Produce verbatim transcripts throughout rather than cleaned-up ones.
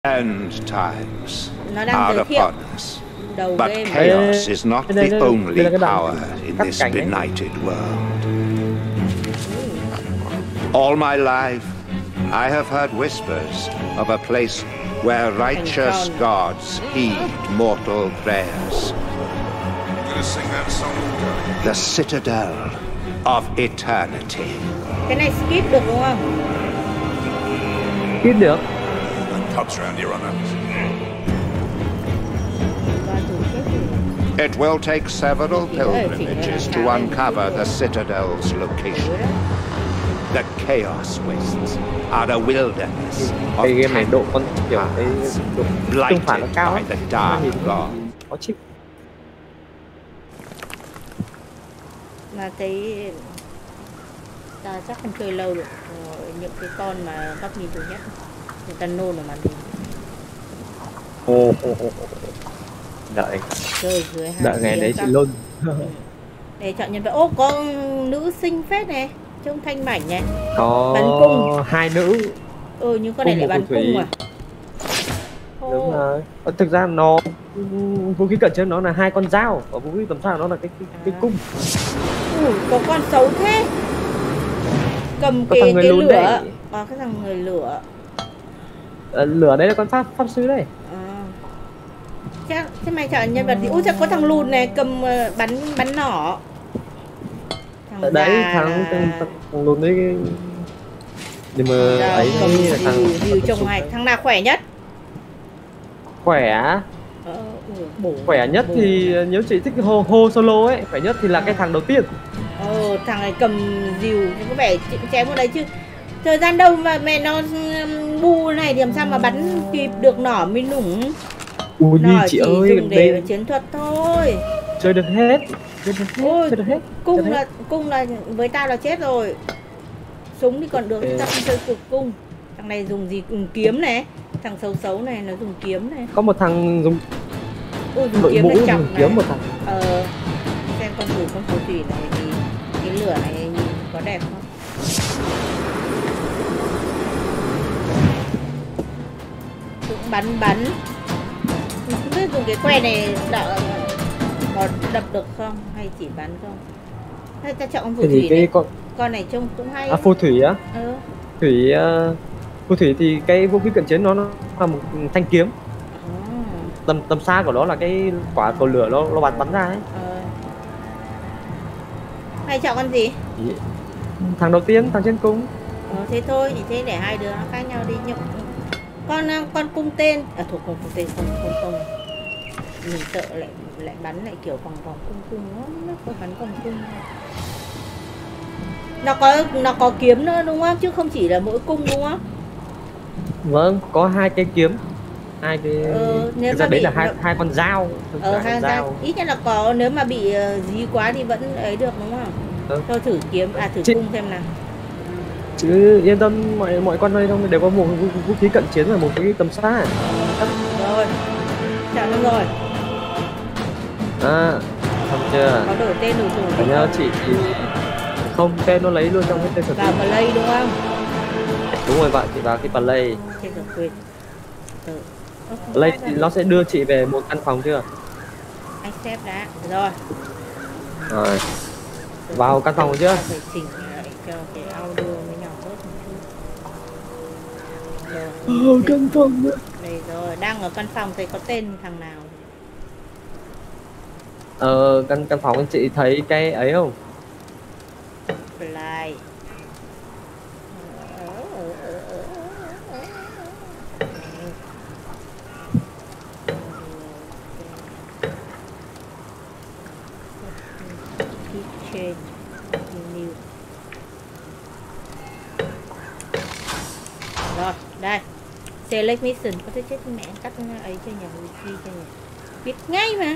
End times Nó đang are giới thiệu upon us, đầu but game. chaos is not Đây, đây, the đây, only đây là cái đoạn power in cắt this cảnh ấy. benighted world. All my life, I have heard whispers of a place where righteous gods heed mortal prayers. The Citadel of Eternity. Cái này skip được đúng không? Skip được. Pubs around here, runner. It will take several pilgrimages to uncover the Citadel's location. The Chaos Wastes are a wilderness of Cái game này độ con kiểu cái độ tương phản nó blighted cao by lắm. the Dark God. Khó chịu. Mà thấy ta chắc không chơi lâu được rồi, những cái con mà góc nhìn thứ nhất người ta nôn ở màn hình. Ồ, ồ, ồ. Đợi Chơi dưới hai đợi ngày đấy chị các- luôn. Để chọn nhân vật. Ô, có nữ xinh phết này, trông thanh mảnh này. Có Bắn cung. hai nữ. Ừ, nhưng con này Cung lại một bắn phù thủy. cung à? Đúng Ô, rồi. Ờ, thực ra nó vũ khí cận chiến nó là hai con dao, và vũ khí tầm xa nó là cái cái, cái cung. ừ, có con xấu thế. Cầm Có cái thằng người cái lùn lửa. đấy. Có cái thằng người lửa. Ờ, lửa đấy là con pháp pháp sư đấy. À. Chắc thế mày chọn nhân vật thì ui chắc có thằng lùn này cầm ờ, bắn bắn nỏ. Thằng Ở đấy già thằng là- thằng, thằng, thằng lùn đấy cái- nhưng mà Đâu, ấy cầm là thằng rìu, rìu thằng trông súng hay. đấy. Thằng nào khỏe nhất? Khỏe Ờ, ừ, bổ, khỏe nhất bổ. thì nếu chị thích hô hô solo ấy, khỏe nhất thì là cái thằng đầu tiên. Ờ, thằng này cầm rìu thì có vẻ ch- chém vào đấy chứ. Thời gian đâu mà mẹ nó ừm, bu này thì làm sao mà bắn kịp được nỏ mới nủng. Ui Nỏ chị chỉ ơi, dùng để đây chiến thuật thôi. chơi được hết, chơi được hết, Ôi, chơi được hết. cung chơi được là hết. cung là với tao là chết rồi. Súng thì còn được, Ok. tao không chơi cực cung. Thằng này dùng gì? Dùng kiếm này. Thằng xấu xấu này nó dùng kiếm này. Có một thằng dùng Ui, dùng đội kiếm mũ để dùng chọc này. kiếm một thằng. Ờ, xem con thử con phù thủy này thì cái lửa này nhìn có đẹp không? Cũng bắn bắn. Mà không biết dùng cái que này đỡ có đập được không hay chỉ bắn không? Hay ta chọn con phù Cái gì thủy cái này. con Con này trông cũng hay. à, phù thủy á? Ừ. Thủy uh, phù thủy thì cái vũ khí cận chiến nó, nó là một thanh kiếm. À. Tầm tầm xa của nó là cái quả cầu lửa nó nó bắn bắn ra ấy. Ờ. Hay chọn con gì? Thì thằng đầu tiên, thằng trên cung. Ờ, thế thôi, thì thế để hai đứa nó khác nhau đi. Nhưng con con cung tên à thuộc cùng cung tên không không không mình sợ lại lại bắn lại kiểu vòng vòng cung cung nó nó có bắn vòng cung nó có nó có kiếm nữa đúng không chứ không chỉ là mỗi cung đúng không? Vâng, có hai cái kiếm, hai cái Ờ, nếu thực ra mà đấy bị- là hai hai con dao. Thực Ờ ra hai con ra ít nhất là có nếu mà bị uh, dí quá thì vẫn ấy được đúng không? Ừ. Thôi thử kiếm à thử Chị- cung xem nào. Chứ yên tâm, mọi mọi con đây trong đều có một vũ, vũ khí cận chiến và một cái tầm xa. Rồi chọn nó rồi À, xong chưa? có đổi tên đổi thủ Phải nhớ chị thì không, tên nó lấy luôn trong cái tên sở vào play đúng không? Đúng rồi bạn, chị vào cái play. Chết rồi quên. Từ. Ơ, không Play phát thì ra. nó sẽ đưa chị về một căn phòng chưa? Accept đã. Rồi. Rồi. Vào căn phòng chưa? Phải chỉnh lại cho cái audio với nhau tốt một chút. Rồi. Ờ, căn phòng nữa. Đây rồi, đang ở căn phòng thì có tên thằng nào? Ờ, căn căn phòng anh chị thấy cái ấy không? Fly. Change new. Rồi, đây. Select mission, có thể chết mẹ cắt ấy cho nhà wiki cho nhà. Biết ngay mà.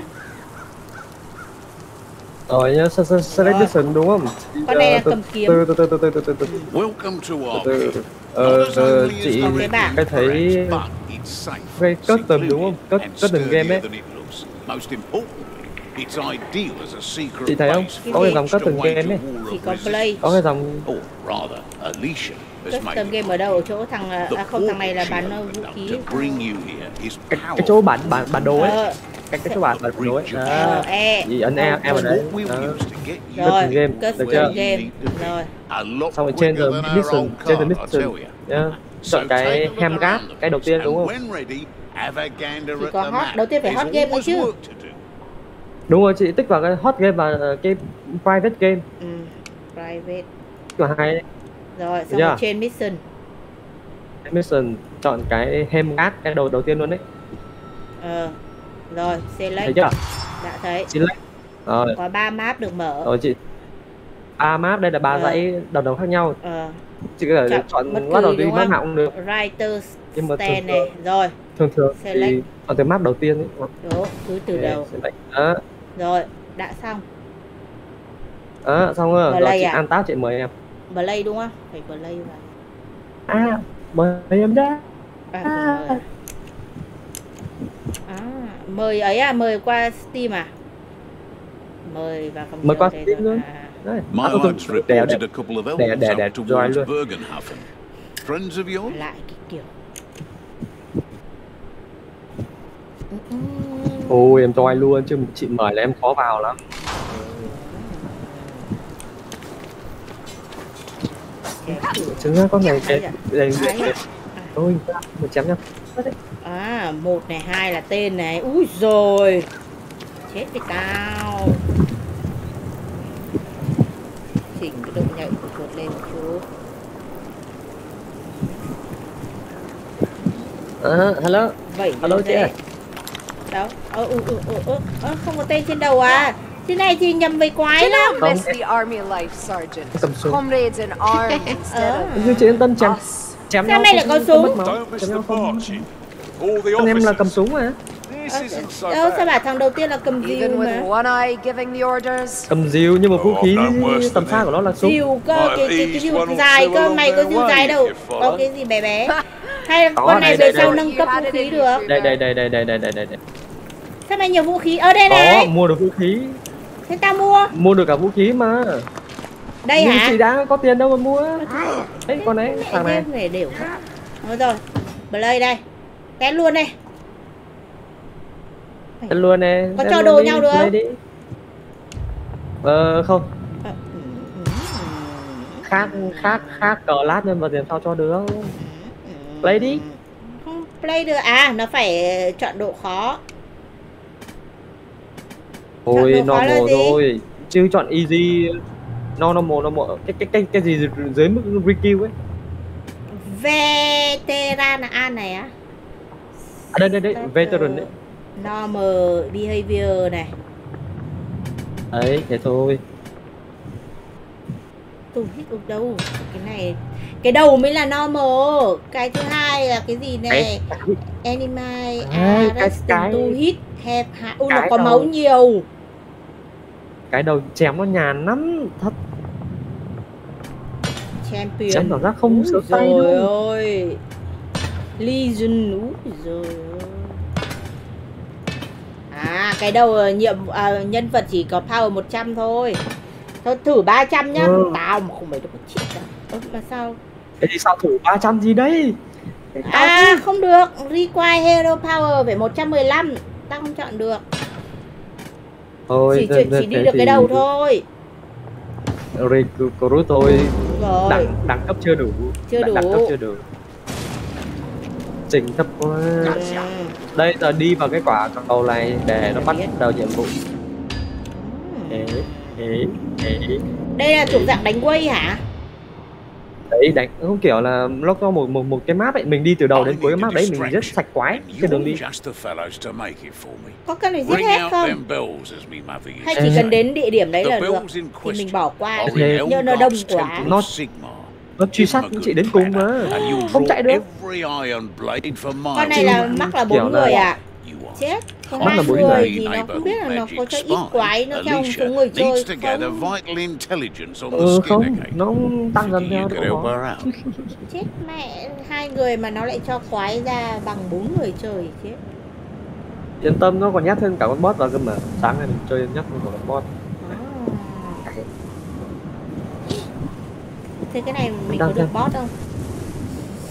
Rồi nhá, selection đúng không? Con này là Từ- cầm kiếm. Từ từ từ từ từ từ từ từ Welcome to our từ village. ờ Not as ờ, only chị is the Cái bảng. cái thấy but it's safe, cái custom đúng không? Cus- secluded, custom and game ấy. sturdier than it looks. Most importantly, it's ideal as a secret Chị thấy không? base Có cái for dòng each to custom wage game a ấy. war Chỉ of có play. resistance. Có cái dòng Or rather, Alicia Custom game ở đâu? Ở chỗ thằng à không, thằng này là bán vũ khí. Cái, cái chỗ bản bản bản đồ ấy. Ờ. Cái cái chỗ bản bản đồ ấy. Ờ, e. Gì ấn em em ở đấy. Rồi, game, được chưa? custom game. Rồi. Xong rồi trên the mission, trên the mission. Yeah. Chọn cái Hamgat, cái đầu tiên đúng không? Chỉ có hot, đầu tiên phải hot game thôi chứ. Đúng rồi, chị tích vào cái hot game và cái private game. Ừ, private. Và hai. Rồi, xong rồi trên mission. Mission chọn cái Hamgat, cái đầu đầu tiên luôn đấy. Ờ. Rồi, select. Thấy chưa? Đã thấy. Select. Rồi. Có ba map được mở. Rồi chị. ba map đây là ba ờ. dãy đầu đầu khác nhau. Ờ. Chị có thể chọn map đầu tiên, map nào cũng được. Writer Nhưng mà stand này. Rồi. Thường thường select. thì chọn từ map đầu tiên ấy. Đúng, cứ từ okay, đầu. Select. Đó. Rồi, đã xong. Đó, xong rồi. Play Rồi chị à? ăn tab chị mời em. Play đúng không? Phải play vào. À, mời em đã. À, mời. À, mời ấy à, mời qua Steam à? Mời vào phòng mời qua Steam luôn. À. Đấy. My À, lads recruited a couple of để, elves để, để, out join towards luôn. Bergenhafen. Friends of yours? Lại cái kiểu. Ôi em join luôn chứ chị mời là em khó vào lắm. Chứng ra con này cái đây ôi một chém nhá. À, một này, hai là tên này. Úi rồi. Chết với tao. Chỉnh cái độ nhạy của chuột lên một chút. À, hello. Vậy hello chị ơi. Đâu? Ơ ừ, ừ, ừ, ừ, ừ, không có tên trên đầu à? Trên này thì nhầm với quái lắm. Miss the army life, sergeant. Cầm súng. Comrades in arms instead Như chị yên tâm chém chém nhau. Sao này lại có súng? Chém nhau không. Anh em là cầm súng mà. Ờ, sao bảo thằng đầu tiên là cầm diều mà. Cầm diều nhưng mà vũ khí tầm xa của nó là súng. Diều cơ, cái, cái, cái diều dài cơ, mày có diều dài đâu. Có cái gì bé bé. Hay là con này về sau nâng cấp vũ khí được. Đây đây đây đây đây đây đây đây. Sao mày nhiều vũ khí? Ở đây này. Có, mua được vũ khí. Thế tao mua. Mua được cả vũ khí mà. Đây nhưng hả? chị đã có tiền đâu mà mua. Đấy con đấy, thằng này. Để đều. Rồi rồi. Play đây. Test luôn đây. Test luôn này. Có cho đồ nhau được không? Ờ không. Khác khác khác cờ lát nên mà tiền sao cho được. Play đi. Không play được à, nó phải chọn độ khó. Ôi normal thôi, chứ chọn easy. No normal normal cái cái cái cái gì dưới mức rekill ấy. Veteran an này á. À đây đây đây, veteran đấy. Normal behavior này. Đấy, thế thôi. Tôi hít được đâu. Cái này cái đầu mới là normal. Cái thứ hai là cái gì này? Animal arresting to hit have high. Ui nó có máu nhiều. Cái đầu chém nó nhàn lắm thật. Champion. Chém cảm giác không sướng tay đâu. Trời ơi. Legion. Úi giời ơi. À cái đầu nhiệm à, nhân vật chỉ có power một trăm thôi. Thôi thử ba trăm nhá. Ừ. Tao mà không phải được một chít đâu. Ơ mà sao? Cái gì sao thử ba trăm gì đấy? À cũng... không được. Require hero power phải một trăm mười lăm. Tao không chọn được. Thôi, chỉ, chỉ, chỉ đi được thì... cái đầu thôi. Recruit thôi. Đẳng, đẳng cấp chưa đủ. Chưa đủ. Đẳng cấp chưa đủ. Trình thấp quá. Ừ. Đây giờ đi vào cái quả cầu này để nó bắt đầu nhiệm vụ. Đấy, đấy, đấy. Đây là thuộc dạng đánh quay hả? Đấy đánh không kiểu là nó có một một một cái map ấy, mình đi từ đầu đến cuối cái map đấy mình rất sạch quái trên đường đi. Có cần phải giết hết không? Hay chỉ cần đến địa điểm đấy là được thì mình bỏ qua nhưng nó đông quá. Nó nó truy sát chị đến cùng mà không chạy được. Con này là mắc là bốn người à? Chết. Con mắc là bốn người thì nó không biết là nó có cho ít quái nó theo số người chơi không? Ừ không, nó tăng dần theo độ khó. Chết mẹ, hai người mà nó lại cho quái ra bằng bốn người chơi chết. Yên tâm, nó còn nhát hơn cả con boss vào cơ mà. Sáng nay mình chơi nhát hơn cả con boss. Thế cái này mình có được boss không?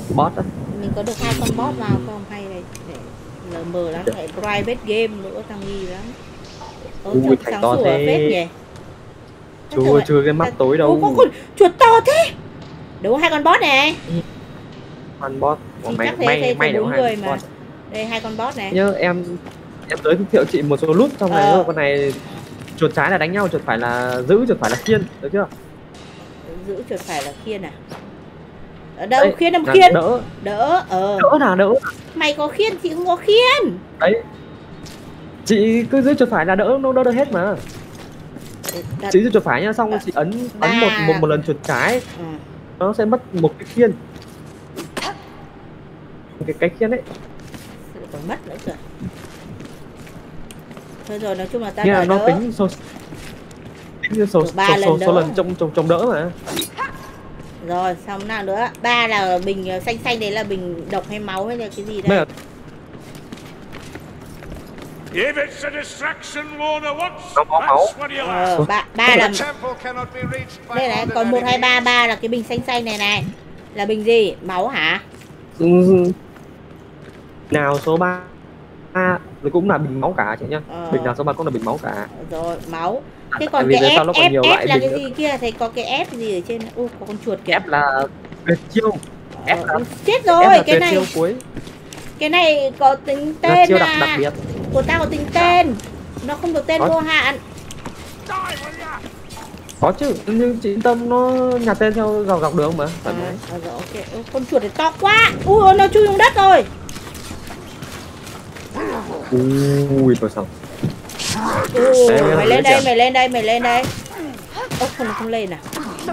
Boss á. Mình có được hai con boss vào không hay là để lờ mờ lắm, lại private game nữa tao nghi lắm. Ôi, Ui, sáng to sủa thế. phết nhỉ. Chưa chưa cái mắt tối đâu. Ủa, có con chuột to thế. Đúng hai con boss này. Con boss. Thì May chắc thế, may thế may có đúng bốn người hai mà. boss. Đây hai con boss này. Nhớ em em tới giới thiệu chị một số nút trong này Ờ. thôi. Con này chuột trái là đánh nhau, chuột phải là giữ, chuột phải là khiên, được chưa? Giữ chuột phải là khiên à? Ở đâu? Đấy, khiên làm là khiên. Đỡ. Đỡ. Ờ. Đỡ là đỡ. Mày có khiên, chị không có khiên. Đấy. Chị cứ giữ chuột phải là đỡ, nó đỡ được hết mà. Đặt... Chị giữ chuột phải nhá, xong rồi chị ấn Ba. ấn một một một lần chuột trái, Ừ. nó sẽ mất một cái khiên. Cái cái khiên đấy. Còn mất nữa kìa. Thôi rồi, nói chung là ta Nghĩa là đợi nó đỡ. tính số tính số Được ba số, lần số, số đỡ. lần trông trông trông đỡ mà. Rồi, xong nào nữa. Ba là bình xanh xanh đấy là bình độc hay máu hay là cái gì Bây đây? giờ If it's a distraction, Warner, what's Nó có máu. that's what you Ờ, ask. ba, ba là... The temple cannot be reached by Đây này, còn một, hai, ba, ba là cái bình xanh xanh này này. Là bình gì? Máu hả? nào số ba rồi cũng là bình máu cả chị nhá. Ờ. Bình nào số ba cũng là bình máu cả. Rồi, máu. Thế Tại còn vì cái về ép, sau nó còn ép, nhiều ép loại là bình cái nữa. gì kia? Thấy có cái ép gì ở trên... Ui, có con chuột kìa. Ép là tuyệt chiêu. Ép Ờ, là chết ép rồi, là cái tuyệt này... chiêu cuối. Cái này có tính Là tên chiêu đặc à. đặc biệt. Của tao có tính tên. Nó không được tên Có. vô hạn. Có chứ, nhưng chị yên tâm nó nhặt tên theo dọc dọc đường mà. À, Phải đấy. à, rồi, ok. Ôi, con chuột này to quá. Ui ôi, nó chui xuống đất rồi. Ui tôi xong. Ui, Đây, mày lấy lên đây, chưa? mày lên đây, mày lên đây. Ơ không, không lên à?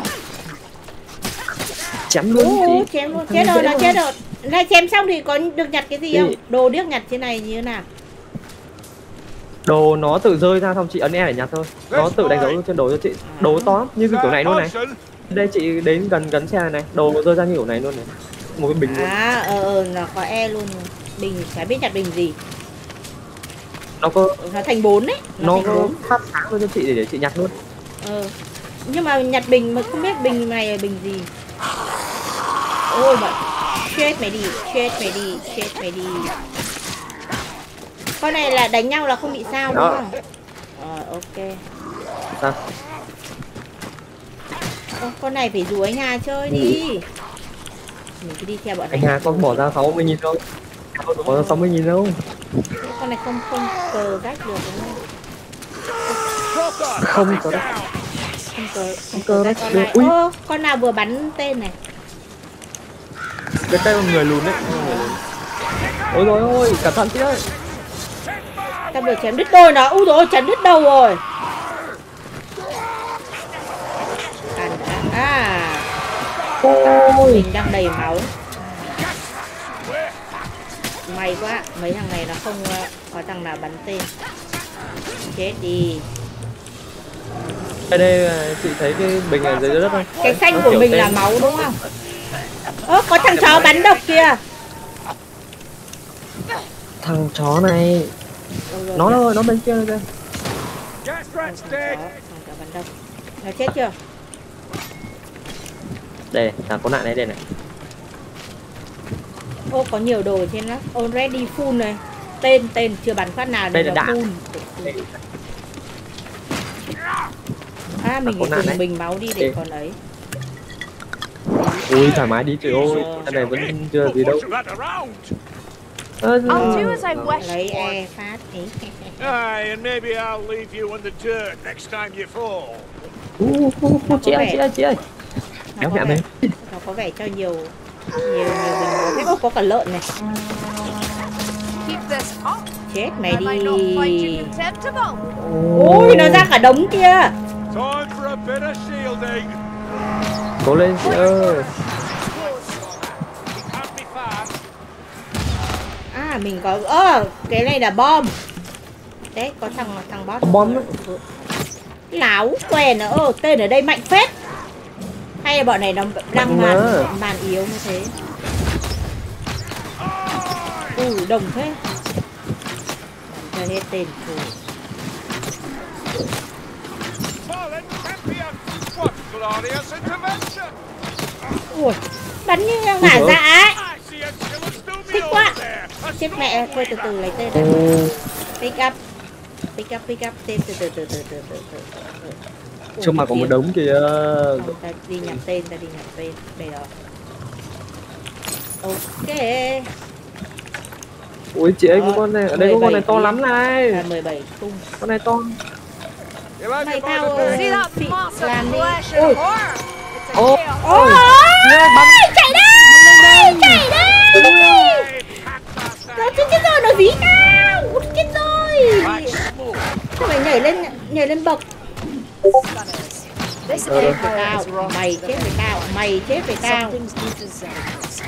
Chém luôn Ui, chị. chém luôn, Thằng chết này rồi, dễ nó mà. chết rồi. Này chém xong thì có được nhặt cái gì Đi. không? Đồ điếc nhặt trên này như thế nào? Đồ nó tự rơi ra xong chị ấn E để nhặt thôi. Nó tự đánh dấu trên đồ cho chị. Đồ to lắm, như cái kiểu này luôn này. Đây chị đến gần gần xe này này, đồ rơi ra như kiểu này luôn này. Một cái bình luôn. À, ờ, ờ, nó có E luôn. Bình, chả biết nhặt bình gì. Nó có Nó thành bốn đấy. Nó, nó thành có bốn. phát sáng luôn cho chị để, để chị nhặt luôn. Ờ. Nhưng mà nhặt bình mà không biết bình này là bình gì. Ôi bọn chết mày đi, chết mày đi, chết mày đi. Con này là đánh nhau là không bị sao đúng Đó. không? Ờ, ok. Sao? Ô, con này phải rủ anh Hà chơi đi. Mình cứ đi theo bọn này. Anh Hà có bỏ ra sáu mươi nghìn đâu. Không bỏ ra sáu mươi nghìn đâu. Con này không không cờ rách được đúng không? Không có. Không cờ, không cờ cờ rách rách con được. này. Ui. Ô, con nào vừa bắn tên này? Cái tay con người lùn đấy. Ôi rồi ôi, cẩn thận chị ơi. Ta vừa chém đứt đôi nó. Úi dồi ôi, chém đứt đầu rồi. À, à. Ôi. Mình đang đầy máu. May quá, mấy thằng này nó không uh, có thằng nào bắn tên. Chết đi. Ở đây chị thấy cái bình ở dưới đất không? Cái xanh Nó của kiểu mình tên. là máu đúng không? Ơ, có thằng chó bắn độc kìa. Thằng chó này. Đâu rồi Nó kìa? thôi, nó bên kia kìa. Gas Thằng rat's chó, dead. thằng chó bắn độc. Nó chết chưa? Đây, thằng có nạn này đây này. Ô, có nhiều đồ trên đó. Already full này. Tên, tên chưa bắn phát nào Đây này là là đạn. full. À, mình có phải nạn dùng đấy. bình máu đi để Ê. còn ấy. Ui thoải mái đi chị ơi, cái này vẫn chưa gì đâu. Put that around. Ơ, I'll do as I wish. Lấy E phát ý. Aye, and maybe I'll leave you in the dirt next time you fall. u, u, u, chị ơi, chị ơi, chị ơi. Nó Kéo có mẹ vẻ, mình. nó có vẻ cho nhiều nhiều nhiều bình máu. Thế ô, có cả lợn này. Keep this up. Chết mày Am I not find đi. you contemptible? Ui, nó ra cả đống kia. Time for a bit of shielding. Cố lên chị ơi. He can't be far. À, mình có... Ơ, cái này là bom. Đấy, có thằng thằng boss. Bom đấy. Láo què nữa. Ơ, tên ở đây mạnh phết. Hay là bọn này nó đang Mạnh mà. màn, màn yếu như thế. Ừ, đồng thế. Bắn cho hết tên rồi. Fallen champion. What glorious intervention. Ui, Bắn như ngả dạ ấy. I see a Chillistomio Thích quá. over there. A Chết mẹ, thôi từ từ lấy tên Ô, đây. Pick up. Pick up, pick up tên từ từ từ từ từ từ từ. Ủa, trước mặt có một đống kìa. Không, ta đi nhặt tên, ta đi nhặt tên. Đây rồi. Ok. Ui chị ơi, Đó, cái con này, ở đây có con này to lắm này. Là mười bảy tung. Con này to. You like Mày it, tao Barnaby? See that Phi- monster làm đi. flesh Ôi. and horror? It's a Ô, chaos. Ôi, Nghe bắn. chạy đây, chạy đây. Hey, pack that Nó thing. chết chết rồi, nó dí tao. Út chết rồi. Like smooth. Sao mày nhảy lên, nhảy lên bậc. Stunners. This Ờ, Chết với empire tao, is wrong. mày chết với tao, mày chết với tao. Something's deserves.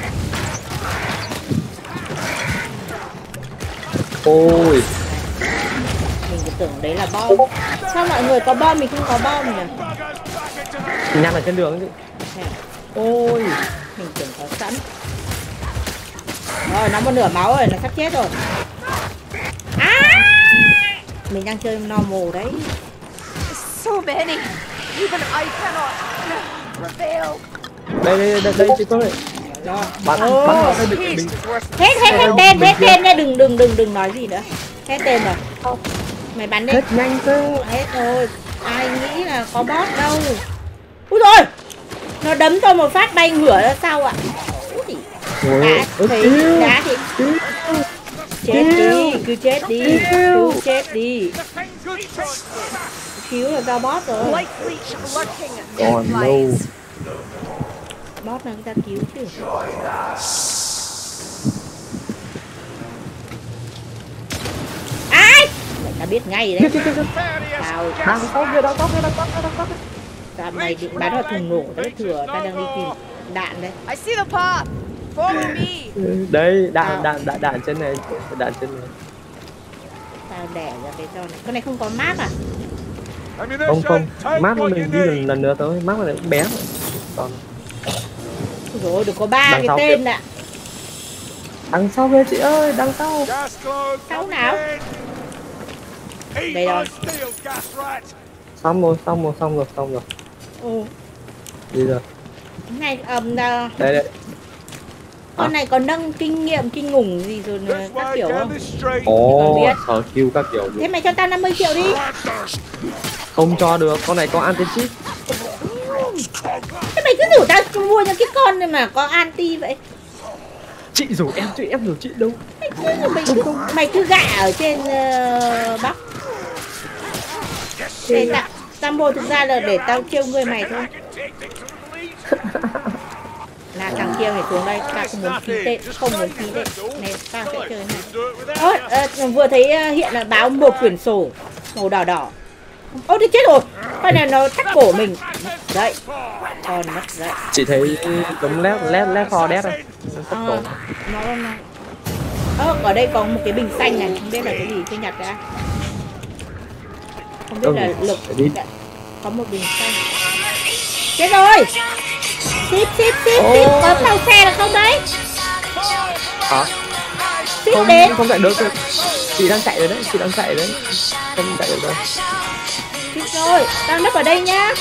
Ôi, Mình cứ tưởng đấy là bom. Sao mọi người có bom mình không có bom nhỉ? Buggers back into the nhăn ở trên đường chứ. Nè, Ôi, mình tưởng có sẵn. Rồi, nó một nửa máu rồi, nó sắp chết rồi. À! Mình đang chơi normal đấy. So many. Even I cannot prevail. đây đây đây, đây chị ơi. Rồi. Bắn Ô, bắn vào cái bình Peace bình. is worth Hết hết hết tên, hết tên nha, đừng đừng đừng đừng nói gì nữa. Hết tên rồi. Mày bắn đi. Hết nhanh thế. Hết rồi. Ai nghĩ là có boss đâu. Úi rồi. Nó đấm tôi một phát bay ngửa ra sau ạ. Úi. Ôi, Đá ôi, thì yêu. đá thì chết đi, cứ chết đi, cứ chết đi. good choice. Cứu là do boss rồi. light leech lurking at Còn dead lâu. flies. Boss là người ta cứu chứ. Ai? Mày ta biết ngay đấy. Tao Đang tóc kia, đang tóc kia, đang tóc kia, đang tóc kia. ta mày định bắn vào thùng nổ đấy thừa, ta đang đi tìm đạn đây. I see the path. Follow me. Ừ, đây, Tao- đạn, đạn, đạn, đạn trên này, đạn trên này. Tao đẻ ra cái cho này. Con này không có map à? Không không, mát mình đi lần, lần nữa tới, mát này cũng bé. Còn Ôi dồi ôi, được có ba Đằng cái sau tên kìa. ạ. đằng sau kia chị ơi, đằng sau. Gas globe Đâu coming nào? in. Eat Đây rồi. my steel, gas rat. Xong rồi, xong rồi, xong rồi, xong rồi. Ồ, Đi rồi. cái này um, uh, Đây đây. con này có nâng kinh nghiệm kinh ngủng gì rồi This các way, kiểu get không? this straight. Ồ, biết. sở kill các kiểu. Thế mày cho tao năm mươi triệu đi. Bloodthirst. Không cho được, con này có anti cheat. Thế mày cứ rủ tao mua những cái con này mà có anti vậy. Chị rủ em chứ em rủ chị đâu. Mày cứ, mày cứ, mày cứ gạ ở trên uh, Bắc. Để ta, tao mua thực ra là để tao trêu người mày thôi. Take things to the police. Là thằng kia phải xuống đây, tao không muốn phí tên, không muốn phí tên. Này, tao sẽ chơi này. Do it without Ơ, ờ, vừa thấy ờ, hiện là báo một quyển sổ màu đỏ đỏ. Ôi thì chết rồi. Con này nó thắt cổ mình. Đấy. Còn mất đấy. Chị thấy giống led led led for dead không? Thất cổ. Ờ, nó nó. Ơ, ở đây có một cái bình xanh này, không biết là cái gì, tôi nhặt ra. Không biết Đâu là nhỉ? lực. Để đi. Có một bình xanh. Chết rồi. Ship ship ship Ô. ship có tàu xe là không đấy? Hả? Ship Không, đến. không chạy được rồi. Chị đang chạy rồi đấy, chị đang chạy đấy. Không chạy được đâu. Ship rồi, tao nấp ở đây nhá.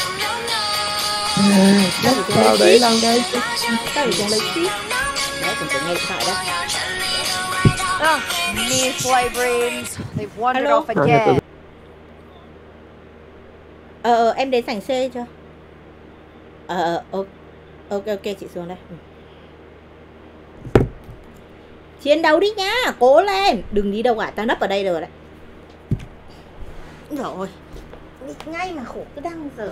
Tao phải xuống Vào lấy đấy ship. đang đây. Tao phải xuống lấy ship. Đấy, còn phải nghe điện thoại đấy. Ah, me fly brains. They've wandered Hello? off À, again. Ờ, ờ, em đến sảnh C chưa? Ờ, ờ, ok, ok, ok, chị xuống đây. Ừ. Chiến đấu đi nhá, cố lên. Đừng đi đâu cả, tao nấp ở đây rồi đấy. Rồi, nghịch ngay mà khổ cứ đang giờ.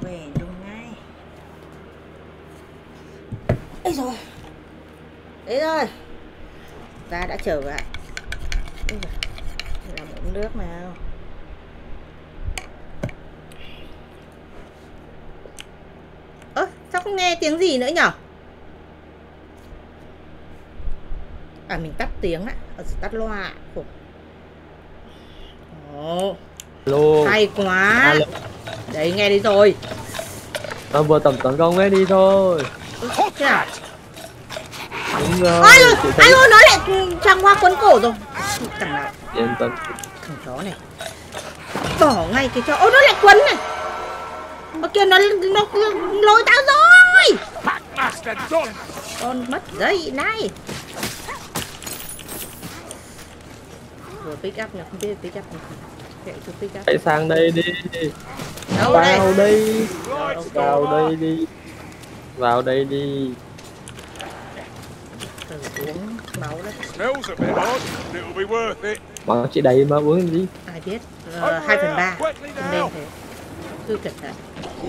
về dùng ngay. Ê rồi. Đấy rồi. Ta đã trở lại. Làm uống nước nào. Ơ, sao không nghe tiếng gì nữa nhở? À, mình tắt tiếng ạ. Tắt loa. Ồ. Alo. Hay quá. Alo. Đấy, nghe đi rồi. Nó vừa tầm tấn công ấy đi thôi. Thế à? Đúng rồi. Ôi rồi, ai ơi, nó lại trang hoa quấn cổ rồi. Thằng nào? Yên tâm. Thằng chó này. Bỏ ngay cái chó. Ôi, nó lại quấn này. Ở kia nó, nó lôi tao rồi. Con mất dây này. Vừa pick up nha, không biết pick up nào. Chạy xuống pick up. Chạy sang đây đi. Đâu vào đây? đây. Vào đây đi. Vào đây đi. Thử uống máu đấy. Smells a bit odd. It'll be worth it. Máu chị đầy mà uống gì? Ai biết. Hai phần ba. Không nên thế. Cứ cẩn thận.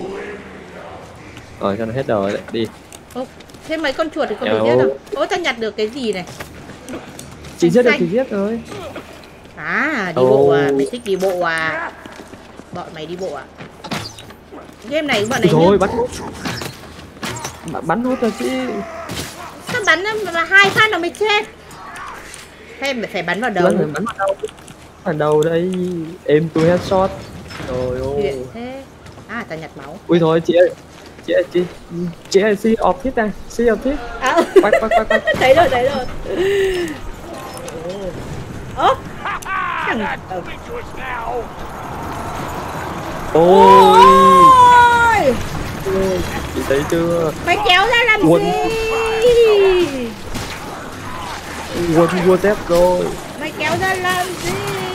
Rồi cho nó hết đời đấy. Đi. Ô, thế mấy con chuột thì có bị giết không? Ôi, ta nhặt được cái gì này? Chị giết được thì giết rồi. À, đi bộ à, mày thích đi bộ à? Bọn mày đi bộ à? Game này bọn này rồi như... bắn hút. Bắn hút rồi chị. Sao bắn mà hai phát nó mới chết? Hay mày phải bắn vào đầu? Bắn, bắn vào đầu. Vào đầu đây. Aim to headshot. Rồi ôi. Chuyện thế. À, ta nhặt máu. Ui thôi chị ơi. Chị ơi, chị chị ơi, see off hit này, see off hit. À. Quay quay quay quay. Thấy rồi, thấy rồi. Ơ. Thằng... Ôi. Ôi. Ôi. Chị thấy chưa? Mày kéo ra làm Quần. gì? Quần vua dép rồi. Mày kéo ra làm gì?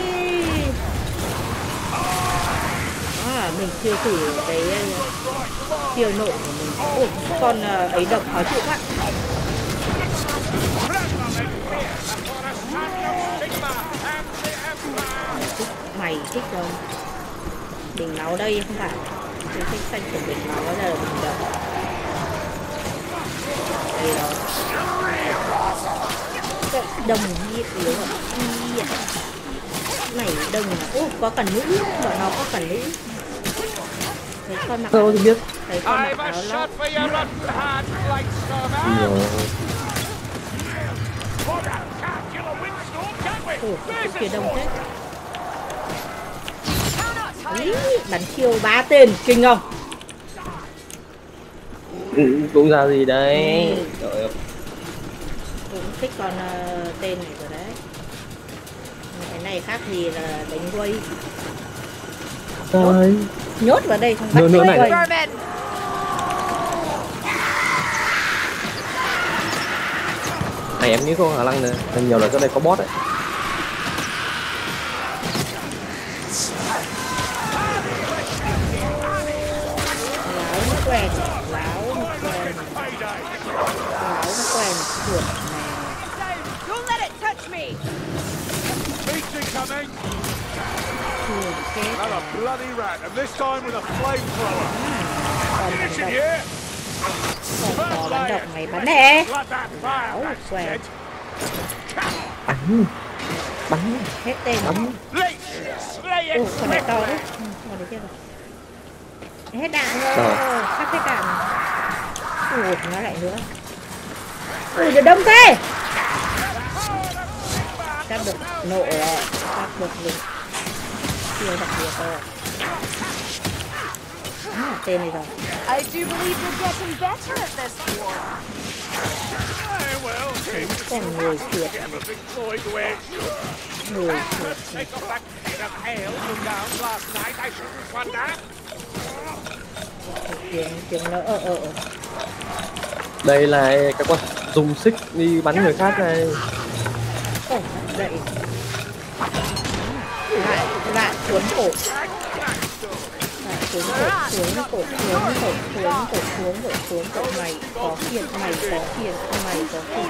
À, mình chưa thử cái chiêu nổ của mình. Ôi, con ấy độc khó chịu quá. Mày thích không? Bình máu đây không phải. Cái thích xanh của bình máu đó là bình độc. Đây đó. Đồng như yếu rồi. Này đồng là ô có cả nữ, bọn nó có cả nữ. Thấy con mặc Tôi biết. Thấy con mặc áo lót. Ủa, kia đông thế. Ý, bắn chiêu ba tên, kinh không? Ừ, cũng ra gì đấy. Ừ. Trời ơi. Cũng thích con uh, tên này rồi đấy. Cái này khác gì là đánh quay. Trời. Nhốt vào đây không bắt nữa này. Quay. Này em nghĩ có khả năng nữa. Nhiều là chỗ đây có boss đấy. Láo nó quen, láo nó quen. Láo nó quen chuột này. Don't let it touch me. Beach incoming. Chuột chết. Another bloody rat, and this time with a flamethrower. Còn bắn Mission độc. here. Còn có bắn độc mày bắn nè. Let that Láo fire. quen. Bắn. Bắn. Hết tên. Bắn. Ồ, con này to đấy. Ừ, con đấy kia rồi. Hết đạn rồi. Sắp hết đạn. Ủa, nó lại nữa. Ui, giờ đông thế. Sắp được nộ rồi. Sắp được lực. Siêu đặc biệt rồi. À, tên này rồi. I do believe you're getting better at this war. Còn người chuột. Người chuột. Tiếng, tiếng nó ờ ờ. Đây là các con dùng xích đi bắn người khác này. Ồ, dậy. Lại, lại cuốn cổ. Lại cuốn cổ, cuốn cổ, cuốn cổ, cuốn cổ, cuốn cổ, cuốn cổ. Mày có khiên, mày có khiên, mày có khiên.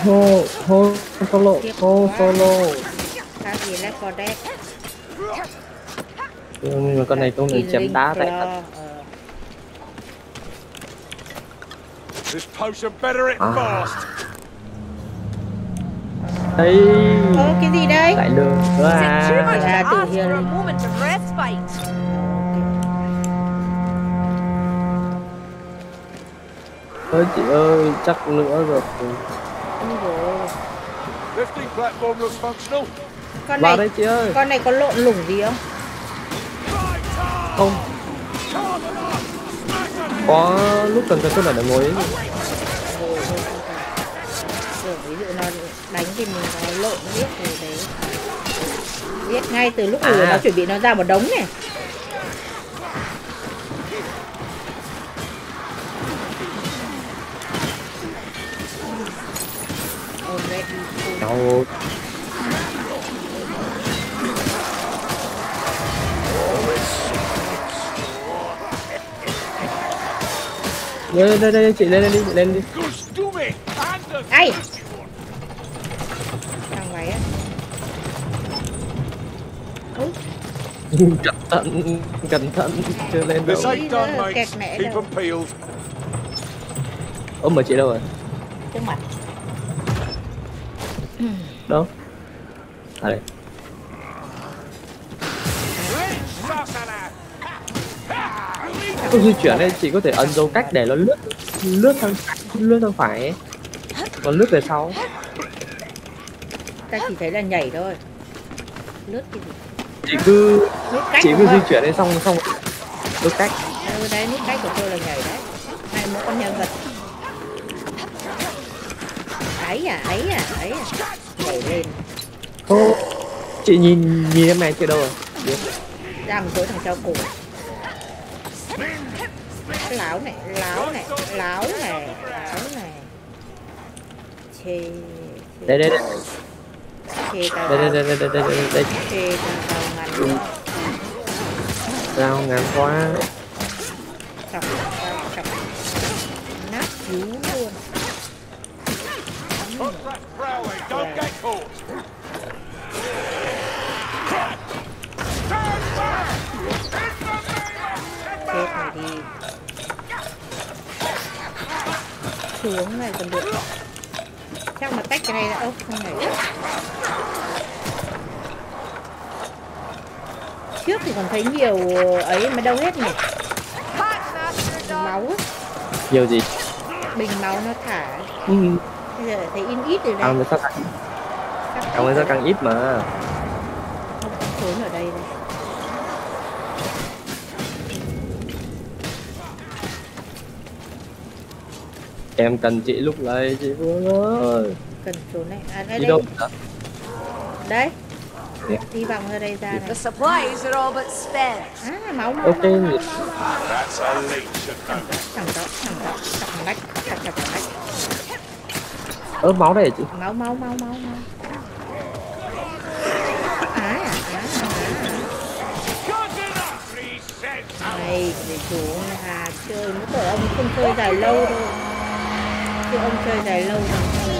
Hô, hô, solo, hô, solo. Khác gì Left four Dead. Nhưng mà con này công này chém đá tại thật. This potion better hit À. fast. Đây. Ơ cái gì đây? Lại đường. Is it too À. much to À, tự ask nhiên. for a moment of respite? Ơi chị ơi, chắc nữa rồi. Ôi dồi ôi. Lifting platform looks functional. Con Vào này, đây chị ơi. con này có lộn lủng gì không? Không. Có lúc cần cần tôi là để ngồi ấy. Ôi, thôi, không phải. Tưởng ví dụ nó đánh thì mình nó lộn nó biết rồi đấy. Biết ngay từ lúc À. nó chuẩn bị nó ra một đống này. Already full. Đâu. Đây đây đây chị lên lên đi, lên đi. Gustumi and the Ai? Thằng máy á. Ui, Cẩn thận, cẩn thận, chưa lên đâu. This ain't done, Kẹt mates. mẹ Keep đâu. them peeled. Ôm mà chị đâu rồi? trước mặt. Đâu? À đây. Không di chuyển đây chị có thể ấn dấu cách để nó lướt lướt sang lướt sang phải ấy. Còn lướt về sau. Ta chỉ thấy là nhảy thôi. Lướt cái gì? Chị cứ Nút cách chị đúng cứ di không? chuyển đây xong xong lướt cách. Ừ, đấy, nút cách của tôi là nhảy đấy. Hai mỗi con nhân vật. Ấy à, ấy à, ấy à. Nhảy lên. Ô, chị nhìn nhìn em này chị đâu rồi? Biết. Ra một chỗ thằng trao cổ. Láo này, láo này, láo này, láo này. Chê, chê, Đây đây đây chê tao đây đây vào, đây đây đây đây đây chê tao vào ngắn nữa. rau ngắn quá. Chọc, tao chọc. Nát dú luôn. Contract railway, don't get caught. Chết này đi. Xuống này còn được. Chắc mà tách cái này đã ốc không này. Trước thì còn thấy nhiều ấy mà đâu hết nhỉ? Hot master dog. Máu á, Nhiều gì? bình máu nó thả. Ừ. Bây giờ lại thấy in ít rồi đấy. Càng mới sao càng càng mới sao càng ít mà. Không có trốn ở đây đây. Em cần chị lúc này chị Phương ơi. Cần trốn này. À đây Đi đây. đâu? Đấy. Nè. Đi vòng ra đây ra The này. supplies are all but spent. À máu máu. Ok máu, nhỉ. máu, máu, máu. That's a leech of Thằng đó, thằng đó, thằng đó, thằng nách, thằng thằng thằng nách. Ơ máu đây hả chị? Máu máu máu máu máu. Á à, á à, á. Này, để chú Hà chơi, mỗi tội ông không chơi dài lâu đâu. Chứ ông chơi dài lâu rồi.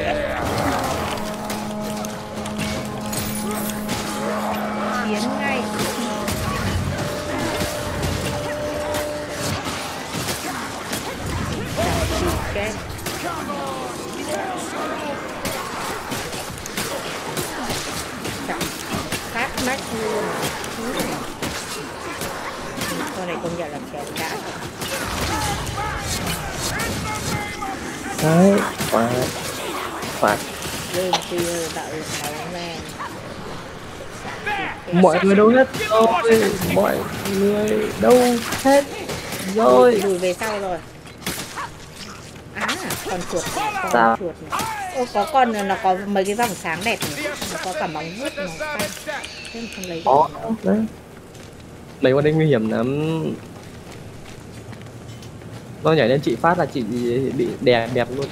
Chiến ngay. Chết. Phát mắt luôn. Con này công nhận là kẹt đã. Đấy, quá phạt. Lên kia tạo được máu men. Mọi người đâu hết rồi, mọi người đâu hết rồi. Lùi về sau rồi. Á, con chuột này, con Sao? chuột này. Ô, có con này, nó có mấy cái vòng sáng đẹp này. Nó có cả móng vuốt màu xanh. Thế mà không lấy Có, được. đấy. Mấy con đấy nguy hiểm lắm. Nó nhảy lên chị phát là chị bị đè đẹp luôn.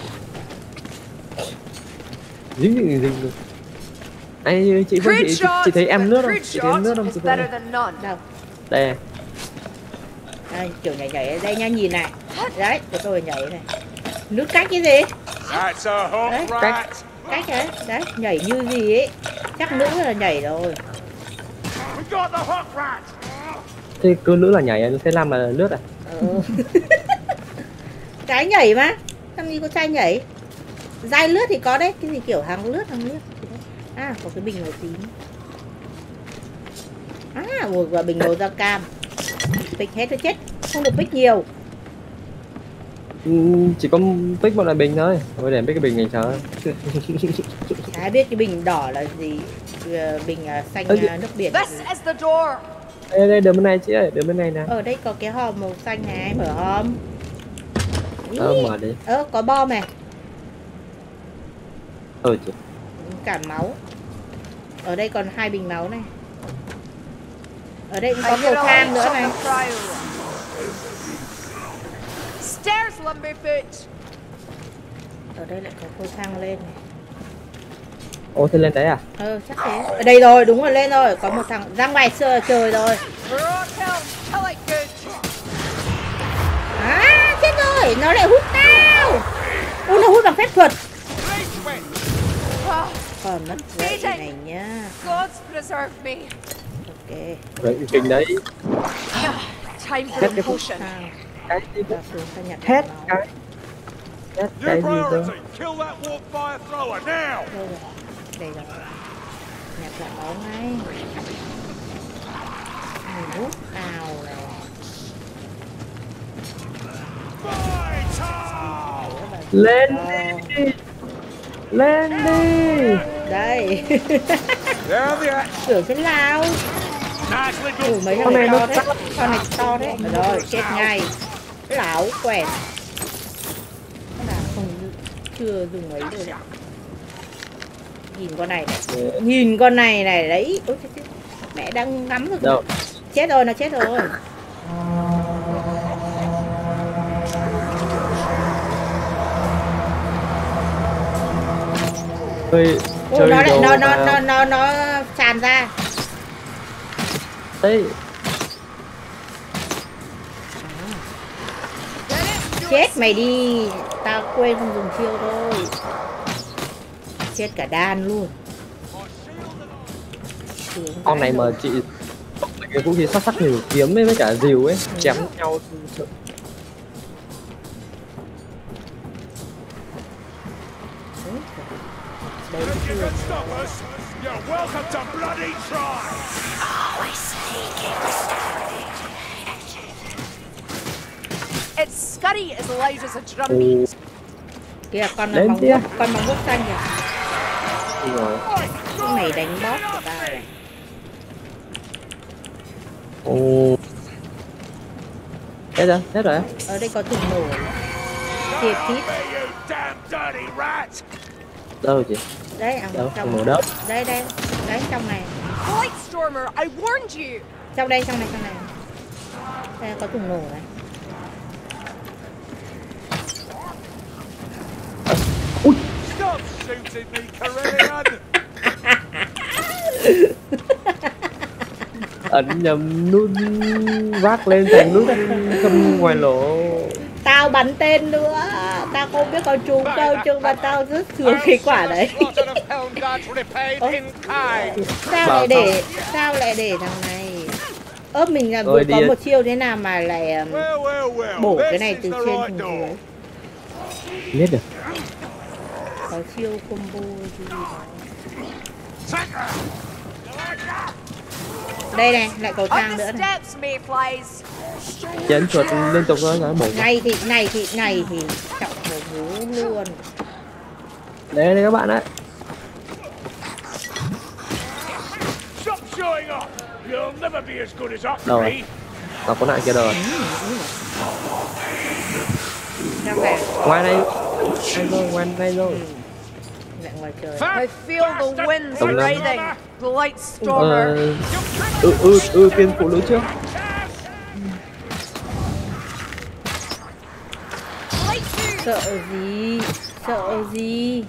Dính dính dính luôn. Ai chị Phương chị, chị, chị thấy em nước không? Chị thấy em nước không? It's Chị Phương? better than none. Đâu? Đây. Đây, kiểu nhảy nhảy ở đây nha, nhìn này. Đấy, để tôi nhảy này. Nước cách cái gì? That's a hot Đấy, rat. cách, cách đấy, đấy, nhảy như gì ấy. Chắc nữ là nhảy rồi. We got the hot rat. Thế cứ nữ là nhảy, thế làm là lướt à? Ừ. Cái nhảy mà, làm gì có trai nhảy. Dai lướt thì có đấy, cái gì kiểu hàng lướt, hàng lướt. À, có cái bình màu tím. À, ui, và bình màu da cam. Pick hết thôi chết, không được pick nhiều. Ừ, chỉ có pick một loại bình thôi, thôi để pick cái bình này chờ. Ai biết cái bình đỏ là gì, bình xanh Ơ, nước biển. This is the door. Đây, đây, đường bên này chị ơi, đường bên này nè. Ở đây có cái hòm màu xanh này, mở hòm. Ờ, mở đi. Ơ, có bom này. Ờ chị. Cản máu. Ở đây còn hai bình máu này. Ở đây cũng có cầu thang nữa này. Stairs, Lumberfoot. Ở đây lại có cầu thang lên này. Ô, thế lên đấy à? Ờ, chắc thế. Ở đây rồi, đúng rồi, lên rồi. Có một thằng ra ngoài trời trời rồi. À, chết rồi, nó lại hút tao. Ui, nó hút bằng phép thuật. Còn mất gậy này nhá. God preserve me. Ok. Vậy kinh đấy. Time for Hết a cái phút potion. Thang. cái gì Ta xuống ta nhặt hết máu. cái hết New cái gì đâu. priority. Kill that warp fire thrower now. Đâu rồi? Đây rồi. Nhặt lại máu ngay. Mình hút tao này. Lên đi, lên đi. Đây. There the axe. Tưởng thế nào. Nicely Ủa done. mấy thằng này to thế. Con này to thế. Rồi chết ngay. Láo quẹt. Cái nào không chưa dùng ấy rồi. Nhìn con này này. Nhìn con này này đấy. Ôi, chết, chết. Mẹ đang ngắm được. Đâu? Chết rồi, nó chết rồi. Ôi, Ôi, chơi nó lại đồ nó nó vào. nó nó nó tràn ra. Đây. Chết mày đi. Tao quên không dùng chiêu thôi. Chết cả đàn luôn. Con này mà chị cái vũ khí sắc sắc nhiều kiếm ấy với cả rìu ấy chém nhau. Đấy You chưa. can stop us. You're welcome to bloody try. Its scurry is loud as a drum Ồ, beat. Kìa con Lên bóng kia. vuốt, con bóng vuốt xanh kìa. đúng rồi. Cái này đánh boss của tao này. Ồ. Hết rồi, hết rồi. Ở đây có thùng nổ. Thiệt thít. Be you damn dirty rat. Đâu rồi chị? Đấy, à, Đâu, trong thùng nổ đâu? đây đây, đấy trong này, Blightstormer, I warned you. trong đây, trong này, trong này. Đây có thùng nổ này. Stop shooting me, Carillion. Ấn nhầm nút vác lên thành nút cầm ngoài lỗ. Tao bắn tên nữa, tao không biết con trúng đâu nhưng mà tao rất sướng cái quả đấy. Sao lại để, sao lại để thằng này? Ơ mình là vừa Rồi, có đi. một chiêu thế nào mà lại um, Well, well, well. bổ cái This này is từ the trên right xuống door. dưới. Biết được. Có chiêu combo gì đó. Đây này, lại cầu Up thang the nữa này. steps, mayflies. Chén chuột liên tục thôi nó bổ. Này thì, này thì, này thì trọng một vú luôn. Đây đây các bạn ạ. Stop showing off. You'll never be as good as Đâu Octopi. rồi? Còn có nạn kia rồi. Ra về. Ngoài này. Đây rồi, ngoài này rồi. Lại ngoài trời. I feel the winds Đồng Lâm. riding. Ờ, Blightstormer. ừ ừ ừ tiên phụ nữ trước. Sợ gì? Sợ gì?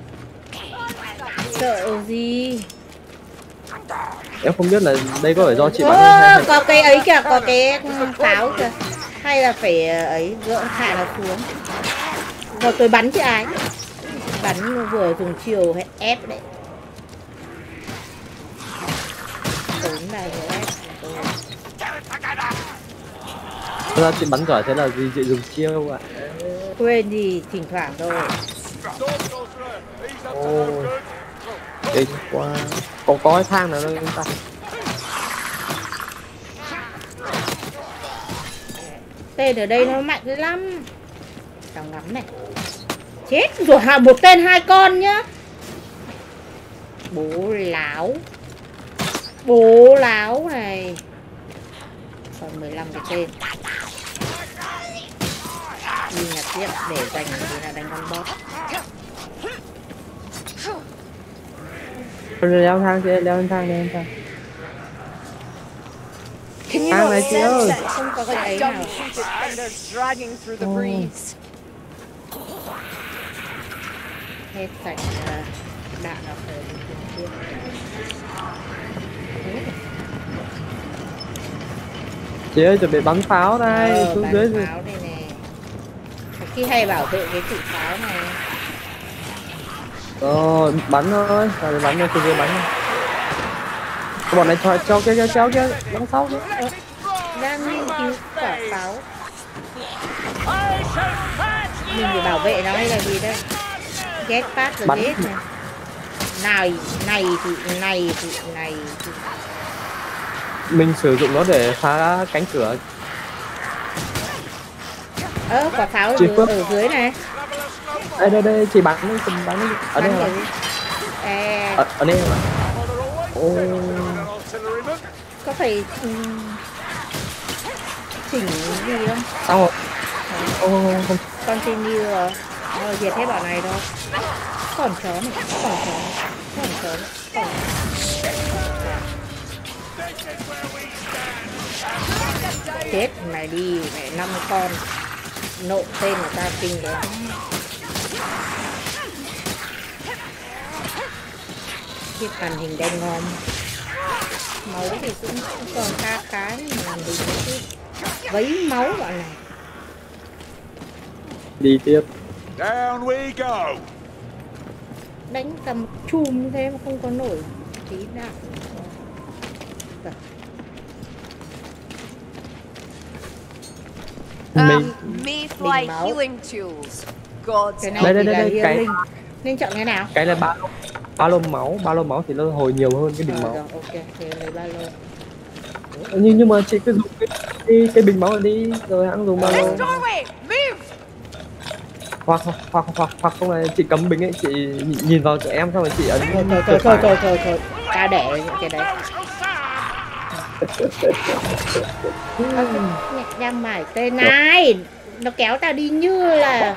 Sợ gì? Em không biết là đây có phải do chị bắn hay Ơ, hay có cái ấy kìa, có cái pháo kìa. Hay là phải ấy gỡ hạ nó xuống. Rồi tôi bắn chứ ai. Bắn vừa dùng chiều hay ép đấy. Tốn này rồi ép. Thật ra chị bắn giỏi thế là gì chị dùng chiêu ạ? Quên gì thỉnh thoảng thôi. Ôi, kinh quá. Có có cái thang nào đâu chúng ta. Tên ở đây nó mạnh lắm. Tao ngắm này. Chết rồi, hạ một tên hai con nhá. Bố láo. Bố láo này. Còn mười lăm cái tên. Đi nhặt tiếp để dành thì là đánh con boss. Leo thang chị, leo lên thang, leo lên thang. Thang này chị ơi. Không có cái ấy nào. Hết sạch đạn ở phía trước. Chị ơi chuẩn bị bắn pháo đây, ờ, xuống bắn dưới rồi. pháo đây nè. Khi hay bảo vệ cái trụ pháo này. Rồi bắn thôi, rồi bắn thôi, xuống dưới bắn thôi. Các bọn này cho cho cái kéo kia, đằng sau nữa. Ờ, đang nghiên cứu quả pháo. Mình phải bảo vệ nó hay là gì đây? Get pass rồi hết này. Này, này thì này thì này thì... Mình sử dụng nó để phá cánh cửa. Ơ, ờ, quả pháo ở, ở dưới này. Đây đây đây, chị bắn đi, chị bắn đi. Ở đây là ở, ở đây là ô, có phải um, chỉnh gì không? xong rồi. Ô, không. Continue rồi. Rồi diệt hết bọn này thôi. Còn chó này, còn chó này, còn chó này, còn... Chết mày đi, mẹ năm con. Nộ tên người ta kinh đấy. Cái màn hình đen ngon. Máu thì cũng, cũng còn khá khá nhưng mà làm gì chứ. Vấy máu bọn này. Đi tiếp. Down we go. Đánh cầm chùm như thế mà không có nổi tí nào. Um, me-fly healing tools. God's cái này đây đây thì đây, đây cái nên chọn cái nào? cái là ba lô ba lô máu, ba lô máu thì nó hồi nhiều hơn cái bình ờ, máu. rồi, ok thì lấy ba lô. Nhưng nhưng mà chị cứ dùng cái cái, cái bình máu này đi rồi hãng dùng ba lô. Hoặc hoặc hoặc hoặc hoặc không là chị cấm bình ấy, chị nhìn vào cho em xong rồi chị ấn Thôi thôi thôi thôi thôi thôi thôi ta để những cái đấy. Nhẹ ra mải tên này nó kéo tao đi như là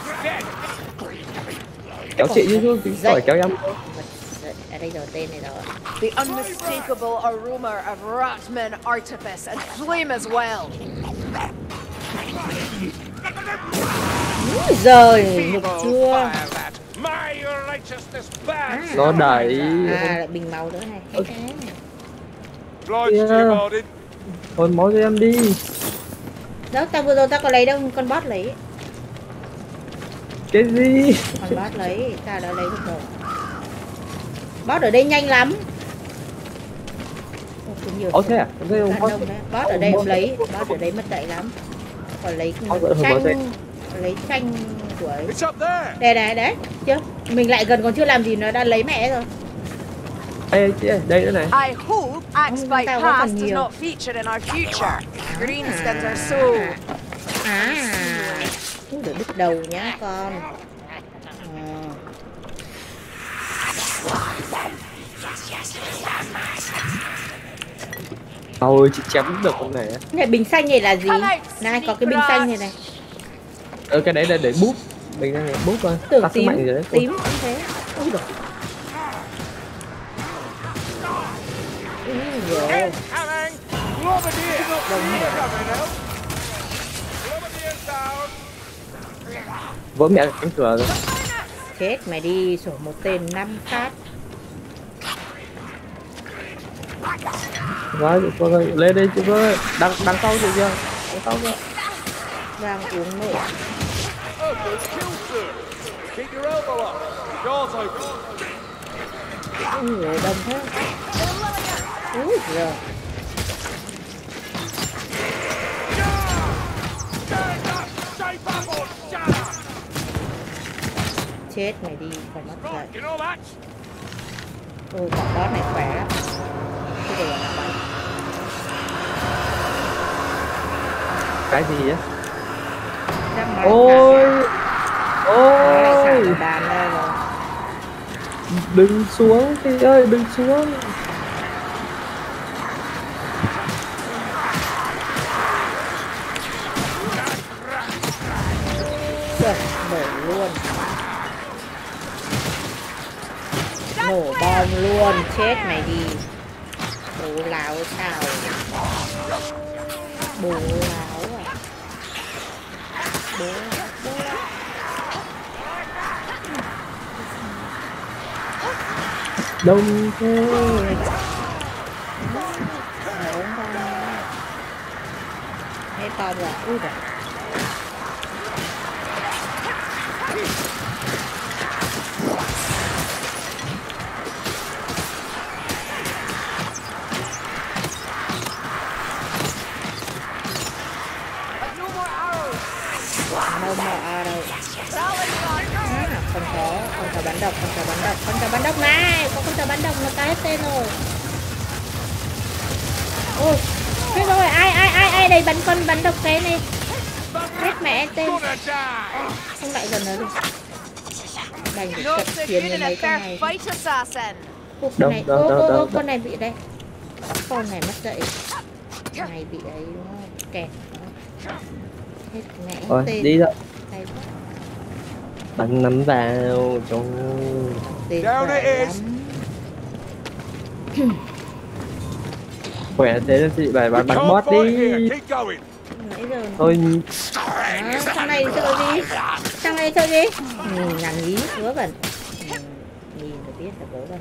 kéo chị chứ chứ khỏi kéo em. Ở đây rồi tên này rồi. The unmistakable aroma of Ratman artifice and flame as well. Úi giời, nhục chưa? Nó đẩy. À, lại bình máu nữa này. Yeah. Thôi máu cho em đi. Đâu, tao vừa rồi tao có lấy đâu, con boss lấy. Cái gì? Con boss lấy, tao đã lấy được rồi. Boss ở đây nhanh lắm. Ồ thế à? Thế ông boss. Boss ở đây không lấy, boss ở đây mất dạy lắm. Còn lấy chanh, lấy chanh của ấy. Đây đấy đấy, chưa? Mình lại gần còn chưa làm gì nó đã lấy mẹ rồi. Ê chị ơi, đây nữa này. I hope Axe by Past does not feature in our future. Greenskins are so... À, không được đứt đầu nhá con. Ôi chị chém được con này. Này bình xanh này là gì? Này có cái bình xanh này này. Ờ cái đấy là để búp. Mình đang búp thôi. Tưởng tím, mạnh rồi đấy. Tím cũng thế. Ôi giời. Ôi vỡ mẹ cánh cửa rồi. Chết mày đi, sổ một tên năm phát. Rồi chị ơi, lên đây chị ơi. Đằng đằng sau chị chưa? Đằng sau chưa? Đang uống nổi. Keep your elbow up. Doors open. Người đông thế. Úi giời. Chết mày đi, phải mất dậy. Ôi, quả boss này khỏe lắm. Cái gì là bắn. Cái gì á? Ôi. Ôi. Đàn đây rồi. Đừng xuống Phi ơi, đừng xuống. Trời, nổ luôn. Nổ bom luôn, chết mày đi. Bố láo sao? Bố láo à? Bố láo, bố láo. Đông thế. Nổ bom. Hết bom rồi, ui giời. Đâu mà à đâu. À, con chó, con chó bắn độc, con chó bắn độc, con chó bắn độc này, có con chó bắn độc nó cái hết tên rồi. Ôi, thế rồi, ai ai ai ai đây bắn con bắn độc cái này. Hết mẹ tên. Không lại gần nữa đi. Đành phải chặt chiến với mấy con này. Ô, con này, ô, ô, ô, con này bị đây. Con này mất dậy. Con này bị đấy đúng không? Kẹt. Hết mẹ Rồi, tên. đi rồi. Đây. Bắn nắm vào trong. Tên khỏe lắm. Khỏe thế là chị phải bắn bắn bot đi. Nãy giờ Thôi. à, thằng này sợ gì? Thằng này sợ gì? Ừ, nhàng nhí, vớ vẩn. Ừ, nhìn rồi biết là vớ vẩn.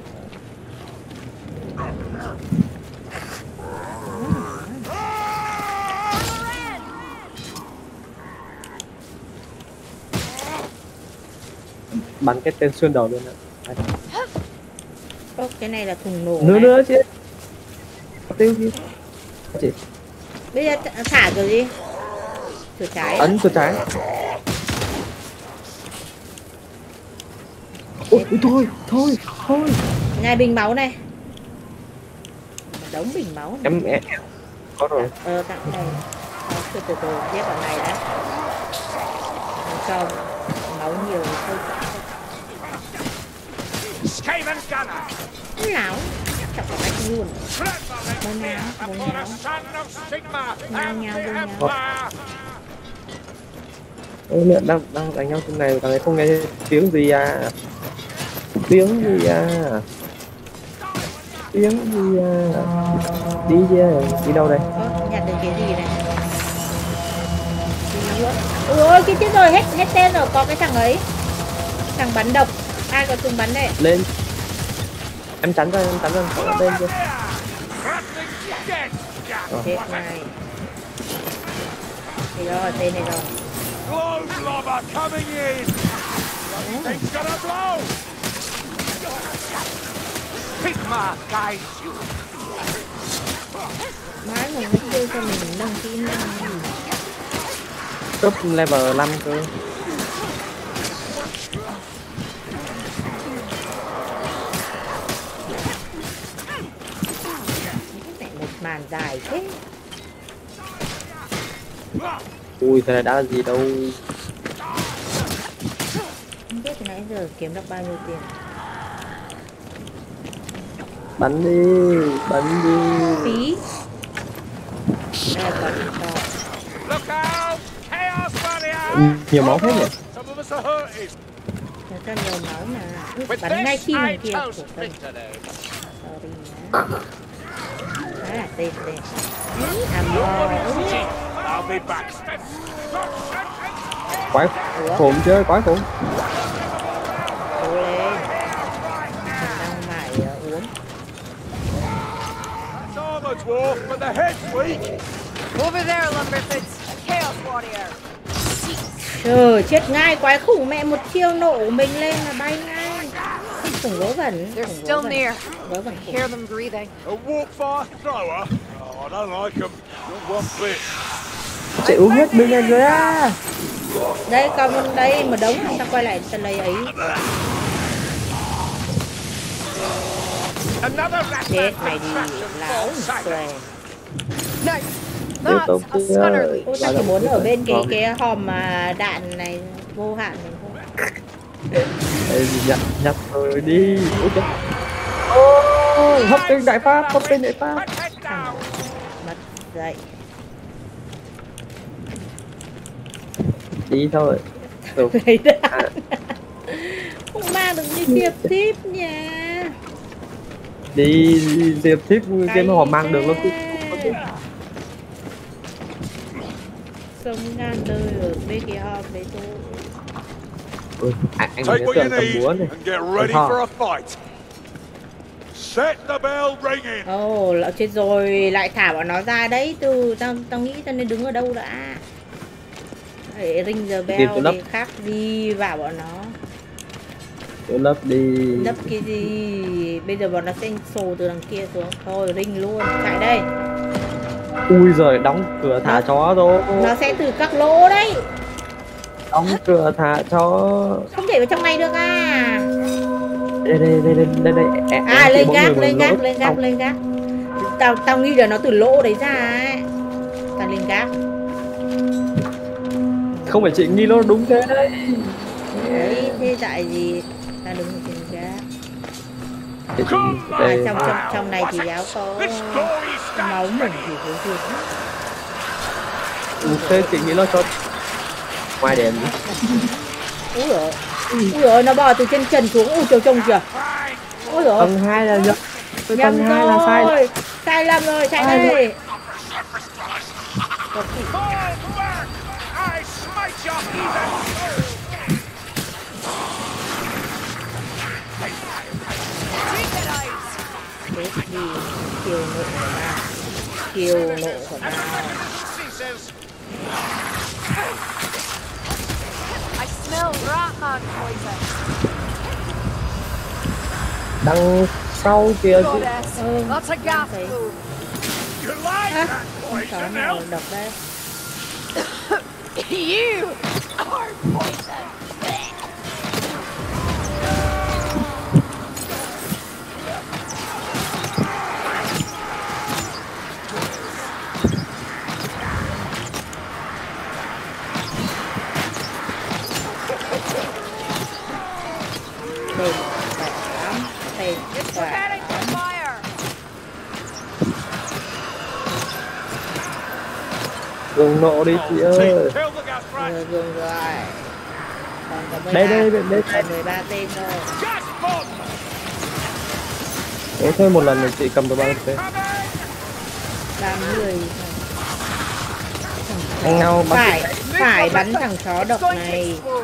Bắn cái tên xuyên đầu luôn ạ. Ô, cái này là thùng nổ Nữa này. nữa chị. Tiêu đi. Chị. Bây giờ thả kiểu gì? Chuột trái. Ấn chuột trái. Ôi, thôi, thôi, thôi. Này bình máu này. Đống bình máu này. Em em có rồi. Ờ, tặng đây. Đó, từ từ từ giết vào này đã. Không, máu nhiều thì thôi. Lão, chọc vào bách luôn. Bố nháo, bố nháo. Nhao nhao, bố nháo. Ôi mẹ, đang, đang đánh nhau trong này, thằng ấy không nghe tiếng gì à. Tiếng gì à. Tiếng gì à. Đi chứ, đi đâu đây? Ơ, nhặt được cái gì này? Ôi, cái chết rồi, hết hết tên rồi, có cái thằng ấy. Thằng bắn độc. Ai có súng bắn đây? Lên. Em chắn ra, em chắn ra, có lên chưa? Chết này. Thì rồi, tên này rồi. Má mình nó chơi cho mình nâng kỹ năng. Cấp level năm cơ. Một màn dài thế. Ui, thế này đã là gì đâu. Không biết nãy giờ kiếm được bao nhiêu tiền. Bắn đi, bắn đi. Phí. Đây còn cho. Ừ, nhiều máu thế nhỉ? Nó cho nhiều máu mà. Bắn ngay khi mình kia. Sorry nhá. Đó là tên tên. Quái khủng chứ, quái khủng. Cố lên. Đang mải uh, uống. Over there, Lumberfits. Chaos Warrior. Trời, chết ngay, quái khủng mẹ, một chiêu nổ mình lên là bay ngay. Khủng vớ vẩn. They're still near. Vớ vẩn I hear them breathing. A walk fire thrower? Oh, I don't like them. Not one bit. Chạy uống hết bên này rồi á. Đây còn đây mà đống ta quay lại ta lấy ấy. Another rat Chết mày đi lão rồi. Nice. Tiếp That's tục a kia. stunner lead. Ôi ta chỉ muốn ở bên cái cái hòm mà đạn này vô hạn mình không. Ê, nhặt nhặt rồi đi. Ôi trời. Ôi, hấp tinh đại pháp, hấp tinh đại pháp. Head down. Mất dậy. Đi thôi. Được. Thấy đã. Không mang được như diệp tiếp nha. Đi diệp tiếp cái mà họ mang được nó cứ Sống ngàn đời ở bên cái hòm đấy thôi. Ui, anh anh Take tưởng what you cầm need búa này. and get ready Ờ. for a fight. Set the bell ringing. Ồ, oh, chết rồi, lại thả bọn nó ra đấy. Từ tao tao nghĩ tao nên đứng ở đâu đã. Để ring the bell để khác gì vào bọn nó. Chỗ lấp đi. Lấp cái gì? Bây giờ bọn nó sẽ sồ từ đằng kia xuống. Thôi ring luôn, chạy đây. Ui giời, đóng cửa thả Nó- chó rồi. Nó sẽ từ các lỗ đấy. Đóng cửa thả chó. Không thể vào trong này được à. Đây đây đây đây đây đây. Em- À em lên chỉ mỗi gác, người lên một gác, lỗ. lên gác, Không, lên gác. Tao tao nghĩ là nó từ lỗ đấy ra ấy. Tao lên gác. không phải chị nghi nó đúng thế đấy. Đấy, thế tại gì ta đứng ở trên gác. Chị- À, đây. trong trong trong này thì áo có This story máu stands mừng gì của gì. Ừ, thế chị nghĩ nó cho ngoài đèn. Úi giời. Úi giời, nó bò từ trên trần xuống. Úi trời trông kìa. Úi giời. Tầng hai là nhầm. Cái Nhầm tầng hai là sai. rồi. Sai lầm rồi, chạy Sai đây. Fall back! I smite your heathen soul! Chết đi. Kiều nộ của tao. Kiều nộ của tao. Ceases. I smell Ratman poison. Đằng sau kia chị. Goddess. Ừ. That's a gas Thấy. move. You like À, that con chó poison nào now? độc đây. You are poison. Đây, đẹp lắm. Đây, It's quả. preparing for fire. Dùng nộ đi chị ơi. Kill the gas rat! Vừa gương rồi. Còn có mười Đây ba. đây đây đây. Còn mười ba tên thôi. Gas bomb! Thế thôi một lần này chị cầm được bao nhiêu thế? ba mươi. Anh nhau bắn. Phải, phải bắn thằng chó độc It's going to này. explode.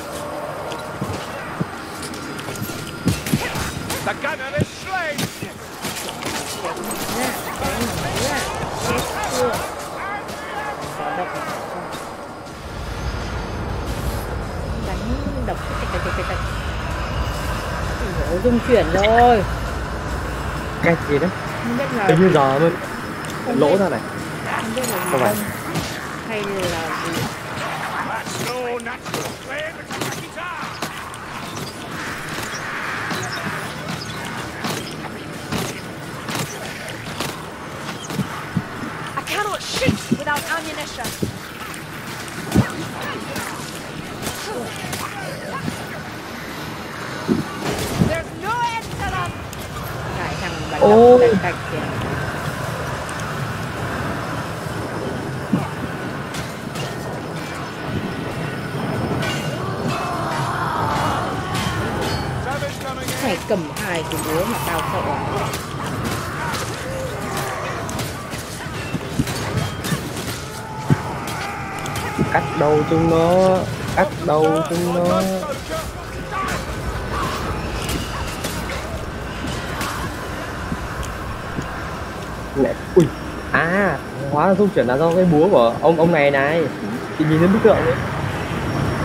The gunner is slain! Nè, cái này nữa. Chết chưa? Chó độc này. Bắn độc. Tạch, tạch, tạch, tạch, tạch. Ủa, rung chuyển rồi. Cái gì đấy? Không biết là Tự nhiên giờ mới không lỗ biết- ra này. không biết là Không phải. bông hay là gì. That's no natural flame, it's a guitar! I cannot shoot without ammunition. There's no end to them. Lại thằng bắn Ôi. độc tạch tạch kìa. Savage coming in! Phải cầm hai cái búa mà tao sợ à. Cắt đầu chúng nó. Cắt đầu chúng nó. Mẹ. Ui. À, hóa ra dung chuyển là do cái búa của ông ông này này. Chị nhìn thấy bức tượng đấy.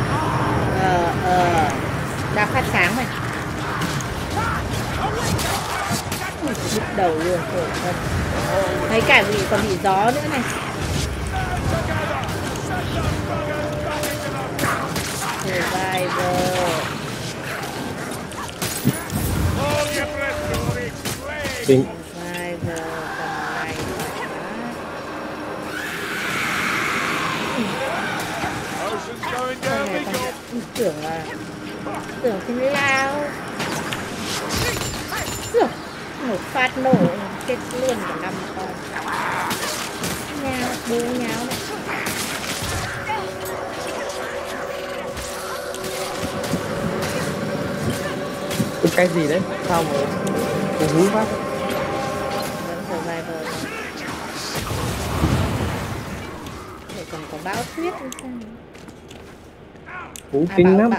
đầu luôn khổ thân. Mấy cả bị còn bị gió nữa này. Survivor. Bình. Survivor tầm này. Con này con tưởng là tưởng thì lao. Một phát nổ chết luôn cả năm con. Nhào, bố nháo này. Cái gì đấy? Sao mà cô hú quá? Survivor. Để còn có bão tuyết hay sao? Hú kinh lắm.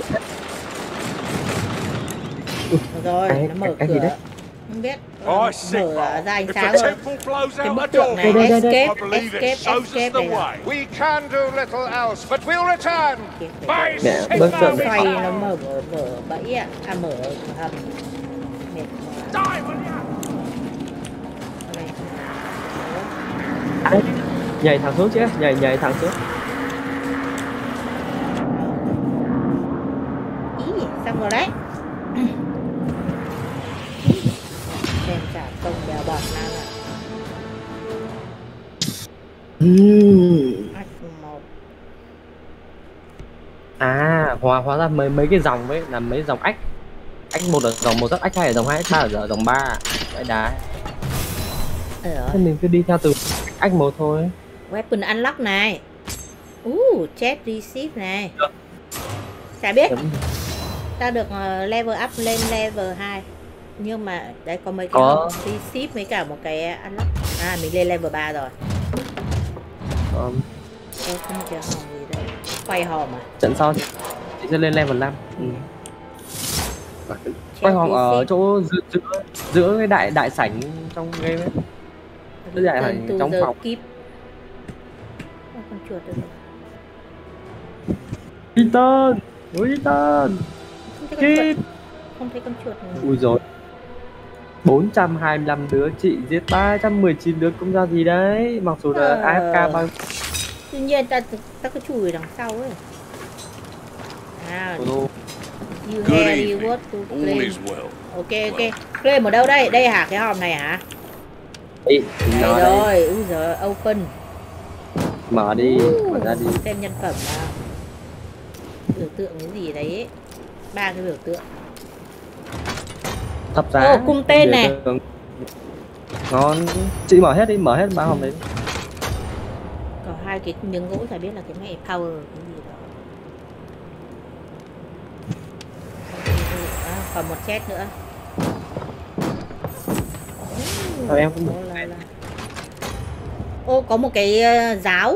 Rồi, cái, nó mở cái, cái cửa. gì đấy? Không biết. Mở ra ánh sáng rồi. Cái bức tượng này, đây, đây, đây. escape, escape, escape này là. We can do little else, but we'll return. Nè, bức tượng này. Xoay nó mở mở mở bẫy ạ, à mở hầm. Mệt quá. Đấy, nhảy thẳng xuống chứ, nhảy nhảy thẳng xuống. Ý, xong rồi đấy. Xem trả công đèo bọt nào ạ. một. À, hóa hóa ra mấy mấy cái dòng ấy là mấy dòng ách. Ách một là dòng một rất ách hai là dòng hai, ách ba là dòng ba. Cái đá. Thế mình cứ đi theo từ ách một thôi. Weapon unlock này. Uh, chat receive này. Chả biết. Ta được uh, level up lên level hai. Nhưng mà đấy có mấy cái có receive với cả một cái unlock. À mình lên level ba rồi. Um, Tôi không chờ hòm gì đâu. Quay hòm à? Trận sau chị sẽ lên level năm. Ừ. Quay hòm ở chỗ giữa, giữa, giữa cái đại đại sảnh trong game ấy. Cái đại sảnh trong phòng. Keep. Con chuột được rồi. Ethan! Ôi Ethan! Keep! Không thấy con chuột này. Ui dồi, bốn trăm hai mươi lăm đứa chị giết ba trăm mười chín đứa cũng ra gì đấy. Mặc dù là ờ... a ép ca bao. Tuy nhiên ta ta cứ chùi đằng sau ấy. À, you have reward to claim. Ok ok. Claim ở đâu đây? Đây hả? Cái hòm này hả? Đây, đây rồi. Úi giời, open. Mở đi, uh, mở ra đi. Xem nhân phẩm nào. Biểu tượng cái gì đấy. Ba cái biểu tượng. Thập giá. Ô, cung tên này. Ngon. Chị mở hết đi, mở hết ba hòm đấy. Có hai cái miếng gỗ, chả biết là cái này power cái gì đó. À, còn một chest nữa. Thôi em cũng là, là... Ô, có một cái uh, giáo.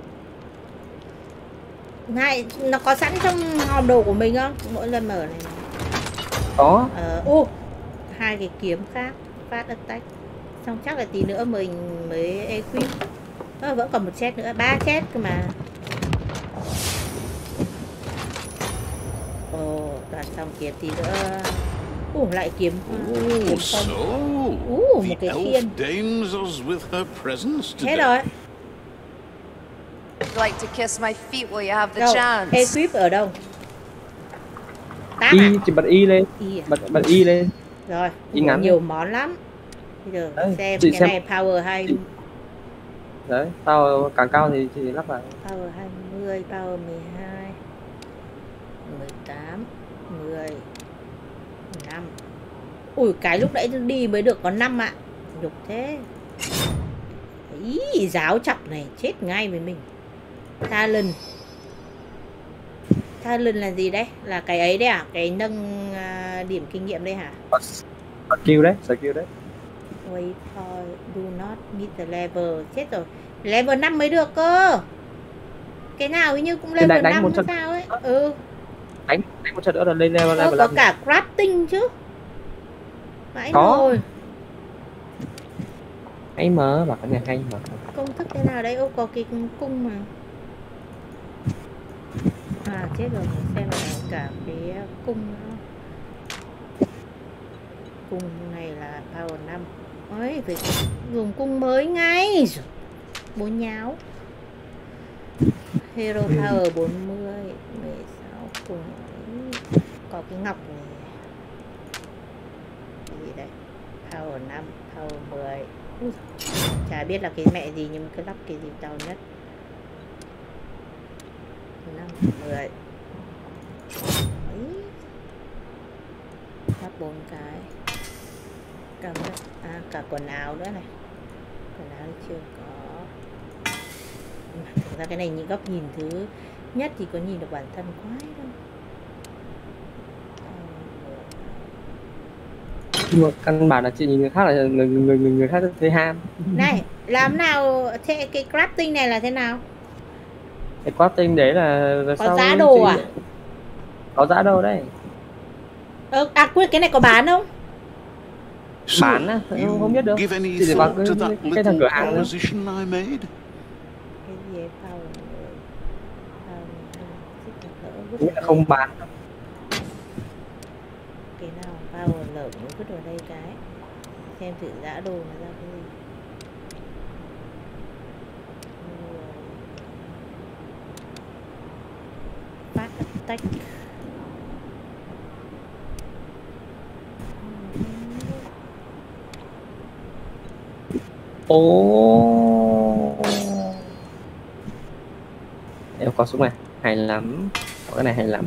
Này, nó có sẵn trong hòm đồ của mình không? Mỗi lần mở này. Có. Ờ, ô, hai cái kiếm khác, phát attack. Xong chắc là tí nữa mình mới equip. À, vẫn còn một set nữa, ba set cơ mà. Ồ, đoạt xong kiếm tí nữa. Ủa, lại kiếm, kiếm không. Ủa, một cái khiên. Hết rồi. Like to kiss my feet while you have the đâu, chance. equip ở đâu? Tab Y, chị bật Y lên. Y à? Bật, bật Y lên. Rồi, Y ngắn nhiều món lắm. Bây giờ đấy, xem cái xem. Này power hay. Đấy, power càng cao thì chị lắp vào. Power hai mươi, power mười hai, mười tám, mười, mười lăm. Ui, cái lúc nãy đi mới được có năm ạ. Nhục thế. Ý, giáo chọc này chết ngay với mình. Talent. Talent là gì đấy? Là cái ấy đấy à? Cái nâng uh, điểm kinh nghiệm đây hả? Skill đấy, skill đấy. Wait for do not meet the level. Chết rồi. Level năm mới được cơ. Cái nào như cũng level đánh, đánh năm hay sao ấy. Ừ. Đánh, đánh một trận nữa là lên level năm. Có cả crafting chứ. Mãi rồi. Hay mà, bảo cái này hay mà. Công thức thế nào đấy? Ô, có cái cung mà. À, chết rồi. Xem là cả cái cung nữa. Cung này là power năm. Ôi, phải dùng cung mới ngay. Bố nháo. Hero Power bốn mươi, mười sáu cùng có cái ngọc này. Cái gì đây? Power năm, Power mười. Ui, chả biết là cái mẹ gì nhưng cứ lắp cái gì to nhất. năm, mười. Lắp bốn cái. Cầm à, cả quần áo nữa này. Quần áo chưa có. Thực ra cái này những góc nhìn thứ nhất thì có nhìn được bản thân quái đâu. Nhưng mà căn bản là chị nhìn người khác là người người người, người khác thấy ham. Này, làm nào thế cái crafting này là thế nào? Cái crafting đấy là, là có giá đồ chị... à? Có giá đồ đấy. Ờ, à quên, cái này có bán không? Bán á, không, không biết đâu. Chị để vào cái, cái, cái thằng cửa hàng đó. Không bán. Cái nào power lởm nó vứt vào đây cái. Xem thử giá đồ nó ra cái gì. Phát attack. Ồ. Em có súng này, hay lắm. Cái này hay lắm.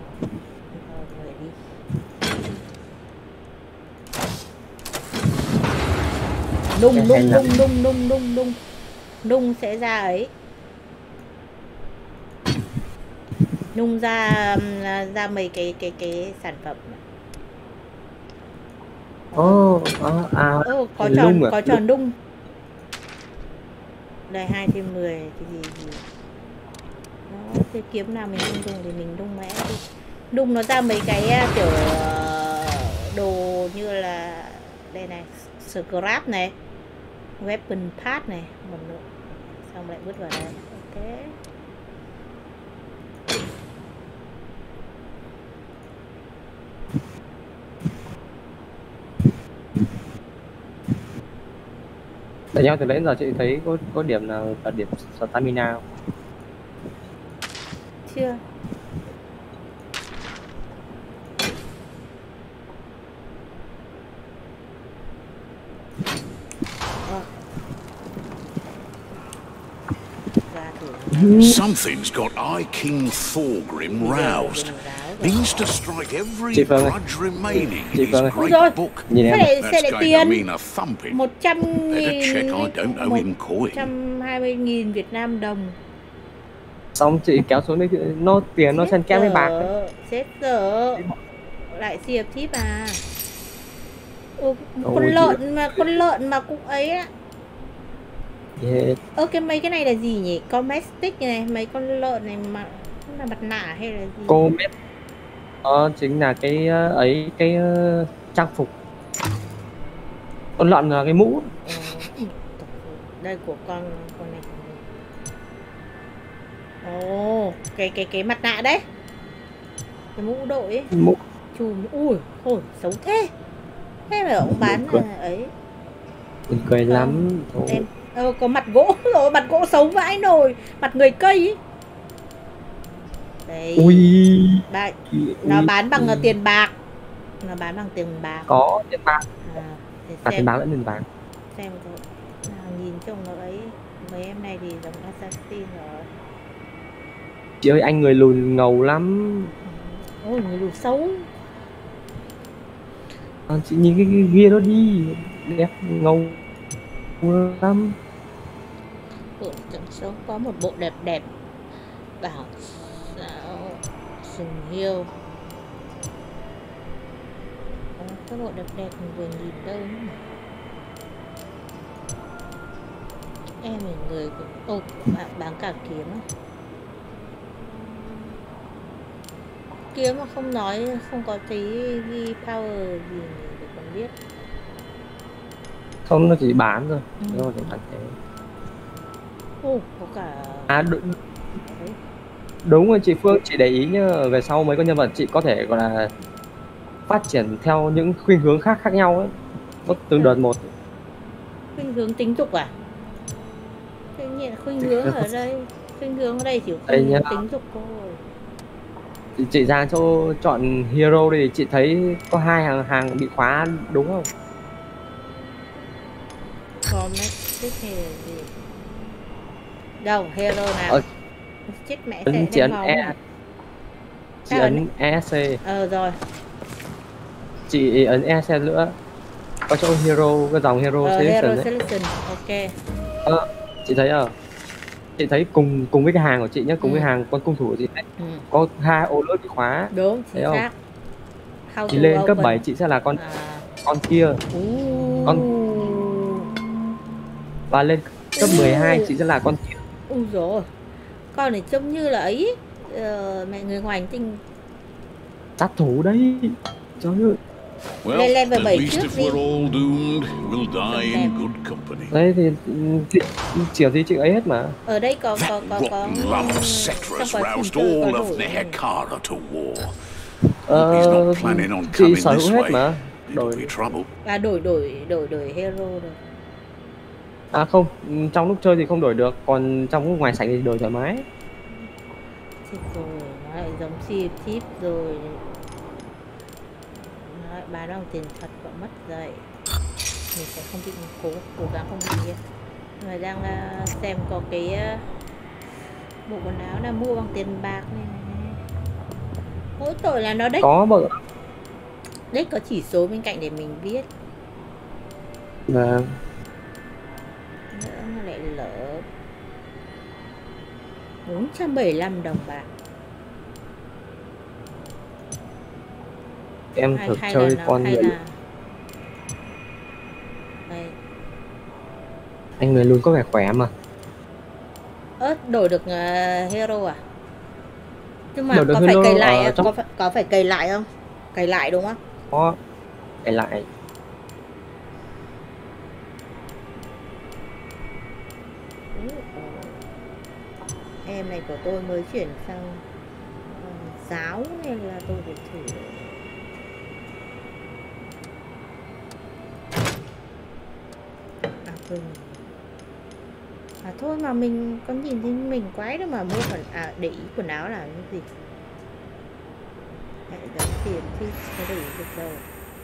Đung đung đung đung đung đung đung đung sẽ ra ấy, nung ra ra mấy cái cái cái sản phẩm. Ồ, oh, oh, à, oh, có tròn à? Có tròn đung. Đây hai thêm mười cái gì gì. Đó, cái kiếm nào mình không dùng thì mình đung mẽ đi. Đung nó ra mấy cái kiểu đồ như là đây này, scrap này, weapon part này, một nữa. Xong lại vứt vào đây. Ok. Tại nhau từ nãy giờ chị thấy có có điểm nào là điểm stamina không? Chưa. Something's got Eye King Thorgrim roused. Means to strike every grudge remaining in his great book. That's going to mean a thumping. một trăm nghìn, một trăm hai mươi nghìn Việt Nam đồng. Xong chị kéo xuống đây nó tiền nó xen kẽ với bạc. Chết dở. Lại diệp thiếp à. Ừ, con lợn mà con lợn mà cũng ấy á. Yeah. Ơ cái mấy cái này là gì nhỉ? Comestic này, mấy con lợn này mà là mặt nạ hay là gì? Comet. Đó chính là cái ấy, cái uh, trang phục. Con lợn là cái mũ. Ừ. Đây của con con này. Ồ, oh, cái cái cái mặt nạ đấy. Cái mũ đội ấy. Mũ. Chùm, ui, hồi xấu thế. Thế mà ông bán là ấy. Mình cười không, lắm. Em ờ, có mặt gỗ rồi, mặt gỗ xấu vãi nồi, mặt người cây ấy. Đấy. Ui. Bạn, nó bán bằng ui. tiền bạc. Nó bán bằng tiền bạc. Có tiền bạc. À, à tiền bạc lẫn tiền bạc. Xem rồi. À, nhìn trông nó ấy, mấy em này thì giống assassin rồi. Chị ơi anh người lùn ngầu lắm. Ôi người lùn xấu. À, chị nhìn cái, cái kia đó đi, đẹp ngầu lắm. Tưởng chẳng sống có một bộ đẹp đẹp. Bảo sao sừng hiêu. Cái bộ đẹp đẹp mình vừa nhìn đâu nữa mà. Em là người cũng... Ồ, bạn bán cả kiếm á. Kiếm mà không nói, không có tí ghi power gì để còn biết. Không, nó chỉ bán thôi. Ừ. Nó chỉ bán thế. Ồ, có cả... À đúng. Đúng rồi chị Phương, chị để ý nhá, về sau mấy con nhân vật chị có thể gọi là phát triển theo những khuynh hướng khác khác nhau ấy. Nó từng đợt một. Khuynh hướng tính dục à? Tự nhiên khuynh hướng ở đây, khuynh hướng ở đây chỉ khuynh hướng tính dục thôi. Chị, chị ra chỗ chọn hero đi, chị thấy có hai hàng hàng bị khóa đúng không? Cosmetic hay là gì? Đâu, hero nào? Ờ, chết mẹ ấn, chị ấn E. Chị ấn, ấn E S C. Ờ rồi. Chị ấn E S C nữa. Có chỗ hero, cái dòng hero ờ, selection hero selection, ok. Ờ, chị thấy à? Chị thấy cùng cùng với cái hàng của chị nhé, cùng ừ. với hàng con cung thủ của chị đấy. Ừ. Có hai ô lưỡi bị khóa. Đúng, chính xác. Chị lên open. Cấp bảy chị sẽ là con à. con kia. Uh. Con và lên cấp uh. mười hai chị sẽ là con kia. Ui dồi, con này trông như là ấy, uh, mẹ người ngoài hành tinh. Sát thủ đấy. Trời ơi. Well, lên level bảy trước đi. Doomed, we'll die in good company. Đấy thì chị, chiều gì chị ấy hết mà. Ở đây có có có có. Ờ, chị sở hữu hết mà. Đổi à đổi đổi đổi đổi hero được. À không, trong lúc chơi thì không đổi được, còn trong ngoài sảnh thì đổi thoải mái. Chết rồi, nó lại giống Sea Thief rồi. Nó lại bán đồng tiền thật và mất rồi. Mình sẽ không bị cố cố gắng không bị kia. Mà đang uh, xem có cái uh, bộ quần áo là mua bằng tiền bạc này. Mỗi tội là nó đấy. Có bờ. Đấy có chỉ số bên cạnh để mình biết. Vâng. Nữa nó lại lỡ bốn trăm bảy mươi lăm đồng bạc. Em thử chơi con người. Là... Anh người luôn có vẻ khỏe mà. Ơ, đổi được uh, hero à? Nhưng mà có phải cày lại uh, trong... có, phải, có phải cày lại không? Cày lại đúng không? Có. Cày lại. Em này của tôi mới chuyển sang uh, giáo nên là tôi phải thử. À quên. À thôi mà mình có nhìn thấy mình quái đâu mà mua quần à để ý quần áo là cái gì? Hãy đóng tiền thì có để ý được đâu.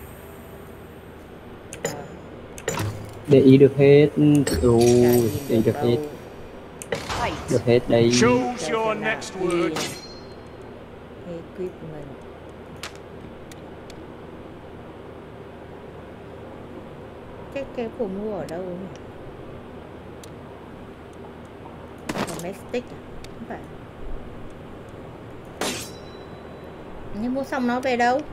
À. Để ý được hết. Ừ, để ý được hết. Được hết đây. Choose your next word. Equipment. Cái cái của mua ở đâu nhỉ? Domestic à? Không phải. Nhưng mua xong nó về đâu?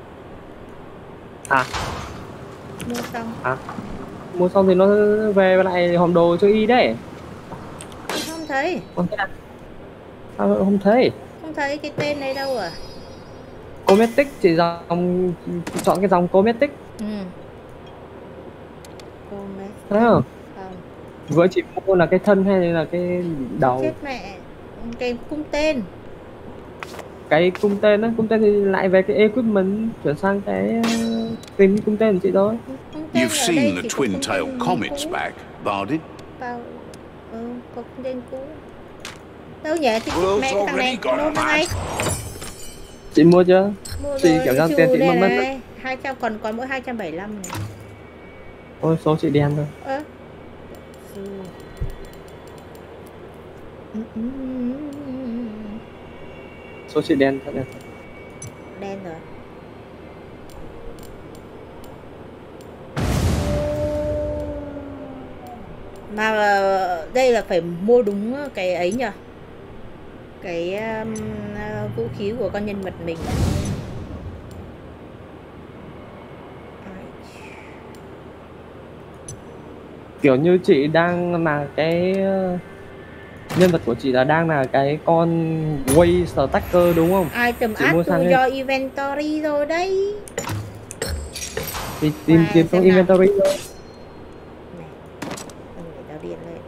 À. Mua xong. À. Mua xong thì nó về lại hòm đồ cho y đấy. Không thấy. Không thấy à? Sao không thấy? Không thấy cái tên này đâu à? Cosmetic, chỉ dòng chọn cái dòng cosmetic. Ừ. Cosmetic. Thấy không? Không. Với chị mua là cái thân hay là cái đầu? Chết mẹ. Cái cung tên. Cái cung tên á, cung tên thì lại về cái equipment, chuyển sang cái tìm cung tên của chị thôi. You've seen the twin-tail comets back, Bardin. Bao ừ, có cung tên cũ. Đâu nhỉ? Thì mẹ cái thằng này, đâu thằng này? Chị mua chưa? Mua chị rồi, cảm giác tiền chị mất mất. hai trăm còn còn mỗi hai trăm bảy mươi lăm này. Ôi số chị đen thôi. Ơ. À. Số chị đen thật đen. Đen rồi. Mà đây là phải mua đúng cái ấy nhỉ? Cái um, vũ khí của con nhân vật mình. Kiểu như chị đang là cái nhân vật của chị là đang là cái con Way Stacker đúng không? Item add to your inventory rồi đấy. Thì tìm kiếm trong inventory thôi. Này, để tao điện lên.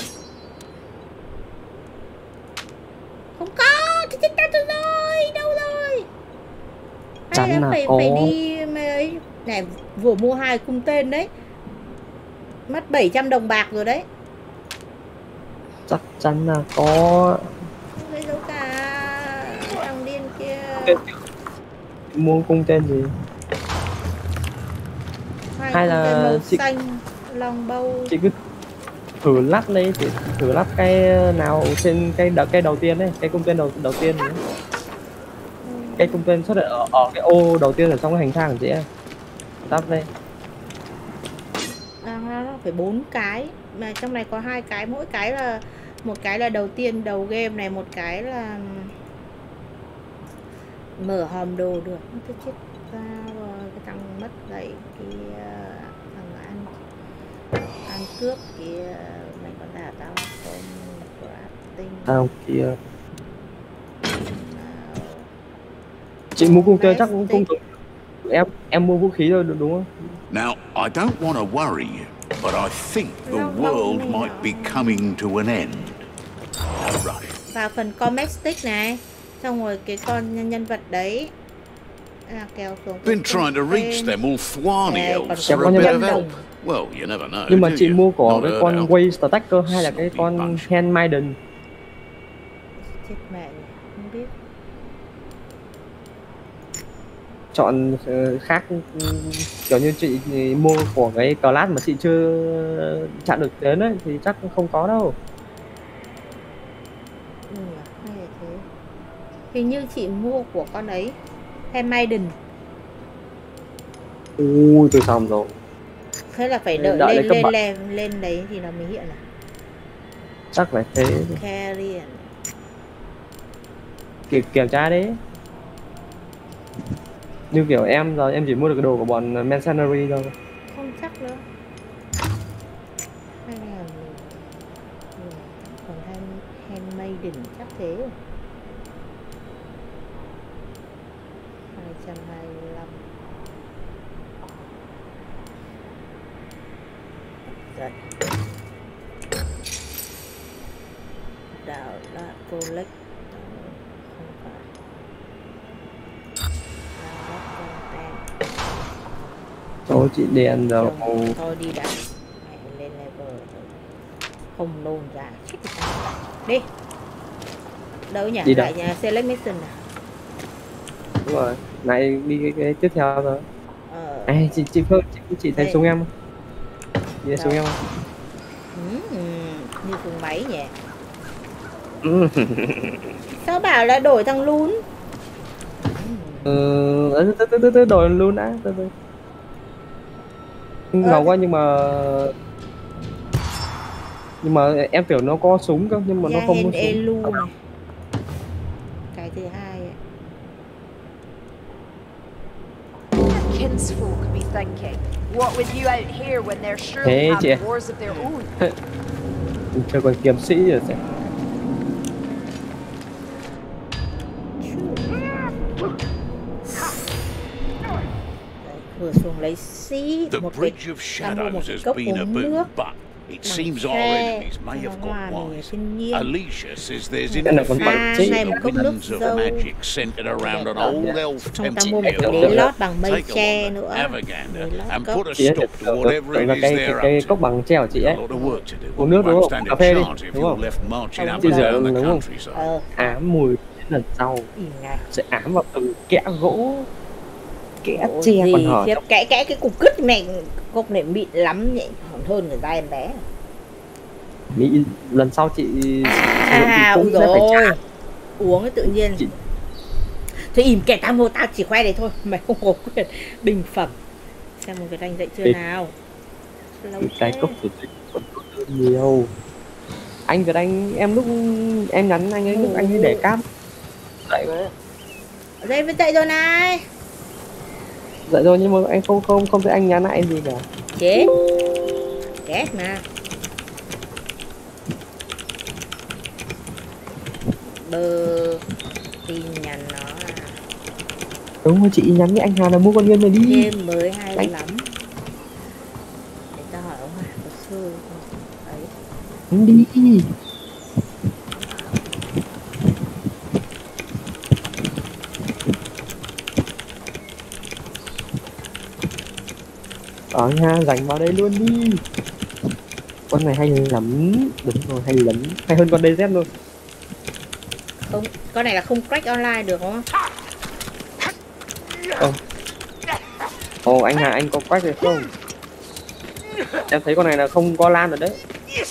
Không có, thì chết tao rồi, đâu rồi? Chắn là phải, có. Phải đi mấy ấy. Này, vừa mua hai cung tên đấy. Mất bảy trăm đồng bạc rồi đấy. Chắc chắn là có. Không lấy dấu cả thằng điên kia. Mua cung tên gì? Hai, Hay là màu chị... xanh lòng bâu. Chị cứ thử lắp đi, chị thử lắp cái nào trên cái đầu, cái đầu tiên đấy, cái cung tên đầu đầu tiên đấy. Ừ. Cái cung tên xuất hiện ở, ở cái ô đầu tiên ở trong cái hành thang của chị ấy. Lắp đây. À, nó phải bốn cái mà trong này có hai cái, mỗi cái là một cái là đầu tiên đầu game này, một cái là mở hòm đồ được. Tôi chết ra rồi, cái thằng mất gậy kia, thằng ăn ăn cướp kia, mày còn đả tao không? Crafting tao kia. Chị mua cung tên chắc cũng cung tên. Em em mua vũ khí thôi đúng không? Now, I don't want to worry you, but I think the world might be coming to an end. No rush. Vào phần cosmetic này, xong rồi cái con nhân, nhân vật đấy à, kéo xuống. Been trying to reach them Ulthuani elves for a bit of help. Well, you never know. Nhưng mà chị mua của cái con Way Stacker hay là cái con Handmaiden? Chết mẹ, không biết. Chọn uh, khác, kiểu như chị mua của cái class mà chị chưa chặn được đến ấy thì chắc không có đâu. Ừ, hay là thế. Hình như chị mua của con ấy Handmaiden. Ui tôi xong rồi. Thế là phải đợi, đợi lên lên, lên lên đấy thì nó mới hiện à? Chắc phải thế. Carrion. Kiểm, kiểm tra đấy. Như kiểu em giờ em chỉ mua được cái đồ của bọn Mercenary thôi. Không chắc nữa. Hay là còn hand, Handmaiden chắc thế. hai trăm hai mươi lăm. Rồi. Đào là collect. Thôi chị đèn rồi. Thôi đi đã. Lên level không nôn ra. Đi. Đâu nhỉ? Đi Lại nhà select mission à? Đúng rồi. Này đi cái, cái tiếp theo rồi. Ờ. À, chị chị Phương, chị, chị thấy súng em không? Chị thấy súng em không? Ừ, như súng máy nhỉ. Sao bảo là đổi thằng lún? Ừ, từ từ từ từ đổi luôn đã, từ từ. Ngầu quá nhưng mà nhưng mà em tưởng nó có súng cơ nhưng mà nó không có súng. Này. Cái thứ hai ấy. Kinsfolk be thinking, what with you out here when they're surely having wars of their own. Chơi còn kiếm sĩ rồi sẽ. Vừa xuống lấy xí một cái đang một cốc uống nước. It seems our enemies may have got wise. Alicia says there's interference in the winds of magic centered around an old elf temple near Avagander and put a stop to whatever it is they're up to. Cái cốc bằng tre của chị ấy. Uống nước đúng không? Cà phê đi, đúng không? Chị rửa đúng không? Ám mùi lần sau sẽ ám vào từng kẽ gỗ. Kẽ tre còn hở. Kẽ kẽ cái cục cứt này, cục này mịn lắm nhỉ, còn hơn người da em bé. Mỹ lần sau chị à, ui rồi uống cái tự nhiên chị... Thôi im kể tao mua, tao chỉ khoe đấy thôi, mày không có quyền bình phẩm. Xem một cái anh dậy chưa Ê. nào. Cái cốc của chị còn tốt hơn nhiều. Anh với anh em lúc em nhắn anh ấy lúc anh ấy để cáp dậy với dậy với dậy rồi này. Dậy rồi nhưng mà anh không không không thấy anh nhắn lại gì cả. Chết chết mà bơ tin nhắn nó à. Đúng rồi chị nhắn với anh Hà là mua con game này đi. Game mới hay anh... lắm. Để tao hỏi ông Hà có sơ đấy. Anh đi. Ở nhà rảnh vào đây luôn đi. Con này hay lắm, đúng rồi, hay lắm, hay hơn con đê dét luôn. Không, con này là không crack online được đúng không? Không. Ồ, anh Hà, anh có crack được không? Em thấy con này là không có lan rồi đấy.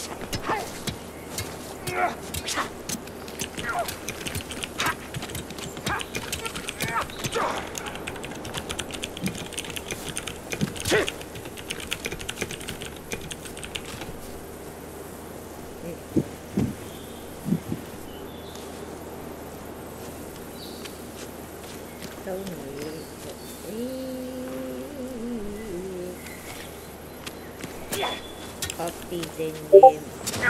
Copy tên game.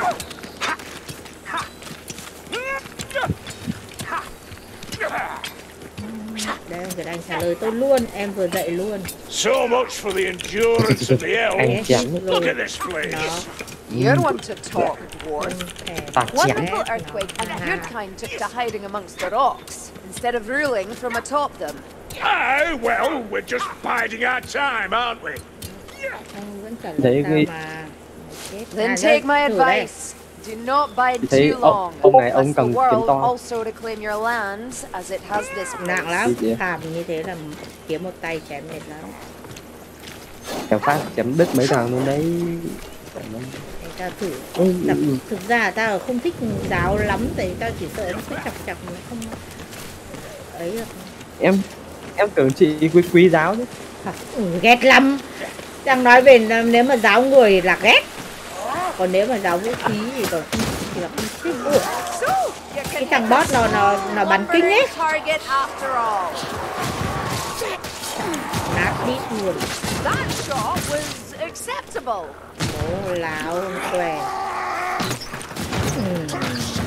Đây, người anh trả lời tôi luôn, em vừa dậy luôn. So much for the endurance of the elves. Look at this place. You're one to talk, dwarf. Wonderful earthquake and your kind took to hiding amongst the rocks instead of ruling from atop them. Aye, well, we're just biding our time, aren't we? Anh vẫn trả lời sao mà chết. Then take my advice. Do not bide Thấy too ông, long. ông này ông Request cần the kiếm world to. also to claim your lands as it has this Nặng place. lắm, thảm như thế là kiếm một tay chém mệt lắm. Kéo phát chém đứt mấy thằng luôn đấy. Để tao thử. Ừ, Tập, ừ. Thực ra tao không thích giáo lắm, tại tao chỉ sợ nó cứ chọc chọc nó không ấy được. Em em tưởng chị quý quý giáo chứ. Ừ, ghét lắm. Đang nói về nếu mà giáo người là ghét. Còn nếu mà giáo vũ khí thì còn thì là không thích. Ủa. Cái thằng boss nó nó nó bắn kinh ấy. Nát đít luôn. Bố láo què. Ừ.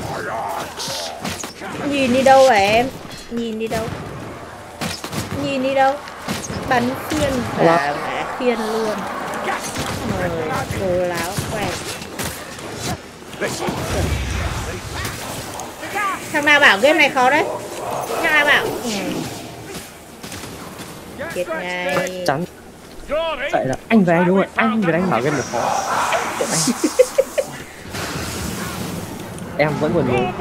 Nhìn đi đâu hả em? Nhìn đi đâu? Nhìn đi đâu? Bắn khiên cả mẹ khiên luôn. Rồi, bố láo què. Thằng nào bảo game này khó đấy? Thằng nào bảo? Ừ. Chết ngay. Chắn. Vậy là anh với anh đúng rồi, anh với anh bảo game này khó. Em vẫn còn nhớ.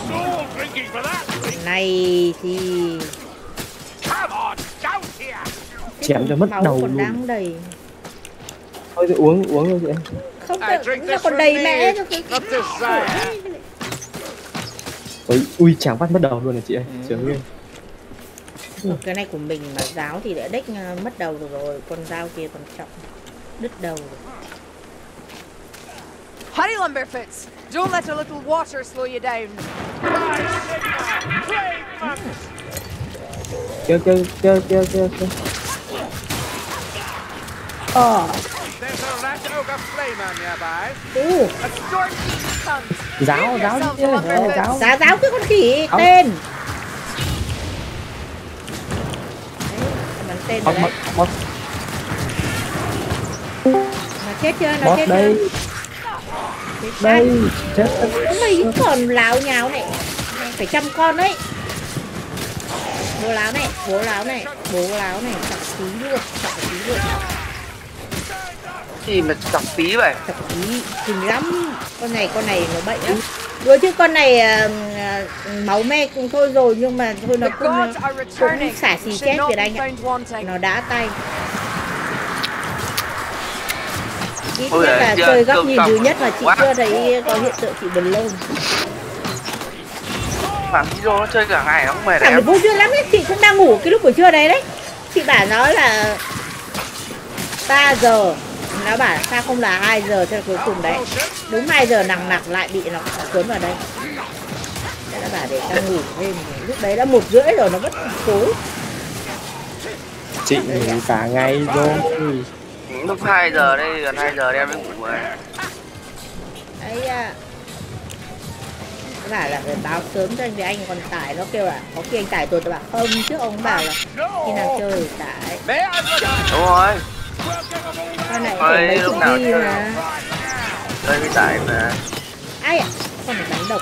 Này thì chém cho mất đầu còn luôn. đang đầy. Thôi thì uống uống thôi chị em. Không tự, nó còn đầy mẹ. Ôi, ui chàng phát mất đầu luôn này chị ơi. Ừ. Sướng Ừ, cái này của mình mà giáo thì đã đếch mất đầu rồi, con dao kia còn chọc đứt đầu rồi. Hurry, Lumberfoots! Don't let a little water slow you down. Kêu kêu kêu kêu kêu kêu. Ờ. Ừ. Giáo giáo chứ, giáo giáo giáo cái con khỉ tên. Bắn tên rồi đấy. Boss. Nó chết chưa? Nó chết đây. Chưa? Đây, chết. Mày còn láo nháo này. Phải trăm con đấy. Bố láo này, bố láo này, bố láo này, chọc tí luôn, chọc tí luôn. Gì mà chọc tí vậy? Chọc tí, kinh lắm. Con này, con này nó bệnh lắm. Đôi chứ con này uh, máu me cũng thôi rồi, nhưng mà thôi nó cũng, cũng xả xì chết Việt Anh ạ. Nó đá tay. Ít nhất là chơi góc nhìn thứ nhất mà chị quá. Chưa thấy có hiện tượng chị bần lông. Thằng Hiro nó chơi cả ngày nó không mệt. Thằng này vui duyên lắm ấy, chị cũng đang ngủ cái lúc buổi trưa đấy đấy. Chị bảo nó là ba giờ, nó bảo sao không là hai giờ cho cuối cùng đấy. Đúng hai giờ nặng nặc lại bị nó cuốn vào đây. Thế nó bảo để tao ngủ thêm, lúc đấy đã một rưỡi rồi nó vẫn tối. Chị ngủ cả ngày rồi. Lúc hai giờ đây, gần hai giờ em mới ngủ rồi. Đấy à. Nó bảo là phải báo sớm cho anh vì anh còn tải, nó kêu là có khi anh tải tôi, tôi bảo không, trước ông bảo là khi nào chơi thì tải. Đúng rồi. Con này phải mấy chục ghi mà. Chơi mới tải mà. Ai ạ? Con này bắn độc.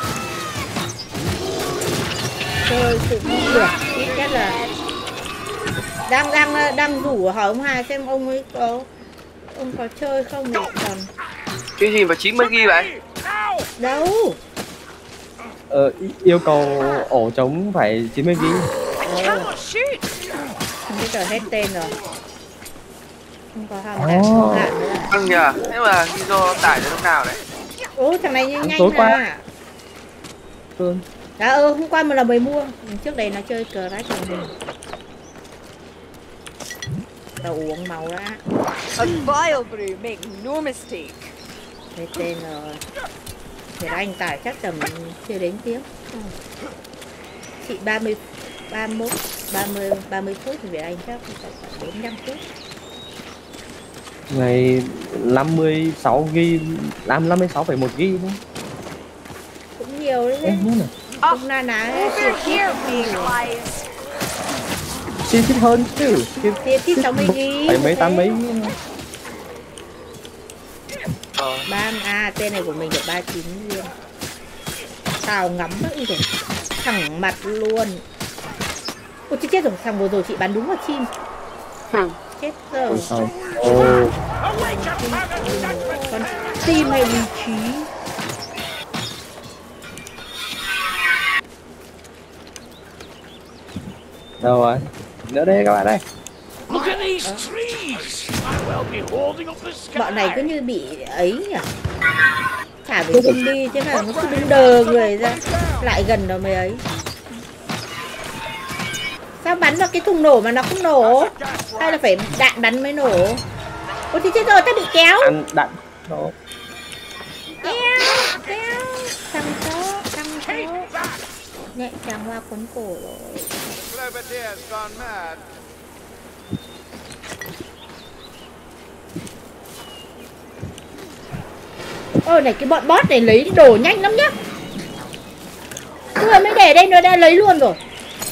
Chơi tự nhiên được, ít nhất là đang đang đang rủ hỏi ông Hà xem ông ấy có ông có chơi không thì còn Cái gì mà chín mươi gi ga bai vậy? Đâu? Ờ, yêu cầu ổ trống phải chín mươi gi ga bai. Ờ. Không biết giờ hết tên rồi. Không có hàm đạn không hạn nữa. Vâng nhờ, thế mà Gizo tải đến lúc nào đấy? Ủa thằng này nhanh tối nhanh qua. à. Ừ. Đã ơ, hôm qua một lần mới mua. Trước đây nó chơi cờ rách của mình. Tao uống máu đã. A vile brew, make no mistake. Cái tên rồi. Thì anh tải chắc tầm chưa đến tiếng. Chị ba mươi, ba mươi mốt, ba mươi, ba mươi phút thì về anh chắc phải bốn mươi lăm phút. Ngày năm mươi sáu gi ga bai, năm mươi sáu phẩy một gi ga bai. Cũng nhiều đấy. Ê, nữa nè. Cũng na ná siêu Here being lies. Siêu thích hơn chứ. siêu thích sáu mươi gi ga bai. Phải mấy tám mấy. Ba à tên này của mình được ba mươi chín viên. Tao ngắm nữa rồi. Thẳng mặt luôn. Ôi chết chết rồi, thằng vừa rồi chị bắn đúng vào chim. Chết rồi. Ồ. Con tim hay lý trí. Đâu rồi? Nữa đây các bạn đây. Bọn này cứ như bị ấy nhỉ. Chả bị zombie chứ nào nó cứ đứng đờ người ra. Lại gần nó mới ấy. Sao bắn vào cái thùng nổ mà nó không nổ? Hay là phải đạn bắn mới nổ? Ôi thì chết rồi, tao bị kéo. Ăn đạn nổ. Kéo, kéo. Thằng chó, thằng chó. Nhẹ chàng hoa cuốn cổ rồi. Ôi này cái bọn boss này lấy đồ nhanh lắm nhá. Vừa mới để đây nó đã lấy luôn rồi.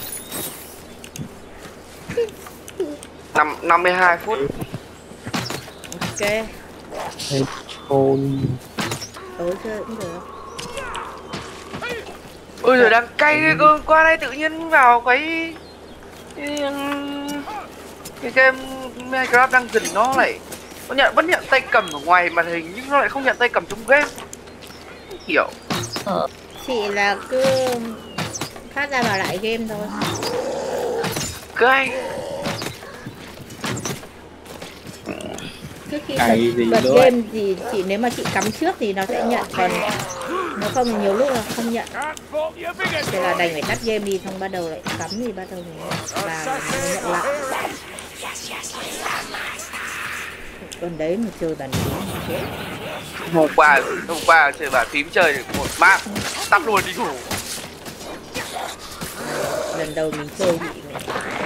Năm, năm mươi hai phút. Ok. Headphone. Tối chơi cũng được. Ôi giời, đang cay cơ, qua đây tự nhiên vào cái cái, cái game Minecraft đang dừng nó lại nó nhận vẫn nhận tay cầm ở ngoài màn hình nhưng nó lại không nhận tay cầm trong game. Không hiểu. Chị là cứ phát ra vào lại game thôi. Cay. Trước khi bật, bật game thì chị nếu mà chị cắm trước thì nó sẽ nhận, còn nếu không nhiều lúc là không nhận. Thế là đành phải tắt game đi, xong bắt đầu lại cắm thì bắt đầu và nhận lại. Còn đấy mà chơi bàn phím. Hôm qua hôm qua chơi bàn phím chơi được một map tắt luôn đi ngủ. Lần đầu mình chơi bị mình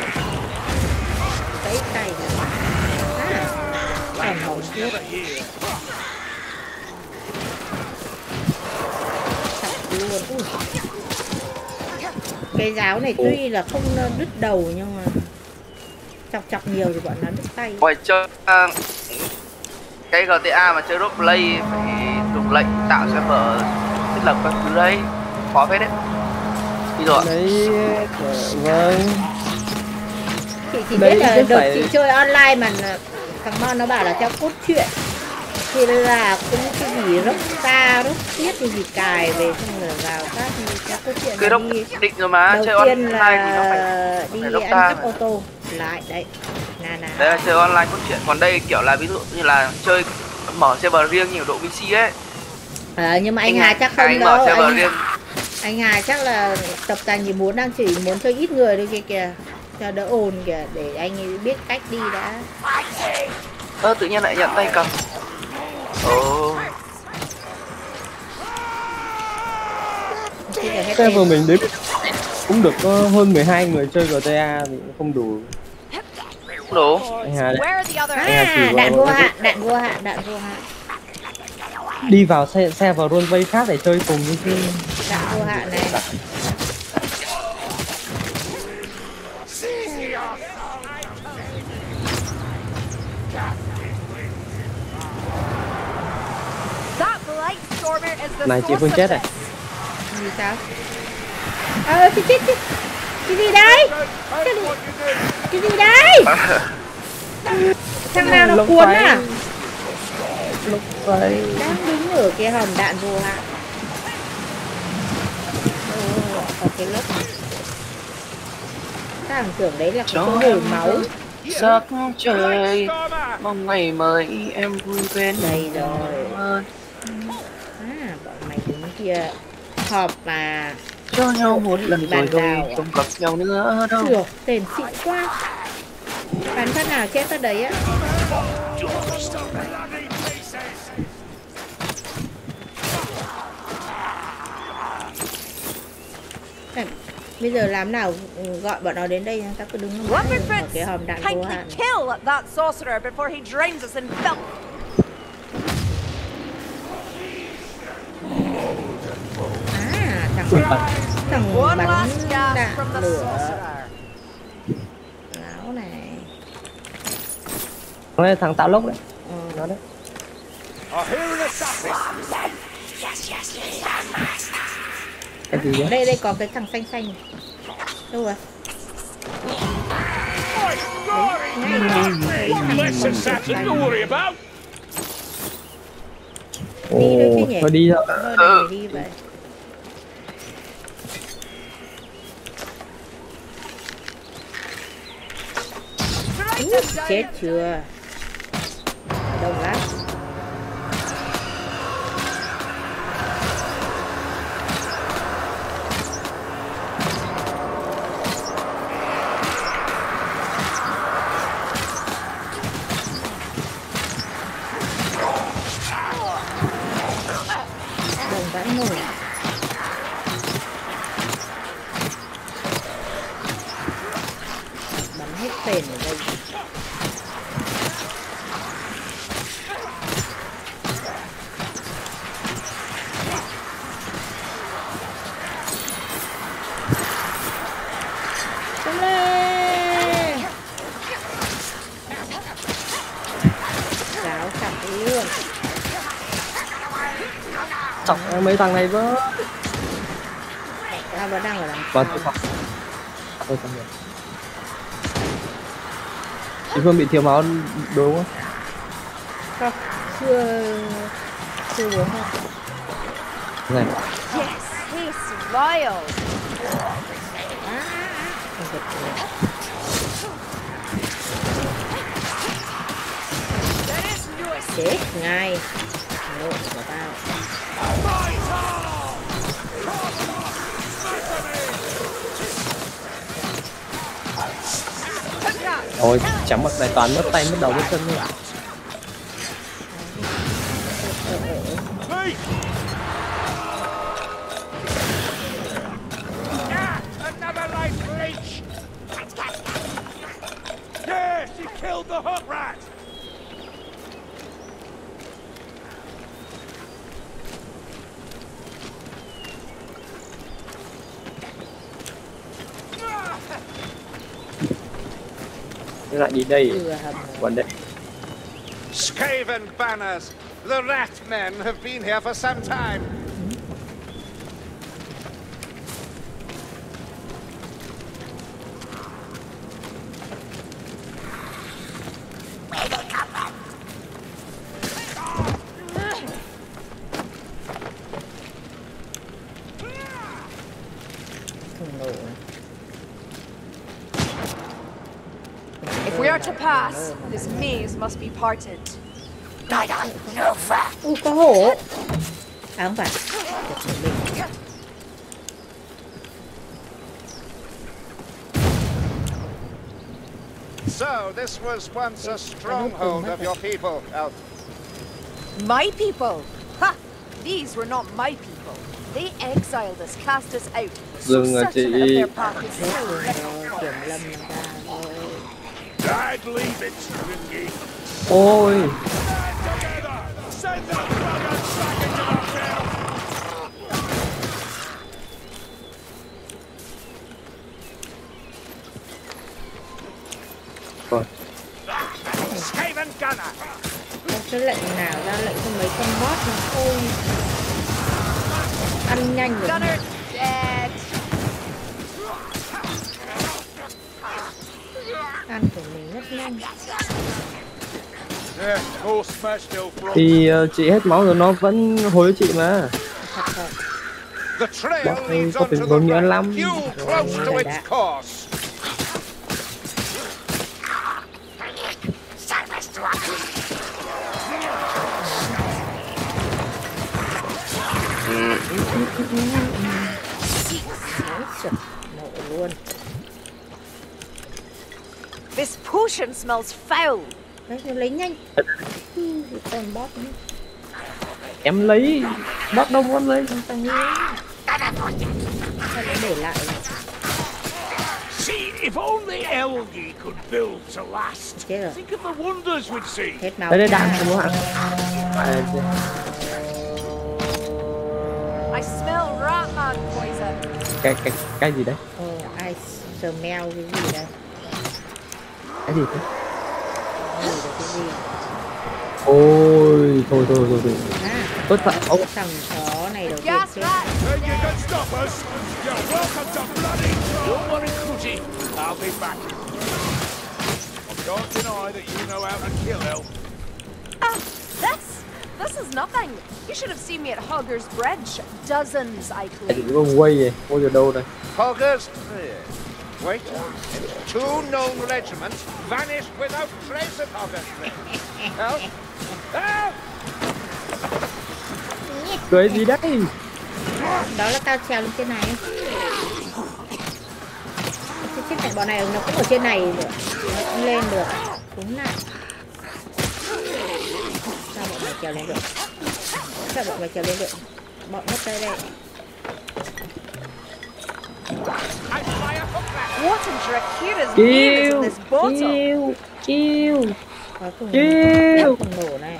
thấy tay à, còn mỏng trước. Chặt luôn. Ui. Cái giáo này tuy là không đứt đầu nhưng mà chọc chọc nhiều thì bọn nó đứt tay. Ôi chơi uh, cái giê tê a mà chơi roleplay phải dùng lệnh tạo server thiết lập các thứ đấy, khó phết đấy. Đi rồi. Đấy, vâng. Chị chỉ biết là đợt phải... chị chơi online mà thằng Mon nó bảo là theo cốt truyện thì là cũng cái gì rốc ta rốc tiết cái gì cài về xong rồi vào các theo cốt truyện. Cái rốc định rồi mà đầu chơi tiên online là thì nó phải đi phải ăn cắp ô tô lại đấy. Nà, nà. Đấy là chơi online cốt truyện, còn đây kiểu là ví dụ như là chơi mở server riêng nhiều độ vê xê ấy. À, nhưng mà anh, anh Hà chắc không đâu. Anh, anh Hà chắc là tập tành thì muốn đang chỉ muốn chơi ít người thôi kia kìa, cho đỡ ồn kìa, để anh biết cách đi đã. Ơ tự nhiên lại nhận tay cầm. Ồ. Server mình đến cũng được có hơn mười hai người chơi giê tê a thì không đủ. Không đủ. Anh Hà đấy. À, đạn vô hạn, đạn vô hạn, đạn vô hạn. Đi vào xe xe vào runway khác để chơi cùng với chứ. Đạn vô hạn này. Này chị Phương chết này. Gì sao? Ờ, chị chết chứ. Cái gì đấy? Cái gì, cái gì đấy? Thằng nào nó cuốn à? Lúc vậy. Đang đứng ở cái hòm đạn vô hạn. Ồ, có cái lớp này. Ta tưởng đấy là cái hồi máu. Sắc trời mong ngày mới em vui bên đây rồi. À, bọn mày đứng kia họp mà cho nhau một lần rồi thôi, không gặp nhau nữa đâu. Được, tên xịn quá. Bắn phát nào chết phát đấy á. À, bây giờ làm nào gọi bọn nó đến đây, ta cứ đứng ở cái hòm đạn vô hạn. À, thằng thằng bắn đạn lửa. Láo này. Đây thằng tạo lốc đấy. Ừ. Nó đấy. Cái gì vậy? Đây đây có cái thằng xanh xanh. Đâu rồi? Ồ, thôi đi thôi. Thôi đi vậy. Chết chưa? Đông lắm. Đông vãi nổi. Bắn hết tên ở đây. Chọc mấy thằng này với. Tao vẫn đang ở đằng sau. Tôi không. Tôi không được. Chị Phương bị thiếu máu đúng không? Không, chưa chưa uống không? Này. Yes, he's royal. À, chết ngay. Nộn của tao. Ôi, chấm mặt này toàn mất tay, mất đầu, mất chân luôn. Lại đi đây, quần đấy. Skaven banners! The rat men have been here for some time. If we are to pass, this maze must be parted. Ui, có hổ. À không phải. So this was once a stronghold of your people, Elf. My people? Ha! These were not my people. They exiled us, cast us out. So certain of their path is I'd leave it, Stringy. Ôi. Send that bugger back into the field. Rồi. Skaven gunner. Cái lệnh nào ra lệnh cho mấy con boss nó thôi. Ăn nhanh rồi. Gunner dead. Ăn của mình rất nhanh. Thì uh, chị hết máu rồi nó vẫn hối chị mà. Bọn tôi có tình huống nhớ lắm. Nổ luôn. This potion smells foul. Đấy, lấy nhanh. Còn bóp nữa. Em lấy. Bóp đâu muốn lấy. Không tăng nhiên. Sao lại để lại. See, if only Elgi could build to last. Think of the wonders we'd see. Hết máu. Đây đây đang không hả? I smell ratman poison. Cái cái cái gì đấy? Ồ, ai smell cái gì đây? Cái gì thế? Cái gì? Ôi, thôi thôi thôi thôi. À, tôi sợ ông thằng chó này đầu tiên chứ. Ah, that's this is nothing. You should have seen me at Hogger's Bridge. Dozens I cleaned. Cái quay gì? Quay ở đâu đây? Hogger's Bridge. Wait, two known regiments vanished without trace of Hogger's Bridge. Help! Help! Cười gì đấy? Đó là tao trèo lên trên này. Cái chiếc này bọn này nó cũng ở trên này nữa. Nó cũng lên được. Đúng lại. Sao bọn này trèo lên được? Sao bọn này trèo lên được? Bọn mất đây đây. What in Drakira's name is in this bottle? Kêu, kêu, Kêu, kêu, không nổ này.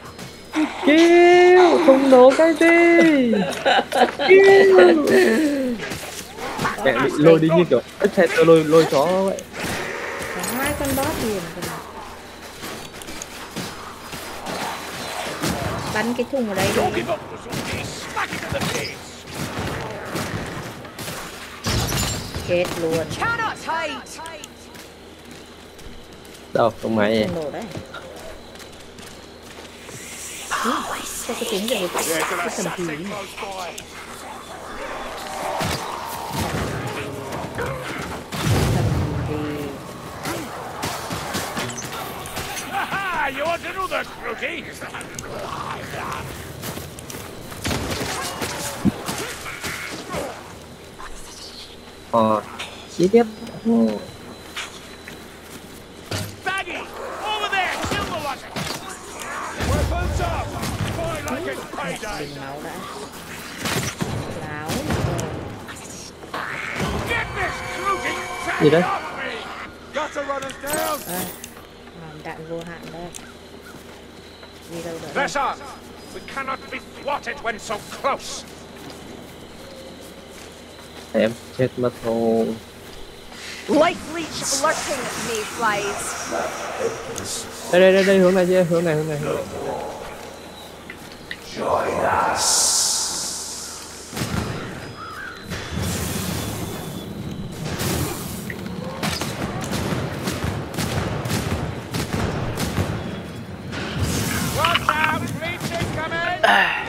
kêu, không nổ cái gì? Kêu. Mẹ bị lôi đi như kiểu ít xe tôi lôi lôi chó vậy. Có hai con boss liền. Bắn cái thùng ở đây đi. Chết luôn. Đâu, không máy không nổ đấy. Ừ, sao cái tiếng gì vậy? Cái thần kỳ này. You want another cookie? Ờ, chi tiết. Baggy, over there, kill the lot. Weapons up. Fine like it's payday. Máu đã. Láo. Get this cookie. Gì đấy? Got to run us down. À, đạn vô hạn đây. Đi đâu đó? Press on. We cannot be thwarted when so close. Em chết mất thôi. Life leech lurking mayflies. Đây đây đây đây hướng này chứ, hướng này hướng này. Hướng này. Join us. Watch out, leech incoming.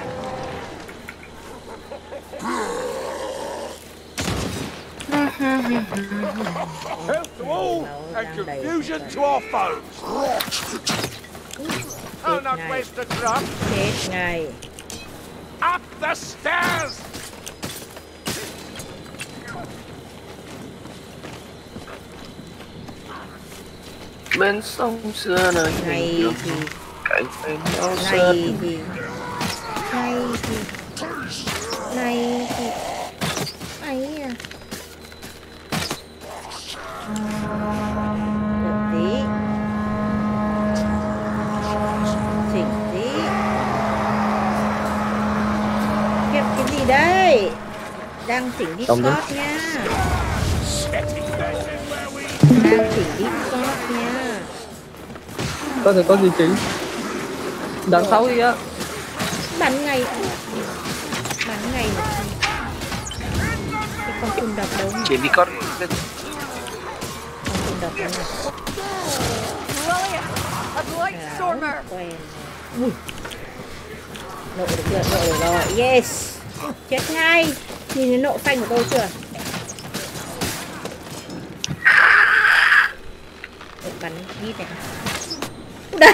Health to all and confusion to our foes. I'll not waste a drop. Chết ngay. Up the stairs. Bên sông xưa nơi Này thì cạnh bên nhau này sơn. thì này thì này thì ấy à. Được tí. Chỉnh tí. Kẹp cái gì đây? Đang chỉnh Discord nha. Đang chỉnh Discord nha. Có thể có gì chính? Đằng sau đi á. Bắn ngay. Bắn ngay. Cái con trùng độc đâu nhỉ? Chỉ đi con Con trùng độc đâu nhỉ? Brilliant! A boy Stormer. Quen. Ui. Nộ được chưa? Nộ được rồi. Yes. Chết ngay. Nhìn thấy nộ xanh của tôi chưa? Được bắn hít này. Đây.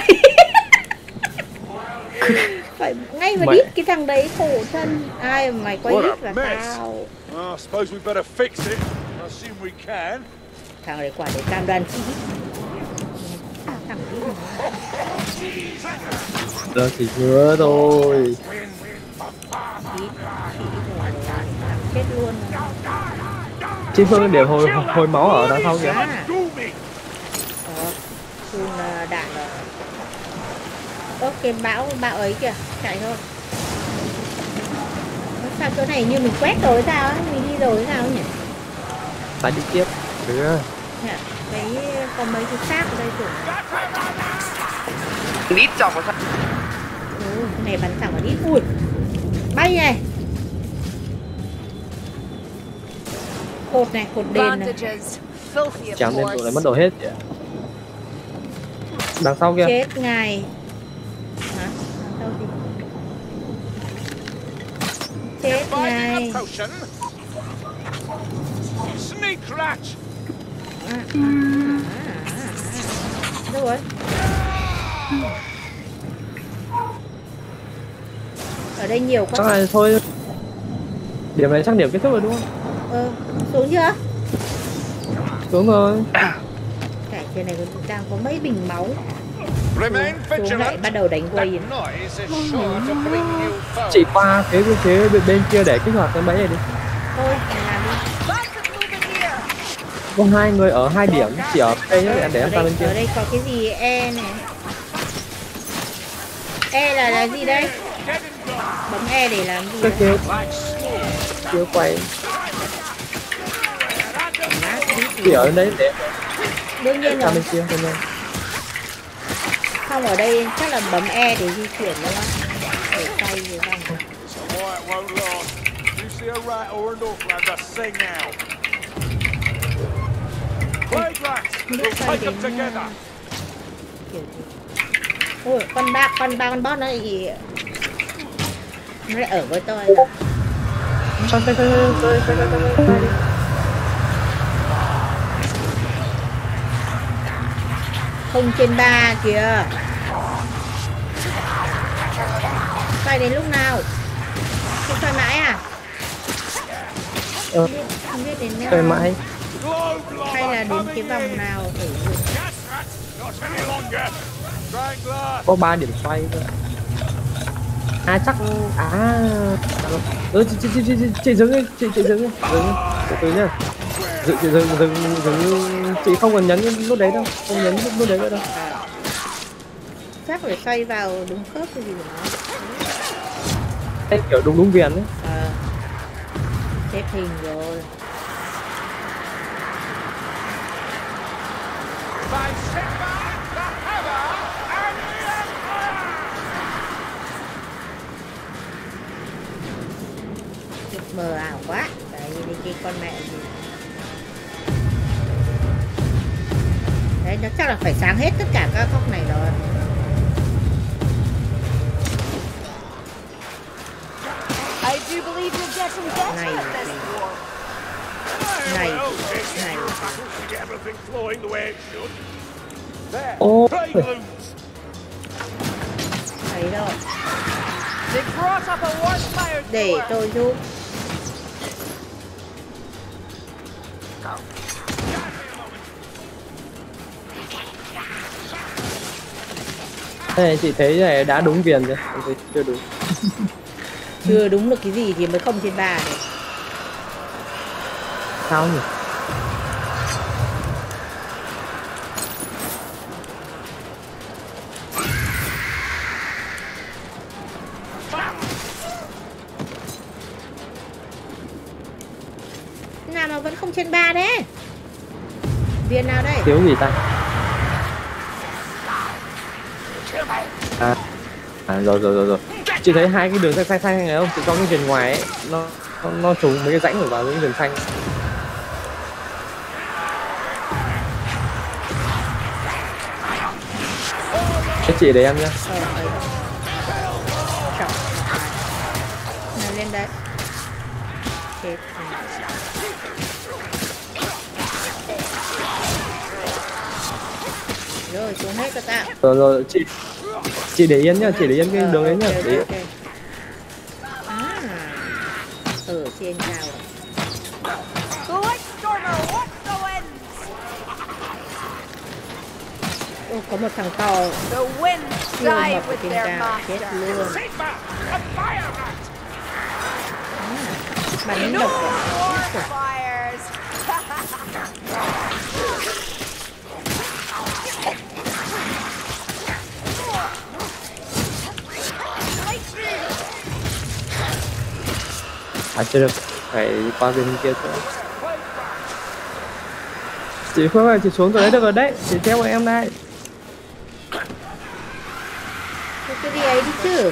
Phải ngay mà Mày... đít cái thằng đấy khổ thân. Ai mà mày quay đít là tao. Oh, suppose we better fix it. I assume we can. Thằng đấy quả để cam đoan chi. Thằng đít. Đó chỉ hứa thôi. Đít, đít rồi, chết luôn rồi. Chị Phương điểm hồi hồi máu ở đằng sau kìa. À. Ờ, phun đạn rồi. Ơ cái bão bão ấy kìa, chạy thôi. Sao chỗ này như mình quét rồi sao á, mình đi rồi sao nhỉ? Phải đi tiếp. Được. Cái có mấy cái xác ở đây tưởng. Đít chọc vào sao? Ừ, cái này bắn thẳng vào đít. Ui, bay này. Cột này, cột đền này. Chém lên tụi này mất đồ hết kìa. Đằng sau kia. Chết ngay. Hả? Đằng sau gì? Chết ngay. Sneak rat. À, à, à, à. Đâu rồi? Ở đây nhiều quá. Chắc là thôi. Điểm này chắc điểm kết thúc rồi đúng không? Ờ, xuống chưa? Xuống rồi. Cái trên này đang có mấy bình máu. Remain Xuống lại bắt đầu đánh quay. Chị qua phía bên phía bên, bên kia để kích hoạt cái bẫy này đi. Thôi, mình làm đi. Có hai người ở hai điểm, chỉ ở đây nhé, để em ở sang bên kia. Ở đây có cái gì E này. E là là gì đây? Bấm E để làm gì? Cái kêu kêu quay. Chỉ ở đấy để đương nhiên rồi. Bên kia, bên kia. Không, ở đây chắc là bấm E để di chuyển đúng không? Để quay gì không? Quay đến kiểu gì? Ôi, con ba con ba con boss nó gì? Nó lại ở với tôi. Thôi thôi thôi thôi thôi thôi thôi đi. Không trên ba kìa. Xoay đến lúc nào? Không xoay mãi à? Ờ. Không biết đến Xoay mãi. Hay là đến cái vòng nào thử. Có ba điểm xoay thôi. À chắc à. Ừ, chị chị chị chị chị dừng đi, chị chị dừng đi, dừng từ từ nhá. Chị chị dừng dừng dừng chị không cần nhấn nút đấy đâu, không nhấn nút đấy nữa đâu. Chắc phải xoay vào đúng khớp cái gì của nó. Đây kiểu đúng đúng viền đấy. Ờ. Xếp hình rồi. Mờ ảo quá. Đấy, đi cái con mẹ gì. Đấy, nó chắc là phải sáng hết tất cả các góc này rồi. I do believe you're getting better Này, at this war. này, này. Ô. Thấy đâu. They brought up a wildfire. Để tôi giúp. Đây chị thấy này đã đúng viền chưa? Em thấy chưa đúng. Chưa đúng được cái gì thì mới không trên ba này. Sao nhỉ? Nào mà vẫn không trên ba đấy. Viên nào đây? Thiếu gì ta? À, à rồi rồi rồi rồi. Chị thấy hai cái đường xanh xanh xanh này không? Chị có cái viền ngoài ấy, nó nó, nó trùng mấy cái rãnh ở vào những viền xanh. Chết chị để em nhá. Ờ, ấy. Chọc. Nào lên đây. Chết. Rồi xuống hết rồi tao. Rồi rồi chị chị để yên nhá, chị để yên cái đường ấy nhá. Okay, Để... okay. À. Ừ, trên cao rồi. Ô, có một thằng to siêu mập ở trên cao, chết luôn. À, bắn độc À chưa được, phải qua bên kia thôi. Chị Phương ơi, chị xuống rồi đấy, được rồi đấy, chị theo em đây. Cứ đi ấy đi chứ.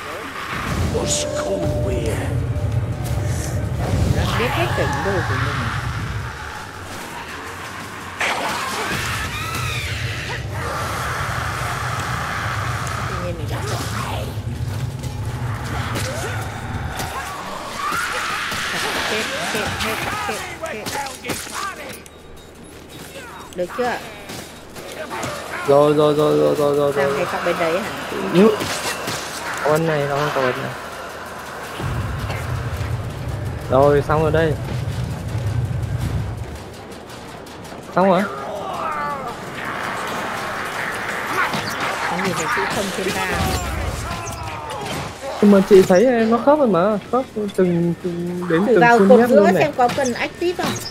Biết hết cảnh đồ của mình. Tự nhiên mình đã chọn. Chết, chết, hết, chết, chết. Được chưa? Rồi rồi rồi rồi rồi rồi. Sao hay cọc bên đấy hả? Nhú. Con này nó còn này. Rồi xong rồi đây. Xong rồi. Có nhìn thấy chữ không trên ba. Nhưng mà chị thấy nó khớp rồi mà, khớp từng, từng đến thử từng vào khuôn cột nét giữa luôn này. xem có cần active không?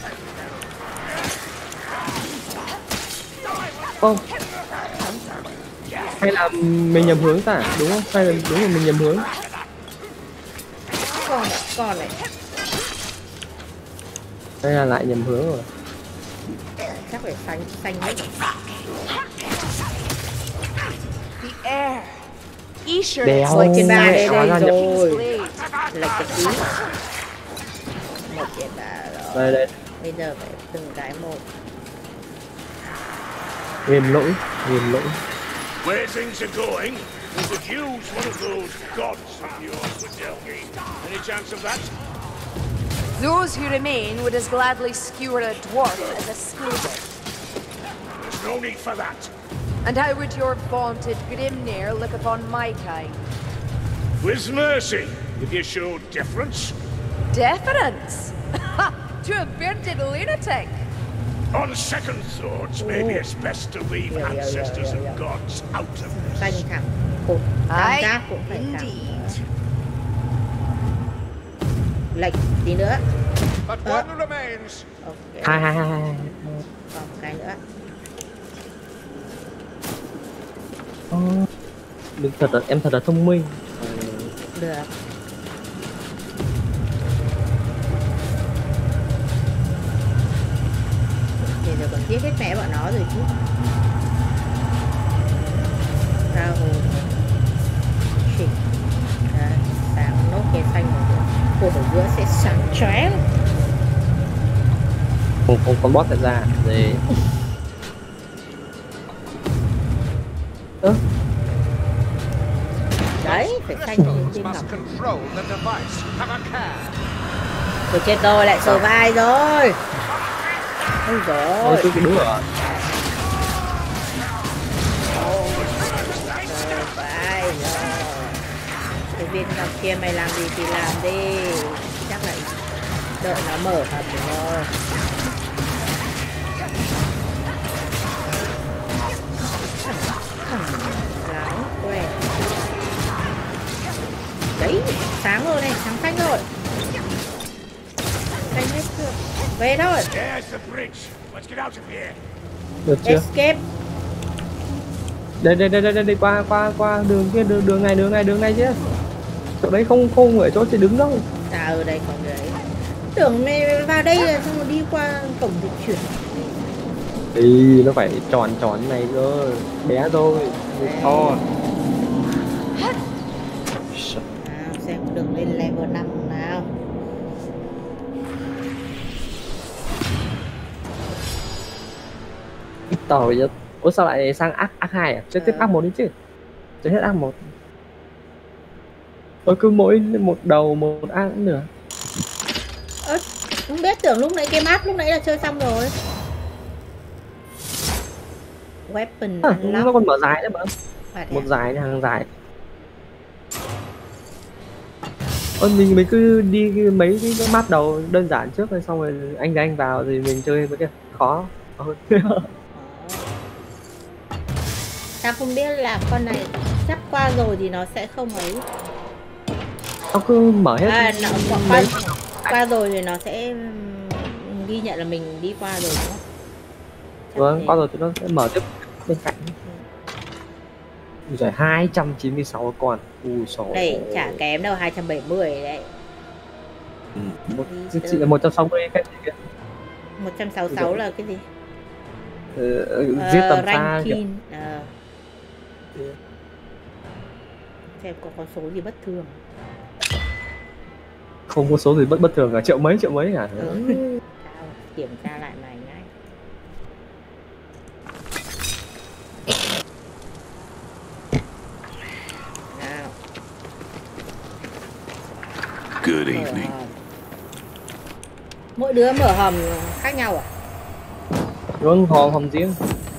Không. Hay là mình nhầm hướng ta, đúng không? Hay là đúng là mình nhầm hướng? Còn còn này. Hay là lại nhầm hướng rồi? Chắc phải xanh xanh hết. The air. Esher Đéo, is like trên ba đây hóa ra đây nhập- rồi. Lệch cái tí. Một trên ba rồi. Đây đây. Bây giờ phải từng cái một. Nghiêm lỗi, nghiêm lỗi. Where things are going, we could use one of those gods of yours, Delgi. Any chance of that? Those who remain would as gladly skewer a dwarf as a skillet. There's no need for that. And how would your vaunted Grimnir look upon my kind? With mercy, if you showed deference. Deference? To a bearded lunatic? On second thoughts, maybe it's best to leave Yeah, yeah, yeah, ancestors yeah, yeah. and gods out of this. Xanh thẳng. Cột tam Aye, giác cũng phải thẳng. indeed. Lệch tí nữa. But Uh. one remains. Ok. Hai hai hai hai. Còn một cái nữa. Ờ, đừng thật là, em thật là thông minh. Được. Bây giờ còn giết hết mẹ bọn nó rồi chứ. Ra hồ. Shit. Đấy, sáng nốt cái xanh ở giữa. Cột ở giữa sẽ sáng chóe. Không không con boss thật ra. Gì? Ơ? Đấy, phải xanh như trên ngọc. control the device. Have a care. Tôi chết rồi, lại survive rồi. Ôi giời Ôi ơi. tôi cái đúng rồi. Survive rồi. Cái viên ngọc kia mày làm gì thì làm đi. Chắc là đợi nó mở thật rồi. Láo quẹt. Đấy, sáng rồi này, sáng xanh rồi. Xanh hết chưa? Về thôi. There's the bridge. Let's get out of here. Được chưa? Escape. Đây đây đây đây đây, đây qua qua qua đường kia, đường đường này đường này đường này chứ. Chỗ đấy không không ở chỗ chị đứng đâu. À ở đây còn đấy. Tưởng mày vào đây là xong rồi đi qua cổng dịch chuyển. Thì nó phải tròn tròn này cơ, bé thôi, to. Nào xem có đường lên level năm nào. Tỏ vậy. Ủa sao lại sang ác ác hai à? Chứ tiếp ác một đi chứ. Chơi hết ác một. Ôi cứ mỗi một đầu một ác cũng được. Ơ, không biết, tưởng lúc nãy cái map lúc nãy là chơi xong rồi. Weapon À, unlock. nó còn mở dài nữa mà. Một À? dài hàng dài. Ôi mình mình cứ đi mấy cái map đầu đơn giản trước rồi xong rồi anh ra anh vào thì mình chơi mấy cái khó hơn. Ta không biết là con này chắc qua rồi thì nó sẽ không ấy. Nó cứ mở hết. À, nó, qua, qua rồi thì nó sẽ ghi nhận là mình đi qua rồi đúng không? Vâng, qua rồi thì nó sẽ mở tiếp bên cạnh. Rồi hai trăm chín mươi sáu con. Ui xổ. Đây chả kém đâu, hai trăm bảy mươi đấy. Ừ. Một, chị là một trăm sáu mươi cái gì kia. một trăm sáu mươi sáu là cái gì? Ừ, giết tầm xa kìa. Ờ. Xem có con số gì bất thường. Không có số gì bất bất thường cả, triệu mấy triệu mấy cả. Ừ. Kiểm tra lại mày ngay. Nào. Good evening. Mỗi đứa mở hòm khác nhau à? Vâng, hòm hòm riêng.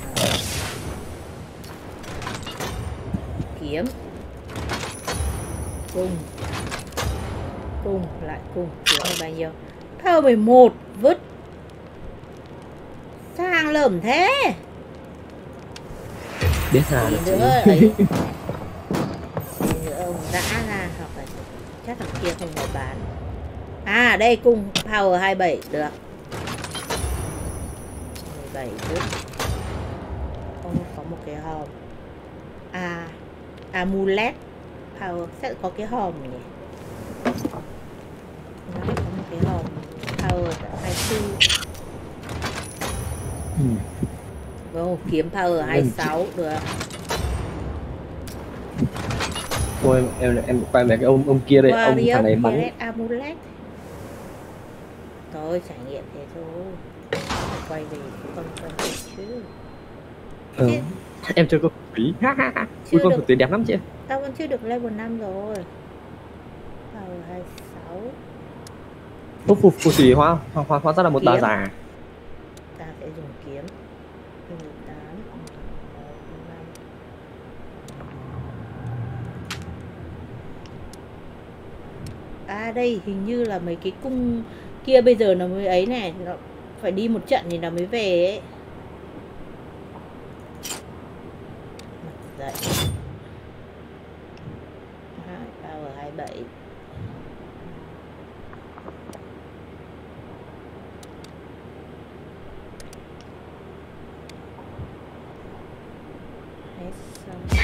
Kiếm. Cung. Cung, lại cung. Kiếm là bao nhiêu? Power mười một, vứt. Sang lởm thế. Biết là gì nữa ấy. Gì nữa ông dã ra hoặc là chắc thằng kia không có bán. À đây cung power hai mươi bảy được. mười bảy vứt. Không có một cái hòm. À amulet power sẽ có cái hòm nhỉ. Nó có một cái hòm power hai mươi tư. Ừ. Vâng, kiếm power hai mươi sáu được. Thôi em em quay về cái ông ông kia đây, ông thằng này bắn amulet. Thôi trải nghiệm thế thôi. Quay về con con chứ. Ừ. Em chơi có phí. Ui con phù thủy đẹp lắm chị. Tao vẫn chưa được level năm rồi. Power hai mươi sáu. Phù phù phù thủy hóa hóa hóa ra là một bà già. Ta sẽ dùng kiếm. mười tám. À đây hình như là mấy cái cung kia bây giờ nó mới ấy này, nó phải đi một trận thì nó mới về ấy. Mặt dậy. Power hai mươi bảy. Hết xong.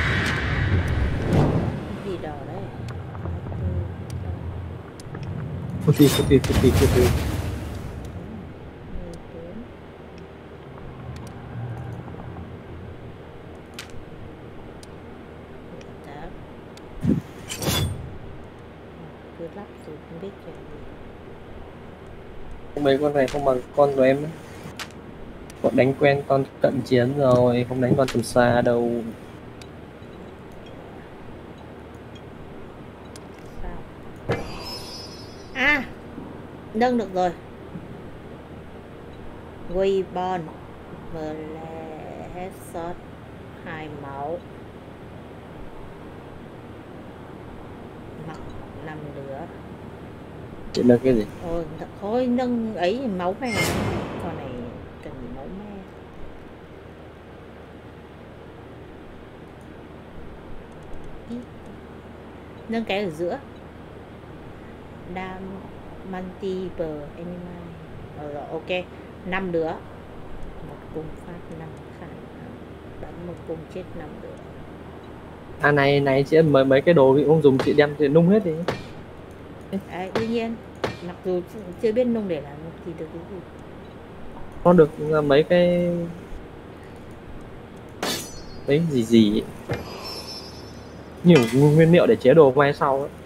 Cái gì đỏ đấy? Phù thủy phù thủy phù thủy phù thủy. Cứ lắp rồi không biết chuyện gì. Mấy con này không bằng con của em ấy. Bọn đánh quen con cận chiến rồi, không đánh con tầm xa đâu. Sao? À, nâng được rồi. Weapon, headshot, hai máu. Mặc năm đứa. Chị nâng cái gì? Ôi, thôi nâng ấy máu me. Con này cần máu me. Nâng cái ở giữa. Dam multiple animal. Ờ rồi, ok. năm đứa. Một cung phát năm khả bắn một cung chết năm đứa. À này này chị ơi, mấy mấy cái đồ không dùng chị đem thì nung hết đi. Đấy, đương nhiên. Mặc dù chưa biết nung để làm gì được cái gì. Có được mấy cái mấy gì gì ấy. Nhiều nguyên liệu để chế đồ mai sau ấy.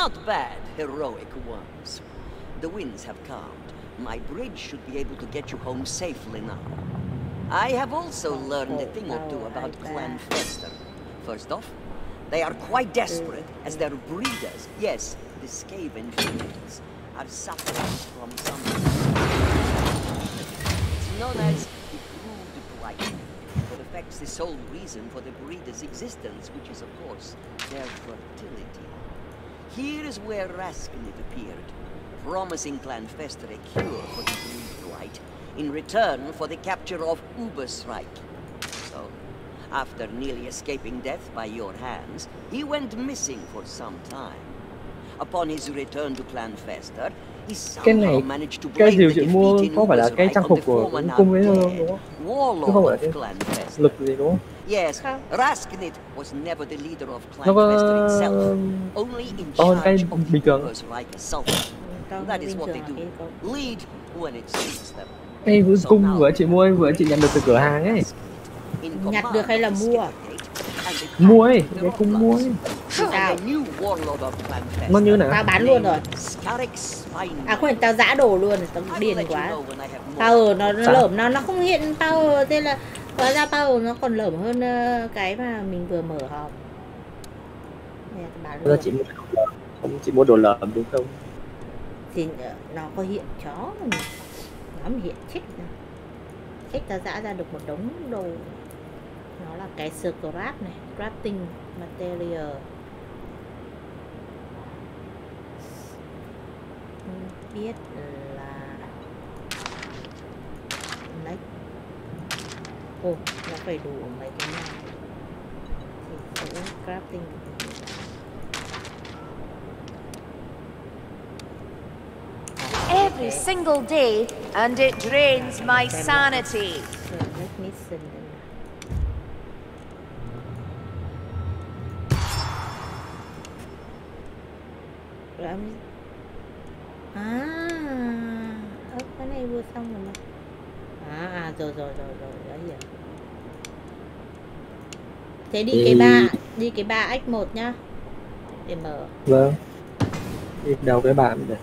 Not bad, heroic ones. The winds have calmed. My bridge should be able to get you home safely now. I have also learned a thing or two about Clan Fester. First off, they are quite desperate, as their breeders, yes, the Skaven females, are suffering from something. It's known as the Brood Blight, that affects the sole reason for the breeders' existence, which is, of course, their fertility. Here is where Raskinit appeared, promising Clan Fester a cure for the Brood Blight, in return for the capture of Ubersreich. So, after nearly escaping death by your hands, he went missing for some time. Upon his return to Clan Fester, he somehow managed to blame the defeat in Ubersreich on the former now dead warlord of Clan Fester. Yes, Raskinit was never the leader of Clan Fester itself, only in charge of the Ubersreich Sultan. That is what they do. Lead when it suits them. Ê, vừa cung vừa chị mua vừa chị nhận được từ cửa hàng ấy. Nhặt được hay là mua? Mua ấy, cái cung mua ấy. Sao? Nó như nào? Tao bán luôn rồi. À không, tao giã đồ luôn, tao điên quá. Power nó lởm, nó nó không hiện power, thế là hóa ra power nó còn lởm hơn cái mà mình vừa mở hòm. Nè, bán luôn. Chị mua đồ lởm, không chị mua đồ lởm đúng không? Thì nó có hiện chó mà. Nó hiện chết này. Chết ta dã ra được một đống đồ. Nó là cái scrap này, crafting material. Không biết là next. Ồ, nó phải đủ mấy cái này. Thì sẽ crafting. Every single day, and it drains my sanity. À, ơ, cái này vừa xong rồi mà. À, à rồi rồi rồi rồi, đã hiểu. Thế đi cái ba, đi cái ba ách một nhá. Để mở. Vâng. Đi đầu cái bạn để.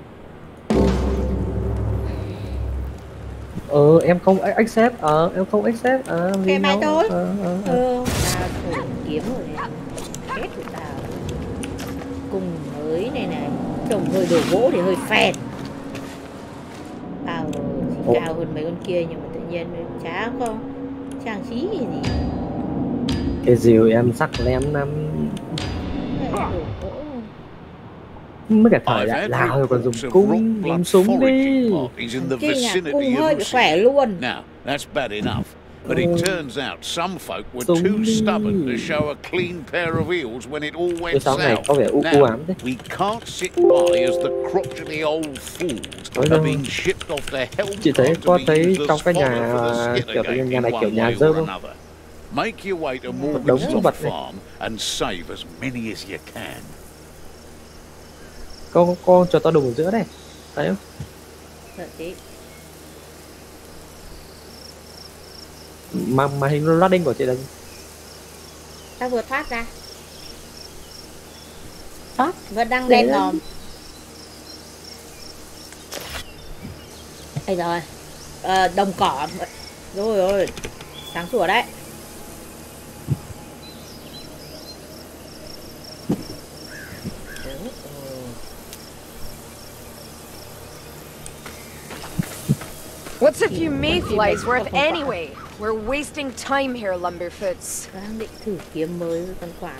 Ờ, em không accept, ờ, em không accept, ờ, vì mày thôi. Ờ, ờ, ờ. Ừ, tao thử kiếm rồi này. Chết của tao. Cùng mới này này, trồng hơi đổ gỗ thì hơi phèn. Tao chỉ cao hơn mấy con kia nhưng mà tự nhiên chả có trang trí gì gì. Cái diều em sắc lem năm. Mới cả thời đại nào rồi còn dùng cung, dùng súng đi. Cái nhà cung hơi bị khỏe luôn. Now, that's bad enough. But it turns out some folk were too stubborn to show a clean pair of heels when it all went south. Now, we can't sit by as the crotchety old fools are being shipped off the Helm Chị thấy có thấy trong cái nhà kiểu cái nhà này kiểu nhà dơ không? Make your way to Morgan's farm and save as many as you can. Con con cho tao đùng ở giữa đây. Thấy không? Đợi tí. Mà mà hình loading của chị là gì? Tao vừa thoát ra. Thoát? Vẫn đang đen ngòm. Đây rồi. Ờ, đồng cỏ. Rồi rồi. Sáng sủa đấy. What's a few mayflies worth anyway? We're wasting time here, Lumberfoots. Đang định thử kiếm mới với con quả.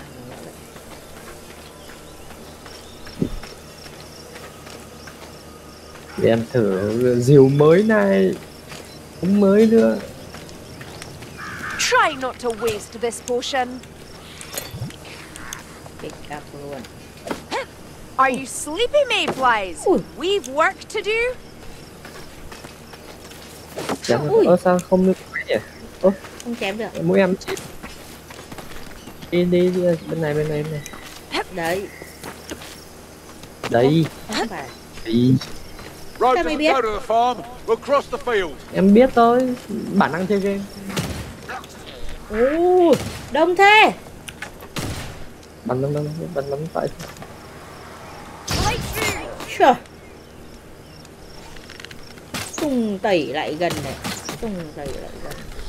Để em thử diều mới này. Không mới nữa. Try not to waste this potion. Pick up luôn. Are you sleepy, mayflies? We've work to do. Chém ơ sao không được nhỉ? Ơ không chém được. Mũi em chị. Đi đi đi bên này bên này bên này. Đấy. Đấy. Không phải. Đi. Sao mày biết? Em biết thôi, bản năng chơi game. Ồ, đông thế. Bắn bắn bắn bắn bắn phải. Trời. Tung tẩy lại gần này. Tung tẩy lại gần.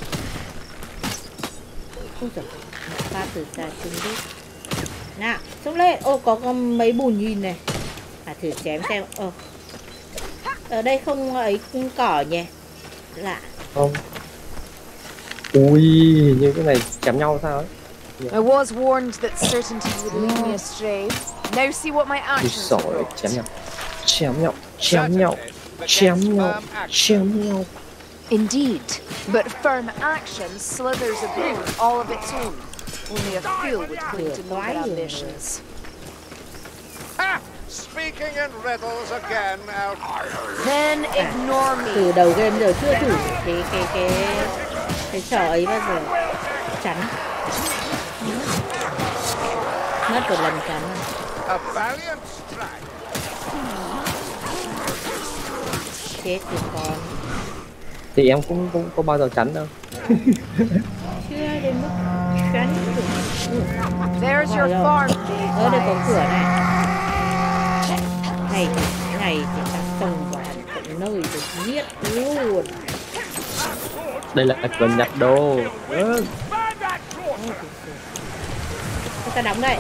Ôi giời. Pha từ xa chung biết. Nào, xuống lên. Ô, có, có mấy bùn nhìn này. À, thử chém xem. Ờ. Ở đây không ấy cỏ nhỉ? Lạ. Không. Ui, như cái này chém nhau sao ấy. I was warned that certainty would lead me astray. Now see what my actions are. Chém nhau. Chém nhau. Chém nhau. Chém nhau. Chém nhau. Indeed, but firm action slithers a bloom all of its own. Only a fool would cling to noble ambitions. Speaking in riddles again out. Then ignore me. Từ đầu game giờ chưa thử cái cái cái cái trò ấy bao giờ. Chắn. Mất một lần chắn. A valiant strike. Chết thì con. Thì em cũng cũng có bao giờ chắn đâu. Chưa đến mức chắn. There's your farm. Ở đây có cửa này. Này thì này thì ta xông vào tận nơi để giết luôn. Đây là cửa nhặt đồ. Ừ. Ta đóng đây.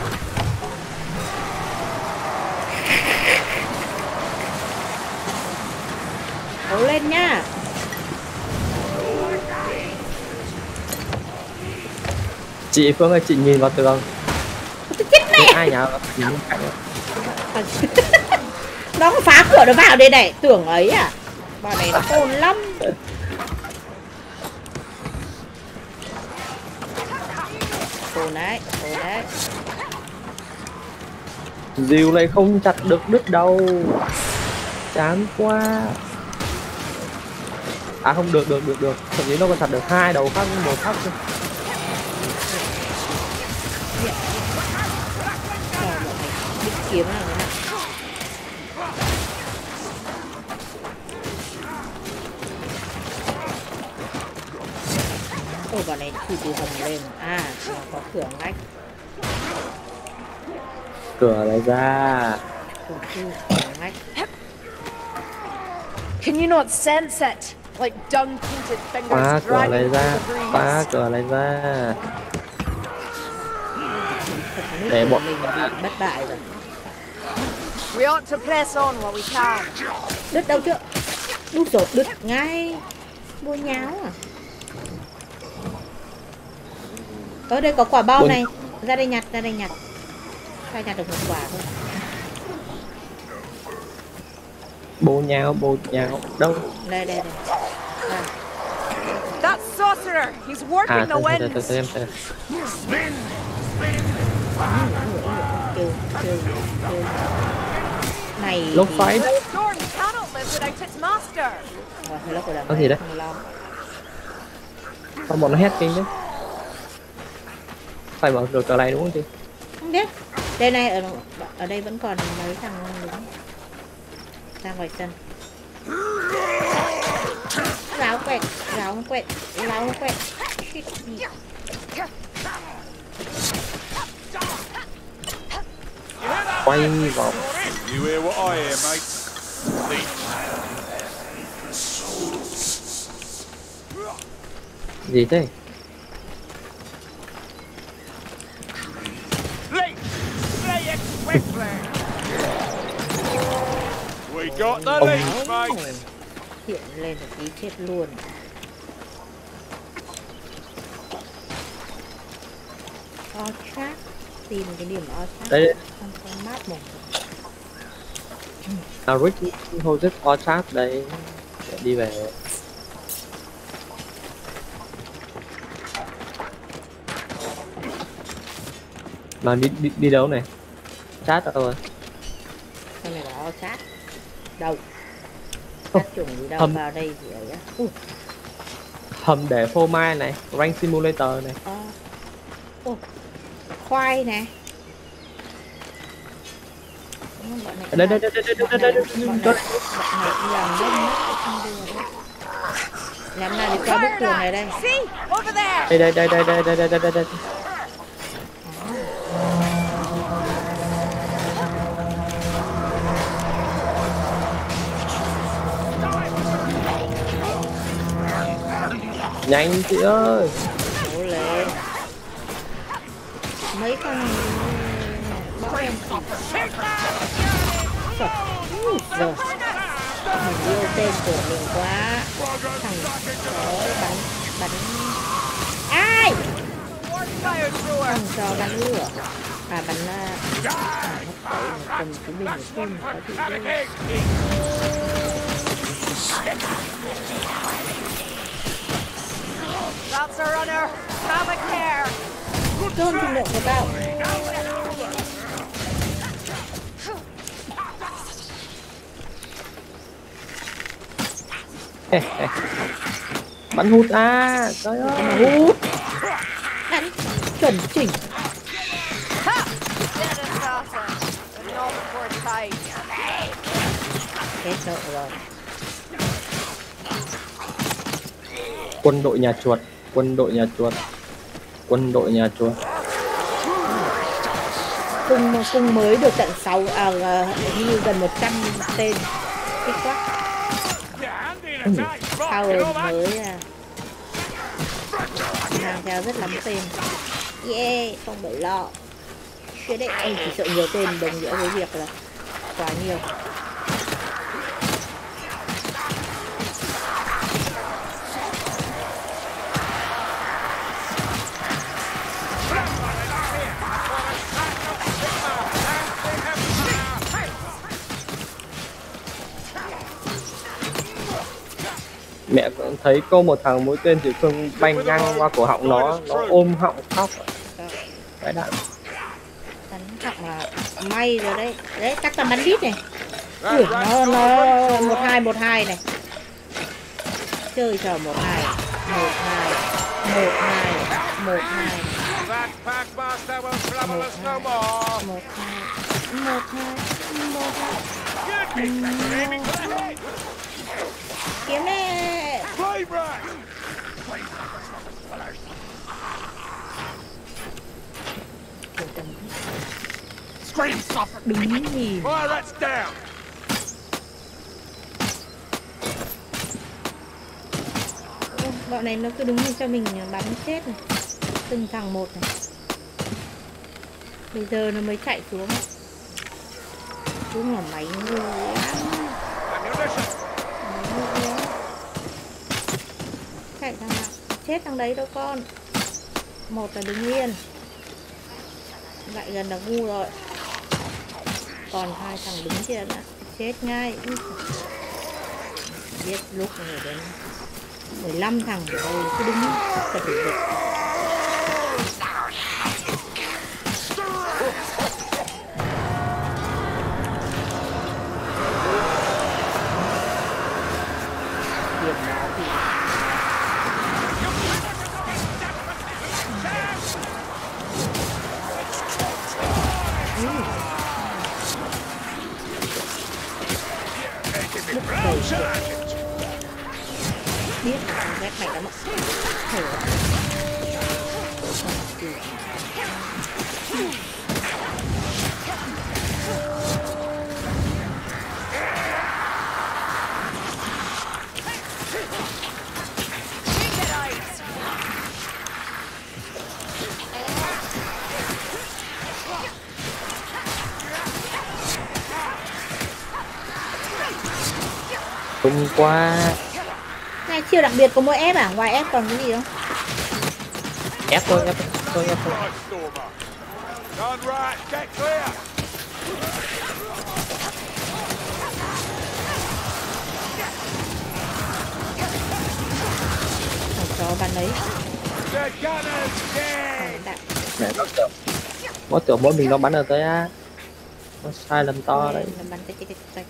Cố lên nhá. Chị Phương ơi, chị nhìn vào tường. Chết mẹ. Ai nhá? Nó có phá cửa nó vào đây này, tưởng ấy à. Bọn này nó khôn lắm. Khôn đấy, khôn đấy. Dìu này không chặt được đứt đâu. Chán quá. À không được, được, được, được. Thậm chí nó còn chặt được hai đầu khác, một khác thôi. Định kiếm nào nữa. Ôi bọn này chỉ từ hầm lên. À, nó có cửa ngách. Cửa này ra. Cửa ngách. Can you not sense it? Like dung painted fingers phá cửa này dragging ra, through the phá breeze. cửa này ra. Để bọn mình bị bất bại rồi. We ought to press on while we can. Đứt đâu chưa? Đút rồi, đứt ngay. Bôi nháo à? Ở đây có quả bom này. Ra đây nhặt, ra đây nhặt. Sao nhặt được một quả thôi. Bồ nhào, bồ nhào. Đâu? Đây, đây, đây. À. That sorcerer, he's warping À, the thôi, thôi, wind. thôi, thôi, em xem. Kêu, kêu, kêu. Này Lốc xoáy đấy. Storm cannot live without its master. Có gì đấy? Sao bọn nó hét kinh đấy? Phải mở được tờ này đúng không chị? Không biết. Đây này, ở ở đây vẫn còn mấy thằng đứng ra ngoài sân. Ráo quẹt, ráo quẹt, ráo quẹt. Quay vòng. You hear what I hear, mate? Gì thế? We got the lead, mate. Hiện lên một tí chết luôn. Orchard, tìm cái điểm Orchard. Đây. Không có map một. À, Rick hold it Orchard đây. Để đi về. Mà đi đi, đi đâu này? Chat rồi. Cái này là Orchard. Đâu? Chat chuẩn đi đâu? Hầm. Vào đây thì ấy á. Uh. Hầm để phô mai này, Rank Simulator này. À. Uh. Khoai nè. Đây đây đây đây đây đây đây đây. Bọn này làm đông nhất không đưa. Làm nào đi qua bức tường này đây. Đây đây đây đây đây đây đây đây đây. Nhanh chị ơi. Cố lên. Mấy con này bỏ em rồi. Mình yêu tên của mình quá. Thằng đó bắn bắn ai? Thằng cho bắn lửa. À bắn à cầm cái mình phun có thị That's a runner. Have a care. Cơn thịnh lượng của tao. Bắn hút à, trời ơi, hút. Bắn chuẩn chỉnh. Kết độ rồi. Quân đội nhà chuột, quân đội nhà chuột, quân đội nhà chuột. Cung cung mới được tận sáu à, như gần một trăm tên. Thích quá. Sau rồi mới à mang theo rất lắm tên. Yeah, không phải lo. Cái đấy anh chỉ sợ nhiều tên đồng nghĩa với việc là quá nhiều. Mẹ cũng thấy có một thằng mũi tên thì Phương banh ngang qua cổ họng nó, nó ôm họng khóc. Cái đạn bắn họng là may rồi đấy. Đấy, chắc là bắn đít này. Ui, nó nó một hai một hai này. Chơi trò một hai một hai một hai một hai một hai một hai một hai. Kiếm nè. Đứng gì? Bọn này nó cứ đứng cho mình bắn chết này. Từng thằng một này. Bây giờ nó mới chạy xuống. Xuống là máy ngu lắm. Chạy thằng nào chết thằng đấy đâu con. Một là đứng yên, lại gần là ngu rồi. Còn hai thằng đứng kia đã chết ngay. Biết lúc này đến mười lăm thằng ở đây cứ đứng thật được. Biết ghét mày lắm ạ. Hôm qua này chiêu đặc biệt có mỗi ép à? Ngoài ép còn cái gì không? Ép thôi, ép thôi, ép thôi. Thằng chó bắn ấy. Này nó tưởng, nó tưởng mỗi mình nó bắn ở tới á. Nó sai lần to đấy. Nó bắn tới tới tới.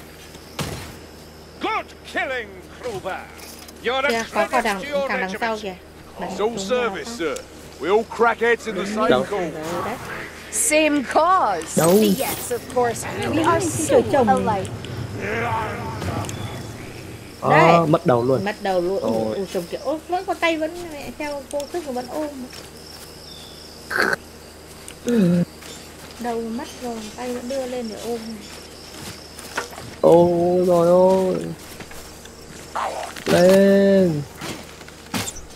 Good killing, Kruber. Kìa, có có đằng, càng đằng sau kìa. It's all service, sir. We all crackheads in the same call. Same cause. Đâu? Yes, of course. We are so alike. À, mất đầu luôn. Mất đầu luôn. Ôi, ôi chồng kiểu, ôi, vẫn có tay vẫn mẹ theo vô thức mà vẫn ôm. Đầu mất rồi, tay vẫn đưa lên để ôm. Ôi rồi ôi. Lên.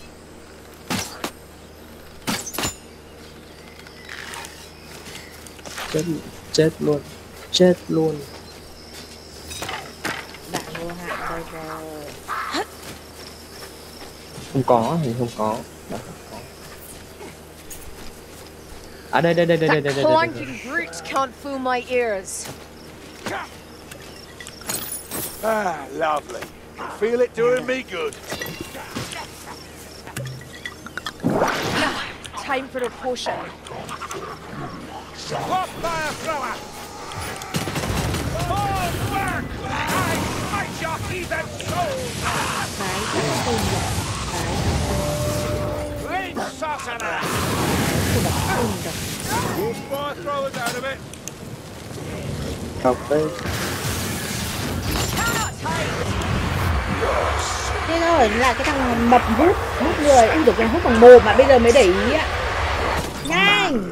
chết chết luôn chết luôn. Bạn vô hạn đâu rồi? Không có thì không có. À đây đây đây đây đây đây đây. Clunking brutes can't fool my ears. Ah, lovely. Feel it doing me good. Time for a potion. Swap fire thrower. More work. I fight your heathen souls. Cái cái cùng rồi. Blade sorcerer. Cái đập cùng rồi. Wolf fire throwers out of it. Học đây. Thế rồi là cái thằng mập hút hút người, ui được cái hút bằng mồm mà bây giờ mới để ý á. Nhanh.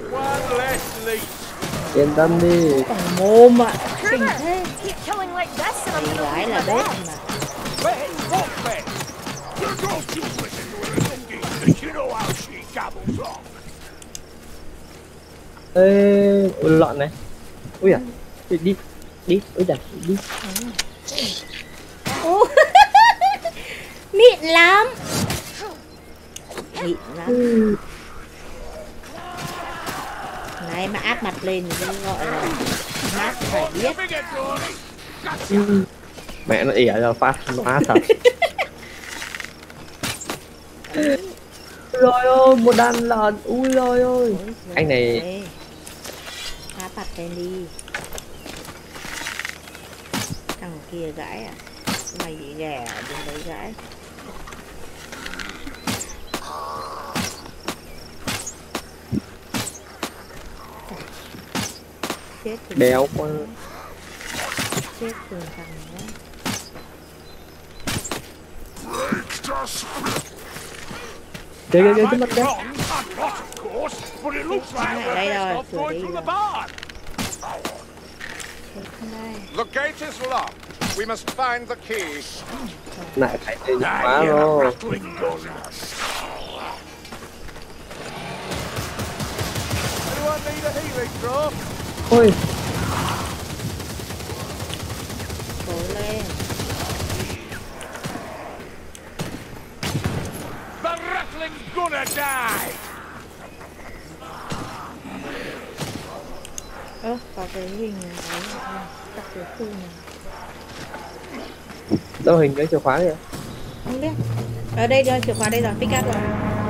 Yên tâm đi. Hút bằng mồm ạ. Kinh thế. Cái gái là đốt mà. Ê, lọn này. Ui à, đi đi đi, ui đặt đi. Mịn lắm. Mịn lắm. Này mà áp mặt lên thì gọi là mát phải biết. Ừ. Mẹ nó ỉa ra phát nó thật. Rồi ơi, một đàn lợn, ui rồi ơi. Anh này áp mặt lên đi. Thằng kia gãi à? Mày bị ghẻ đừng lấy gãi. Chết béo quá. Chết từng thằng nữa. Kìa kìa kìa cái mặt đấy. Đây rồi, sửa đi rồi. The gate is locked. We must find the key. Lại phải lên quá rồi. Ôi. Cố lên. The ratling's gonna die. Ơ, có cái hình đấy, đặt cái khu này. Đâu hình cái chìa khóa kìa? Không biết. Ở đây rồi, chìa khóa đây rồi, pick up rồi.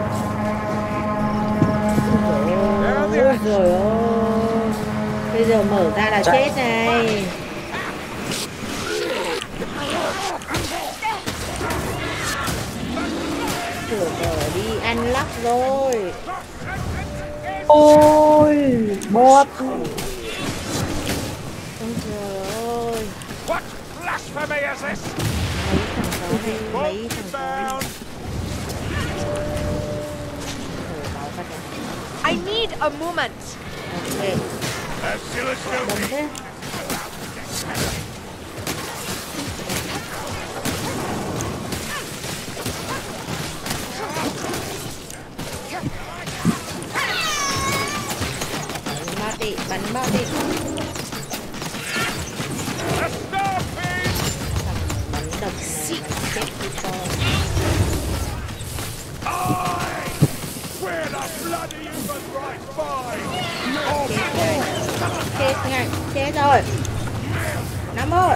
Ôi trời ơi. Bây giờ mở ra là chết này. Cửa mở đi, ăn lắc rồi. Ôi, bot. Ôi trời ơi. What blasphemy is this? Mấy thằng đó này, mấy thằng đó này. I need a moment. Ok. Bấm thế. Bắn đi, bắn bot đi. Bắn độc này, chết đi con. Chết ngay, chết rồi. Nắm ơi.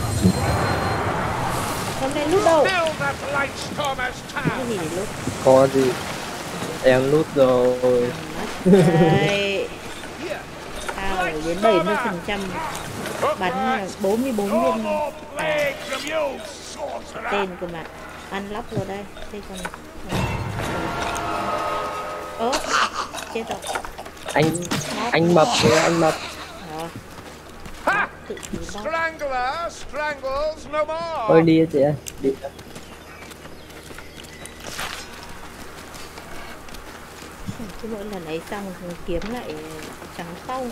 Không nên lút đâu. Cái gì để lút? Có gì? Em lút rồi. Đây. Tao đến bảy mươi phần trăm bắn bốn mươi bốn viên à, tên của mặt ăn lóc rồi đây. Đây còn ớ chết rồi. Anh anh mập rồi, anh mập. Strangler strangles no more. Thôi đi chị ơi, đi. Cứ mỗi lần ấy xong kiếm lại trắng sau.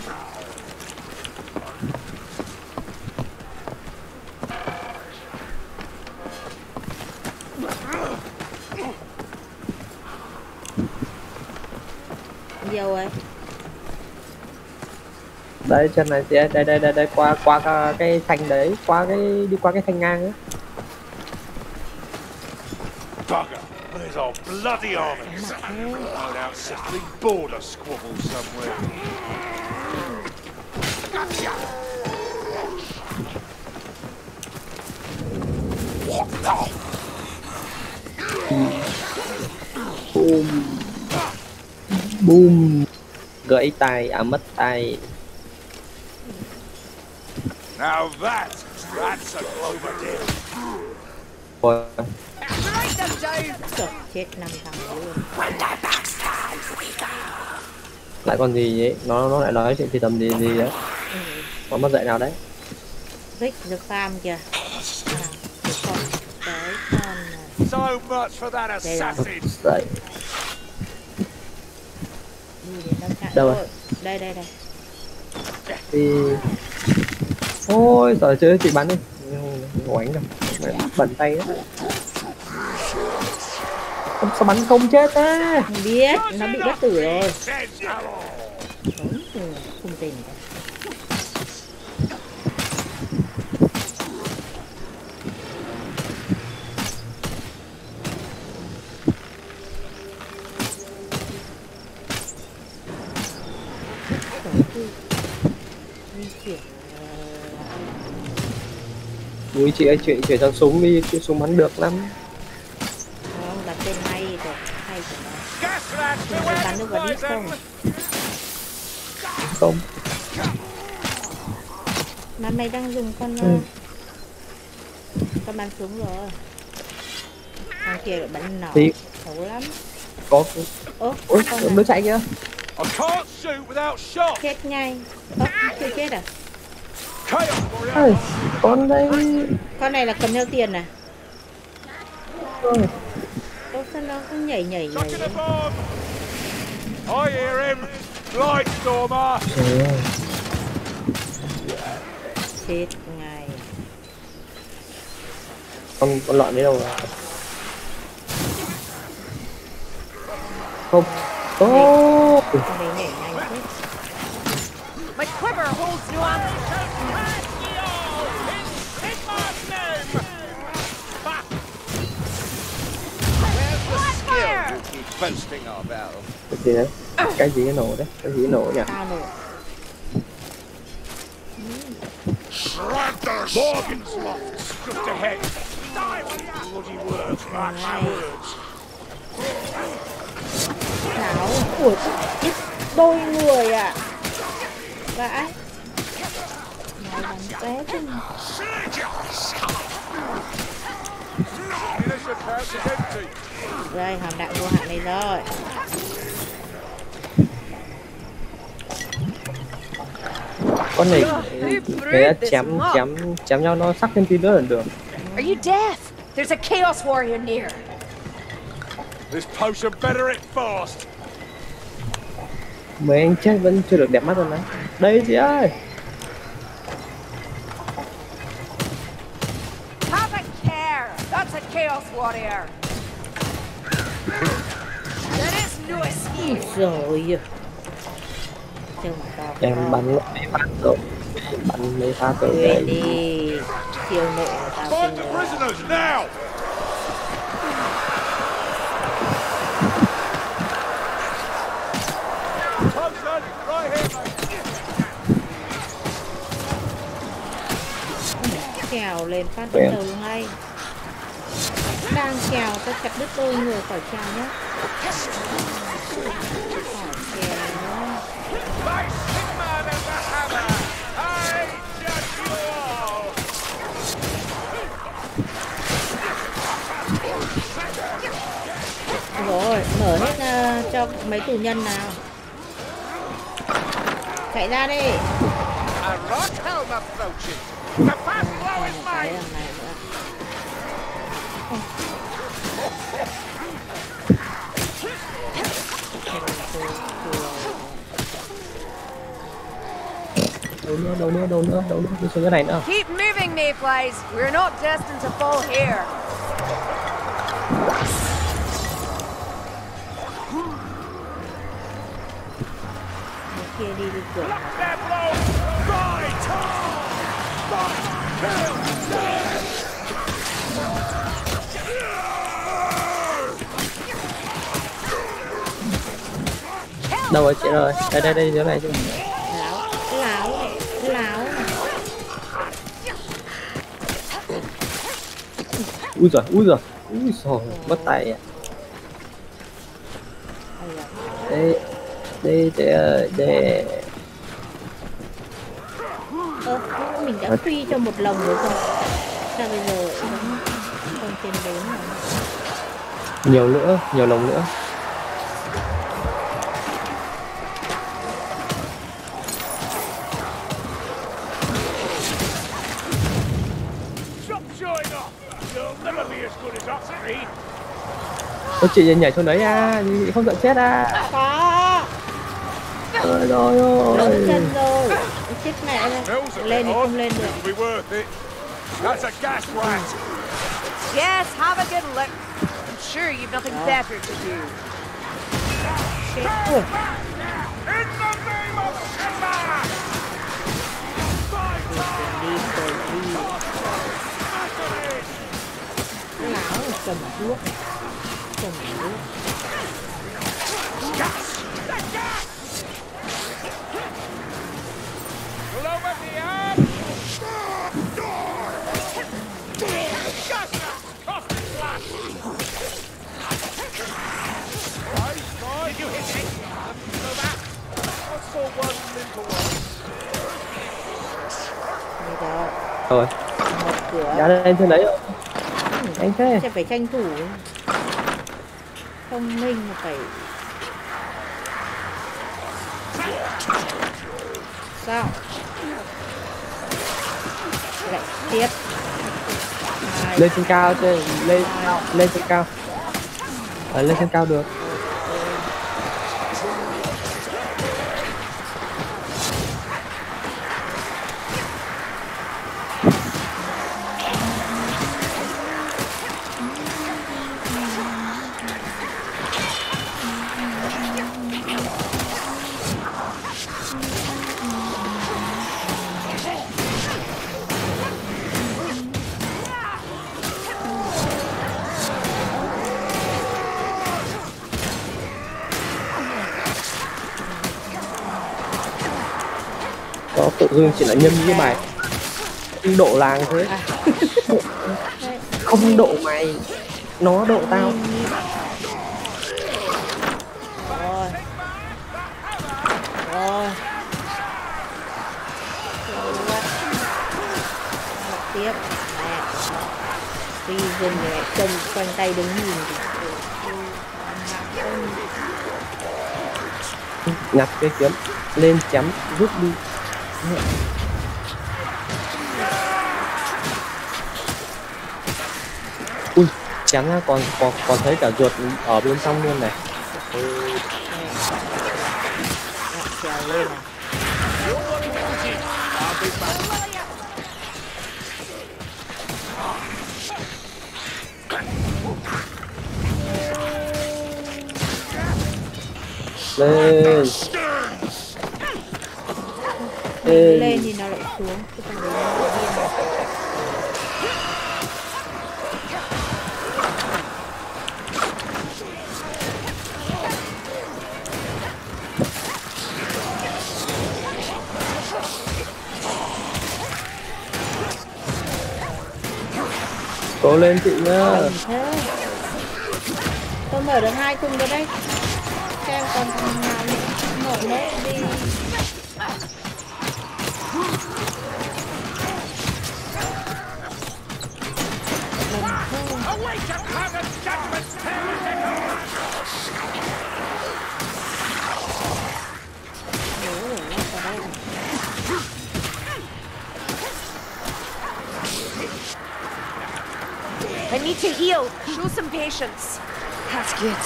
Nhiều rồi. Đấy chân này chị, đây đây đây đây qua qua cái thanh đấy, qua cái đi qua cái thanh ngang ấy. Bugger! There's our bloody army. No doubt simply bored of squabble somewhere. Gotcha! Boom. Boom. Gãy tay, à mất tay. Now that, that's a clover deal. Rồi. Chết năm thằng luôn. Lại còn gì vậy? Nó nó lại nói chuyện thì tầm gì gì đấy. Ừ. Nó mất dạy nào đấy? Rick the farm kìa. Nào, cái con này. So much for that assassin. Đây. Đâu rồi? Đây đây đây. Đi. Ôi trời chơi chị bắn đi. Ngoảnh rồi. Bẩn tay đó. Sao bắn không chết á? Không biết, nó bị bất tử rồi. Không, không tình. Ui chị ơi, chị chuyển sang súng đi, chứ súng bắn được lắm. Không, đặt tên hay rồi, hay của nó. Mình bắn được vào đít không? Không. Mà mày đang dùng con ừ. con bắn súng rồi. Thằng kia lại bắn nỏ, xấu lắm. Có. Ố, ôi, nó chạy kìa. Chết nhanh. Ơ, chưa chết à? Ê, con đây. Con này là cầm theo tiền à? Ừ. Ôi, sao nó cũng nhảy nhảy nhảy đấy. I hear him. Lightstormer. Chết ngay. Con con lợn đấy đâu rồi? Không. Ô. Con đấy nhảy nhanh thế. My quiver holds nuance. Cái gì đấy? Cái gì nổ đấy? Cái gì nổ nhỉ? Tao nổ. Just ahead. Bloody words, my words. Nào, ủa, ít đôi người à? Vãi. Nó bắn té chứ. Đây, hàm đạn vô hạn này rồi. Con này người ta chém chém chém nhau nó sắc thêm tí nữa là được. Are you deaf? There's a Chaos Warrior near. This potion better it fast. Mấy anh chết vẫn chưa được đẹp mắt rồi đấy. Đây chị ơi. Have a care. That's a Chaos Warrior. There is no escape. Rồi. Em bắn mấy phát rồi. Bắn mấy phát rồi đấy. Đi. Siêu nộ tao. Find the prisoners now. Trèo lên phát đứt đầu ngay. Đang trèo tao chặt đứt đôi người khỏi trèo nhé. Khỏi trèo nữa. Rồi, mở hết uh, cho mấy tù nhân nào. Chạy ra đi. Cái đằng này nữa. Đâu nữa, đâu nữa, đâu nữa, đâu nữa, đi xuống cái này nữa. Keep moving, mayflies. We're not destined to fall here. Kia đi đi cửa. Đâu rồi chị ơi? Đây đây đây chỗ này chứ. Láo, cái láo này, cái láo này. Ui giời, ui giời, ui giời, mất tay ạ. Đây, đây chị ơi, đây. Ơ, mình đã phi cho một lồng rồi không? Sao bây giờ vẫn còn trên bốn rồi? Nhiều nữa, nhiều lồng nữa. Ôi chị nhảy xuống đấy à, chị không sợ chết à? Có. Ôi trời ơi. Lớn chân rồi. Chết mẹ lên. Lên thì không lên được. Yes, have a good look. I'm sure you've nothing better to do. Shit. In the name of Simba! Cái láo này cầm đuốc. Cầm đuốc. Rồi. Một cửa. Đã lên trên đấy rồi. Anh thế. Chắc phải tranh thủ. Thông minh mà phải. Sao? Lại tiếp. Hai. Lên trên cao trên lên lên trên cao. À, lên trên cao được. Có tự dưng chỉ là nhân với bài không độ làng thế. Không độ mày, nó độ tao. Rồi. Rồi. Tiếp. Phi dừng này trông quanh tay đứng nhìn thì nhặt cái kiếm lên chém rút đi. Ui chém ra còn còn còn thấy cả ruột ở bên trong luôn này. trèo lên này. Lên lên, lên thì nó lại xuống chứ còn đấy nó lại điên này. cố lên chị nhá. Tôi mở được hai cung rồi đấy. Xem còn thằng nào nữa. Mở nốt đi. I need to heal. Show some patience. That's good.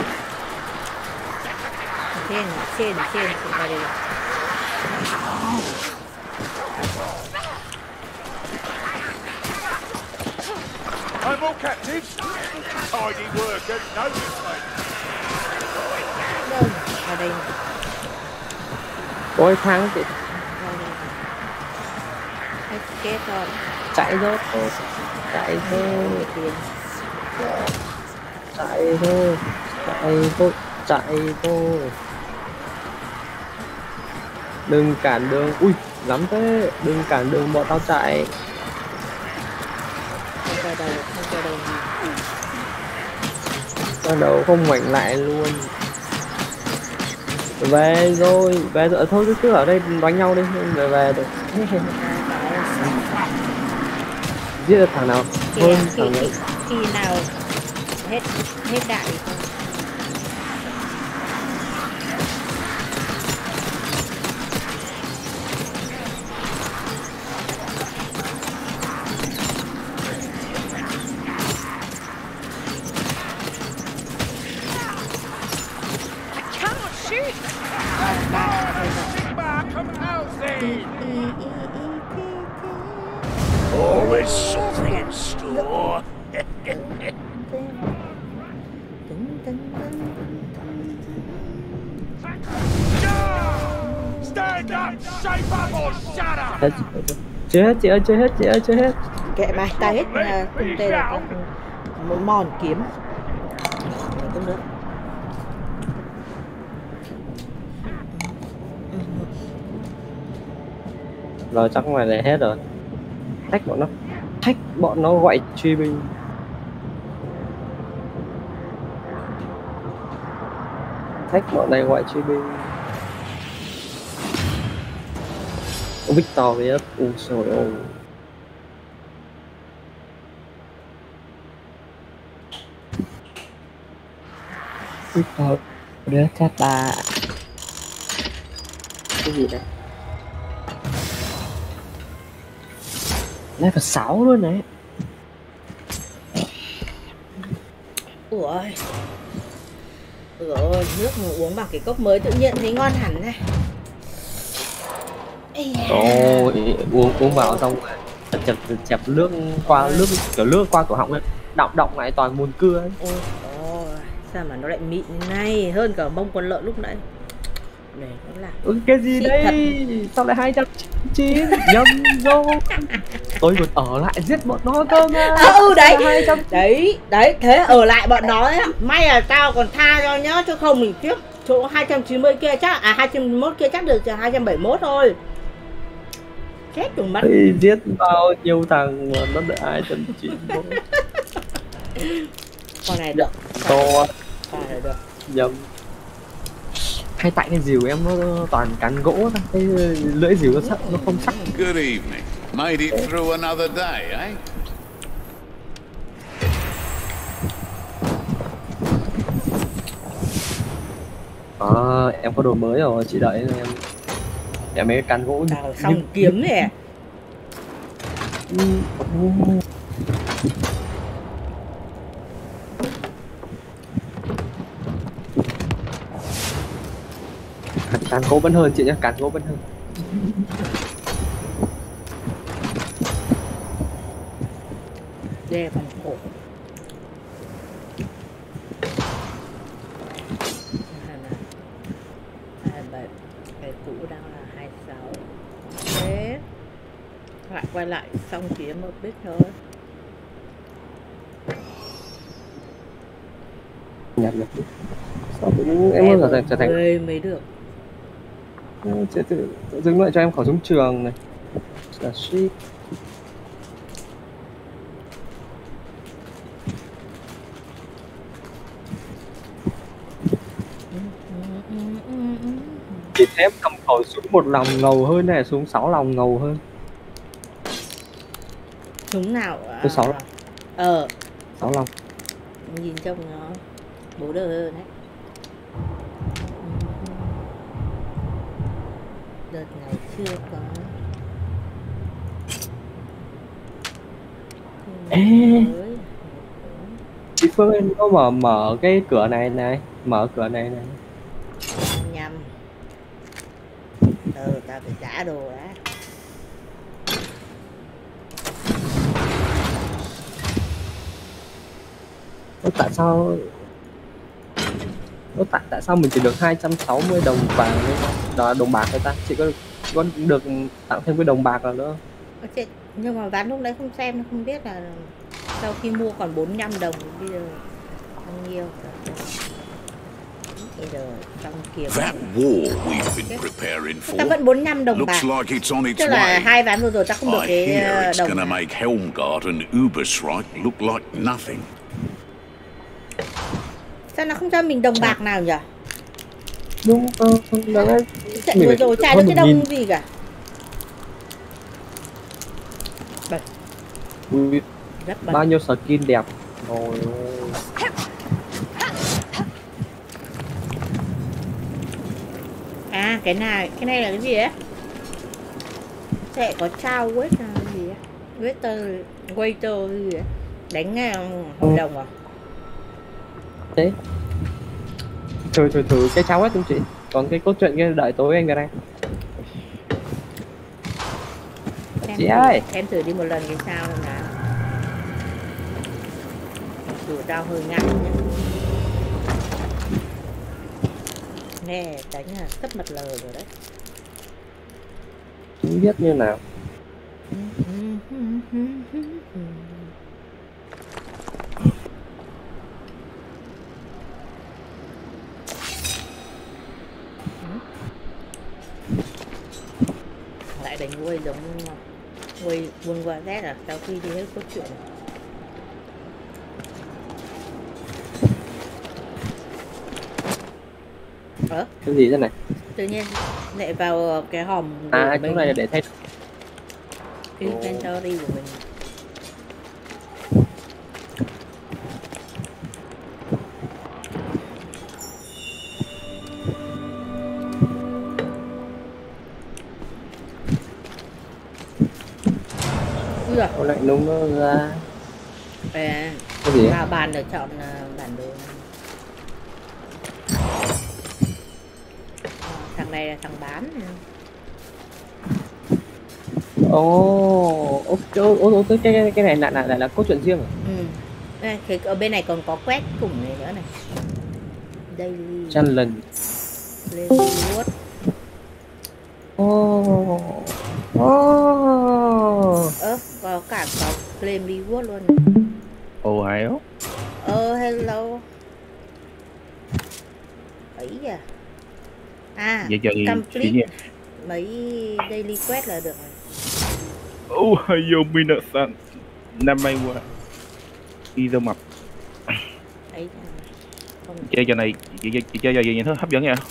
Trên, trên, trên, vào đây. I'm all captives. Tidy work and notice me. Đâu? Vào đây. Ôi thắng chị. Hết kết rồi. Chạy thôi. Chạy thôi. Chạy thôi. Chạy thôi. Chạy thôi. Đừng cản đường. Ui, lắm thế. Đừng cản đường bọn tao chạy. Không quay đầu, không quay đầu gì. Quay đầu không ngoảnh lại luôn. Về rồi, về rồi. Thôi cứ, cứ ở đây đánh nhau đi, về về được. Giết được thằng nào hơn thằng khi, khi nào hết hết đại thôi. Always something in store. Stand up, shape up or shut up. Chưa hết chị ơi, chưa hết chị ơi, chưa hết. Kệ bài ta hết cùng tê là một mòn kiếm. Không được. Rồi chắc ngoài này hết rồi. Thách bọn nó, thách bọn nó gọi truy binh. Thách bọn này gọi truy binh. Victor với ú trời ơi. Victor đứa chat ba. Cái gì đây? Level sáu luôn đấy. Ui ôi, nước mà uống bằng cái cốc mới tự nhiên thấy ngon hẳn này. Ôi, uống uống vào xong chập chập nước qua nước kiểu nước qua cổ họng ấy, đọng đọng lại toàn mùn cưa ấy. Ôi, ôi, sao mà nó lại mịn này, hơn cả mông con lợn lúc nãy. Để nó làm. Ừ, cái gì Xịt đây? Thật. Sao lại hai trăm chín mươi chín? Nhầm rồi. Tôi còn ở lại giết bọn nó cơ mà. À, ừ đấy. hai trăm... Đấy, đấy, thế ở lại bọn nó ấy. May là tao còn tha cho nhá, chứ không mình tiếp chỗ hai trăm chín mươi kia chắc à hai trăm mười mốt kia chắc được hai trăm bảy mươi mốt thôi. Chết trùng mắt. Thì giết bao nhiêu thằng mà nó được hai trăm chín mươi mốt. Con này được. To. Con này được. Nhầm. Hay tại cái rìu em nó toàn cán gỗ thôi, cái lưỡi rìu nó sắc, nó không sắc. Good evening. Made it through another day, eh? À, em có đồ mới rồi, chị đợi em. Em mấy cái cán gỗ. Đào xong nhưng... kiếm nè. Cán gỗ vẫn hơn chị nhá, cán gỗ vẫn hơn. Đè bằng cổ. hai bảy, cái cũ đang là hai sáu. Thế lại quay lại xong kiếm một bit thôi. Nhặt được. Sao cũng em có thể trở thành ơi mới được. Sẽ tự, tự dưng lại cho em khẩu súng trường này. Là shit. Chị em cầm khẩu súng một lòng ngầu hơn này, súng sáu lòng ngầu hơn. Súng nào? Tôi sáu lòng. Ờ. Sáu lòng. Nhìn trông nó bố đỡ hơn đấy. Đợt này chưa có. Ê, chị Phương em có mở mở cái cửa này này, mở cửa này này. Nhầm. Ừ, tao phải trả đồ đã. Ủa, tại sao Ủa, tại tại sao mình chỉ được hai trăm sáu mươi đồng vàng đó, đồng bạc người ta chị có có được tặng thêm cái đồng bạc nào nữa? Okay. Nhưng mà bán lúc đấy không xem, nó không biết là sau khi mua còn bốn mươi lăm đồng, bây giờ bao nhiêu. That war we've been preparing for ta vẫn bốn mươi lăm đồng bạc. looks like it's on its Tức là way. hai ván vừa rồi ta không được I cái hear it's đồng. gonna make Helmgard and Ubersreich look like nothing. Sao nó không cho mình đồng bạc nào nhỉ? Đúng không? Trận vừa rồi trai được cái đồng gì cả. Ui, bao nhiêu skin đẹp. Rồi. À cái này, cái này là cái gì ấy? Sẽ có trao quét là gì ấy? Waiter, waiter gì ấy? Đánh uh, hội đồng à? Thế thử thử thử cái trao hết không chị? Còn cái cốt truyện kia đợi tối anh ra đây. Chị ơi, em thử đi một lần cái sao rồi nào. Dù tao hơi ngắn nhá. Nè, đánh là sắp mặt lờ rồi đấy. Không biết như nào. Lại đánh quay giống quay quân qua Z à, sau khi đi hết cốt truyện. Ờ? Cái gì thế này? Tự nhiên lại vào cái hòm à chỗ này là để thay inventory của mình. Cô lại nung nó ra. À, cái gì vào bàn để chọn bản đồ. Thằng này là thằng bán. Ồ, ô ô cái cái cái này là là là, là cốt truyện riêng à? Ừ. Đây, thì ở bên này còn có quét cùng này nữa này. Daily challenge. Leliwood. Ồ. Ồ. Ơ, có cả có claim reward luôn. Ồ hay đó. Ờ, hello. Ấy à. À, vậy trời complete mấy daily quest là được rồi. Oh, hayo minasan. Năm nay qua. Đi đâu mập. Ấy. Chơi trò này, chị chơi chị chơi trò gì vậy hấp dẫn nha.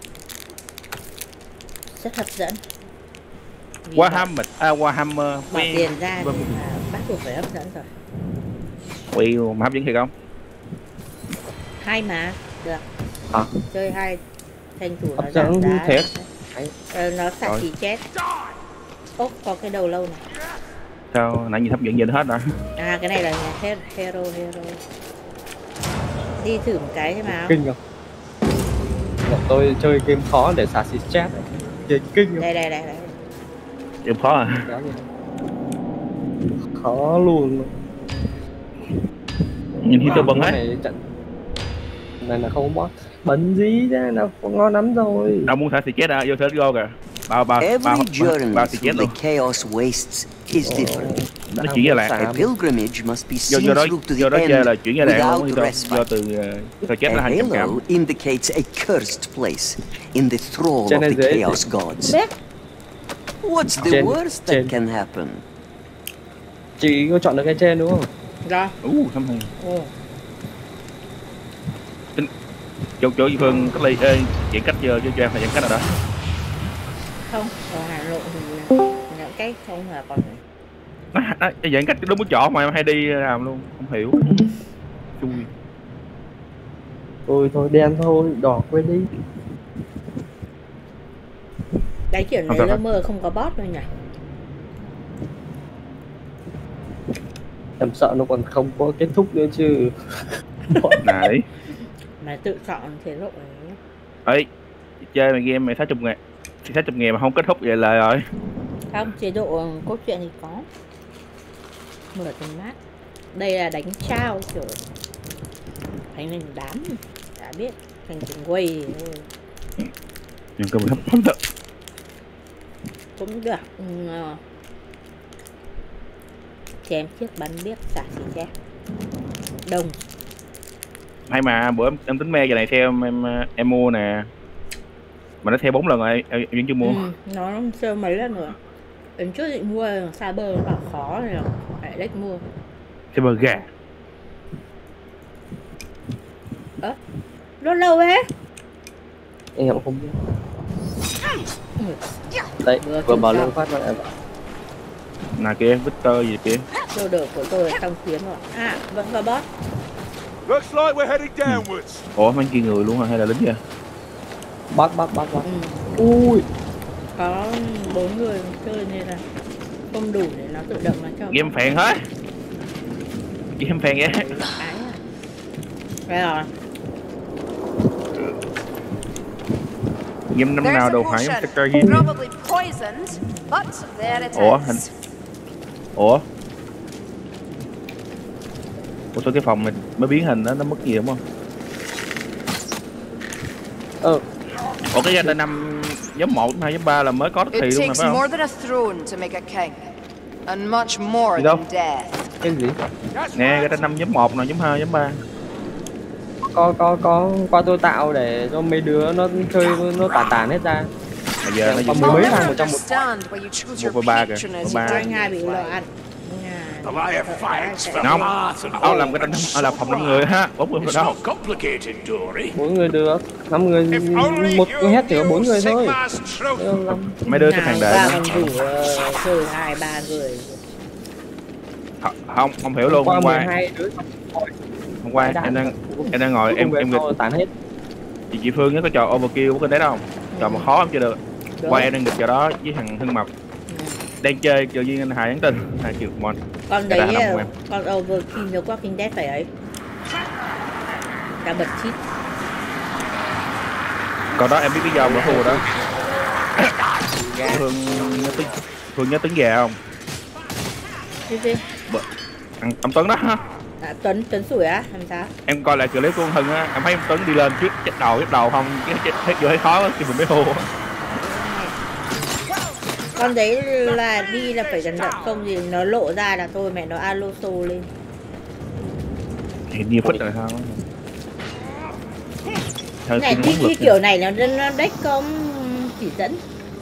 Rất hấp dẫn. Warhammer, à Warhammer. Bỏ tiền ra thì bắt buộc phải hấp dẫn rồi. Wow, mà hấp dẫn thiệt không? Hay mà, được. À. Chơi hay. Thành thủ nó giảm đá. Thiệt. Ờ, nó sạch thì chết. Ốc có cái đầu lâu này. Sao nãy gì hấp dẫn gì hết rồi? À cái này là hero hero. Đi thử một cái thế nào. Kinh không? Bọn tôi chơi game khó để xả xịt chat. Chơi kinh không? Đây đây đây đây. Game khó à? Khó luôn. Nhìn thì tôi bận hết. Này là không có bẩn gì ra là ngon lắm rồi. Đâu muốn thả xịt chết à? Vô thử go kìa. Bao bao bao bao xịt chết luôn. Chaos wastes is different. Nó chuyển ra lạc. A pilgrimage must be do, seen do đó, through to do the đó end là chuyển ra lạc without do, respite. do từ uh, chết nó thành trầm cảm. Halo indicates a cursed place in the thrall of the Chaos Gods. What's the trên, worst trên. that can happen? Chị có chọn được cái trên đúng không? Rồi. Uh, thâm hay. Chỗ chỗ Phương cách ly ê, giãn cách giờ cho cho em phải giãn cách nào đó. Không, ở Hà Nội thì giãn cách không là còn à, à, giãn cách đúng cái chỗ mà em hay đi làm luôn, không hiểu. Chui. Ôi thôi đen thôi, đỏ quên đi. Cái chuyện này lơ mơ không có boss đâu nhỉ. Em sợ nó còn không có kết thúc nữa chứ. Này. Mày tự chọn thế lộ này. Ê, chơi mày game mày sáu mươi ngàn sáu mươi ngàn mà không kết thúc vậy là rồi. Không, chế độ cốt truyện thì có. Mở tầm mát. Đây là đánh trao kiểu thành hình đám. Đã biết, thành hình quay thôi. Nhưng cơ hấp hấp thật. Cũng được. Ừ. Chém chiếc bắn biết xả xì chết. Đông. hay mà bữa em, em tính me giờ này theo em em, em mua nè. Mà nó theo bốn lần rồi em, em vẫn chưa mua. Ừ, nó sale mấy lần rồi. Lần trước định mua Cyber nó bảo khó này, phải đếch mua. Cyber gà. Ơ, lâu lâu thế? Em không biết. Đấy, vừa mở luôn phát rồi. Nào kia, Victor gì kia. Đồ đỡ của tôi trong kiếm rồi. À, vẫn có boss. Looks like we're heading downwards. Ủa, mấy kia người luôn hả hay là lính vậy? Boss, boss, boss, boss. Ừ. Ui. Có bốn người chơi nên là không đủ để nó tự động nó cho. Game phèn hết. Game phèn vậy. Đây rồi. Game năm nào đầu hải chắc chơi game. Ủa hình. Ủa. Ủa sao cái phòng này mới biến hình đó nó mất gì đúng không? Ừ. Ủa cái danh năm nhóm một, hai, nhóm ba là mới có thì luôn mà phải không? Gì đâu? Cái gì? Nè cái năm nhóm một này, nhóm hai, nhóm ba. Có có có qua tôi tạo để cho mấy đứa nó chơi nó tản tản hết ra. Bây giờ nó dùng mấy thằng một trong một một với ba kìa, một ba. Hai bị lộ ăn. Không, nó làm cái nó làm phòng năm người ha, bốn người đâu. Bốn người được, năm người một người hết chỉ có bốn người thôi. Mấy đứa xếp hàng đợi nữa. Chơi hai ba người. Không, không hiểu luôn. Hôm qua hai đứa hôm qua em đang em đang ngồi em em nghịch tàn hết. Chị chị Phương nhớ có trò overkill của kênh đấy đâu? Trò mà khó em chưa được. Qua em đang nghịch trò đó với thằng Hưng Mập. Đang chơi trò duyên anh Hải nhắn tin. Hai triệu mon. Con đấy con overkill nếu qua King Death phải ấy. Ta bật chít. Còn đó em biết lý do mà thua đó. Phương nhớ tính Phương nhớ tính gà không? Cái gì? Thằng ông Tuấn đó ha. À, Tuấn Tuấn sủi á, làm sao? Em coi lại clip của ông Hưng á, em thấy ông Tuấn đi lên trước chết đầu chết đầu không, cái hết vô thấy khó thì mình mới thua. Con đấy là đi là phải cẩn thận không gì nó lộ ra là thôi mẹ nó alo xô lên. Hình như phích rồi sao? Thôi, này đi, đi kiểu này nó nó đếch công chỉ dẫn.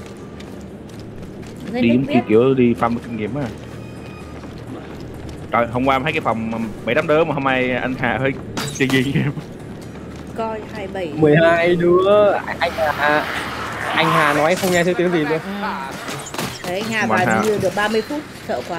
Nên đi kiểu, kiểu đi farm kinh nghiệm á. Trời, hôm qua em thấy cái phòng bảy tám đứa mà hôm nay anh Hà hơi chơi gì em. Coi hai bảy mười hai đứa anh Hà anh Hà nói không nghe thấy tiếng gì luôn. Ừ. Đấy anh Hà vào như được ba mươi phút sợ quá.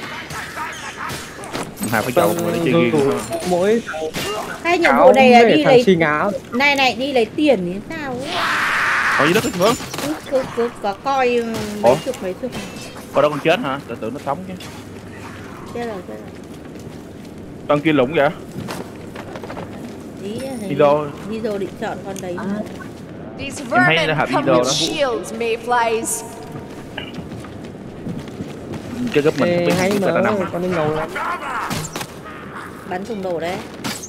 Anh Hà phải chậu mà để chơi game mỗi hai nhiệm vụ này là đi lấy này này đi lấy tiền như sao ấy. Có gì đất nữa cứ, cứ, cứ có coi mấy chục mấy chục. Coi đó con chết hả? Tự tưởng nó sống chứ. Chết rồi, chết rồi. Con kia lủng vậy? Đi, đi đâu? Đi đâu định chọn con đấy. À. Em thấy nó hợp đi đâu đó. Cái gấp mình hay mà con đi ngầu lắm. Bắn thùng đồ đấy.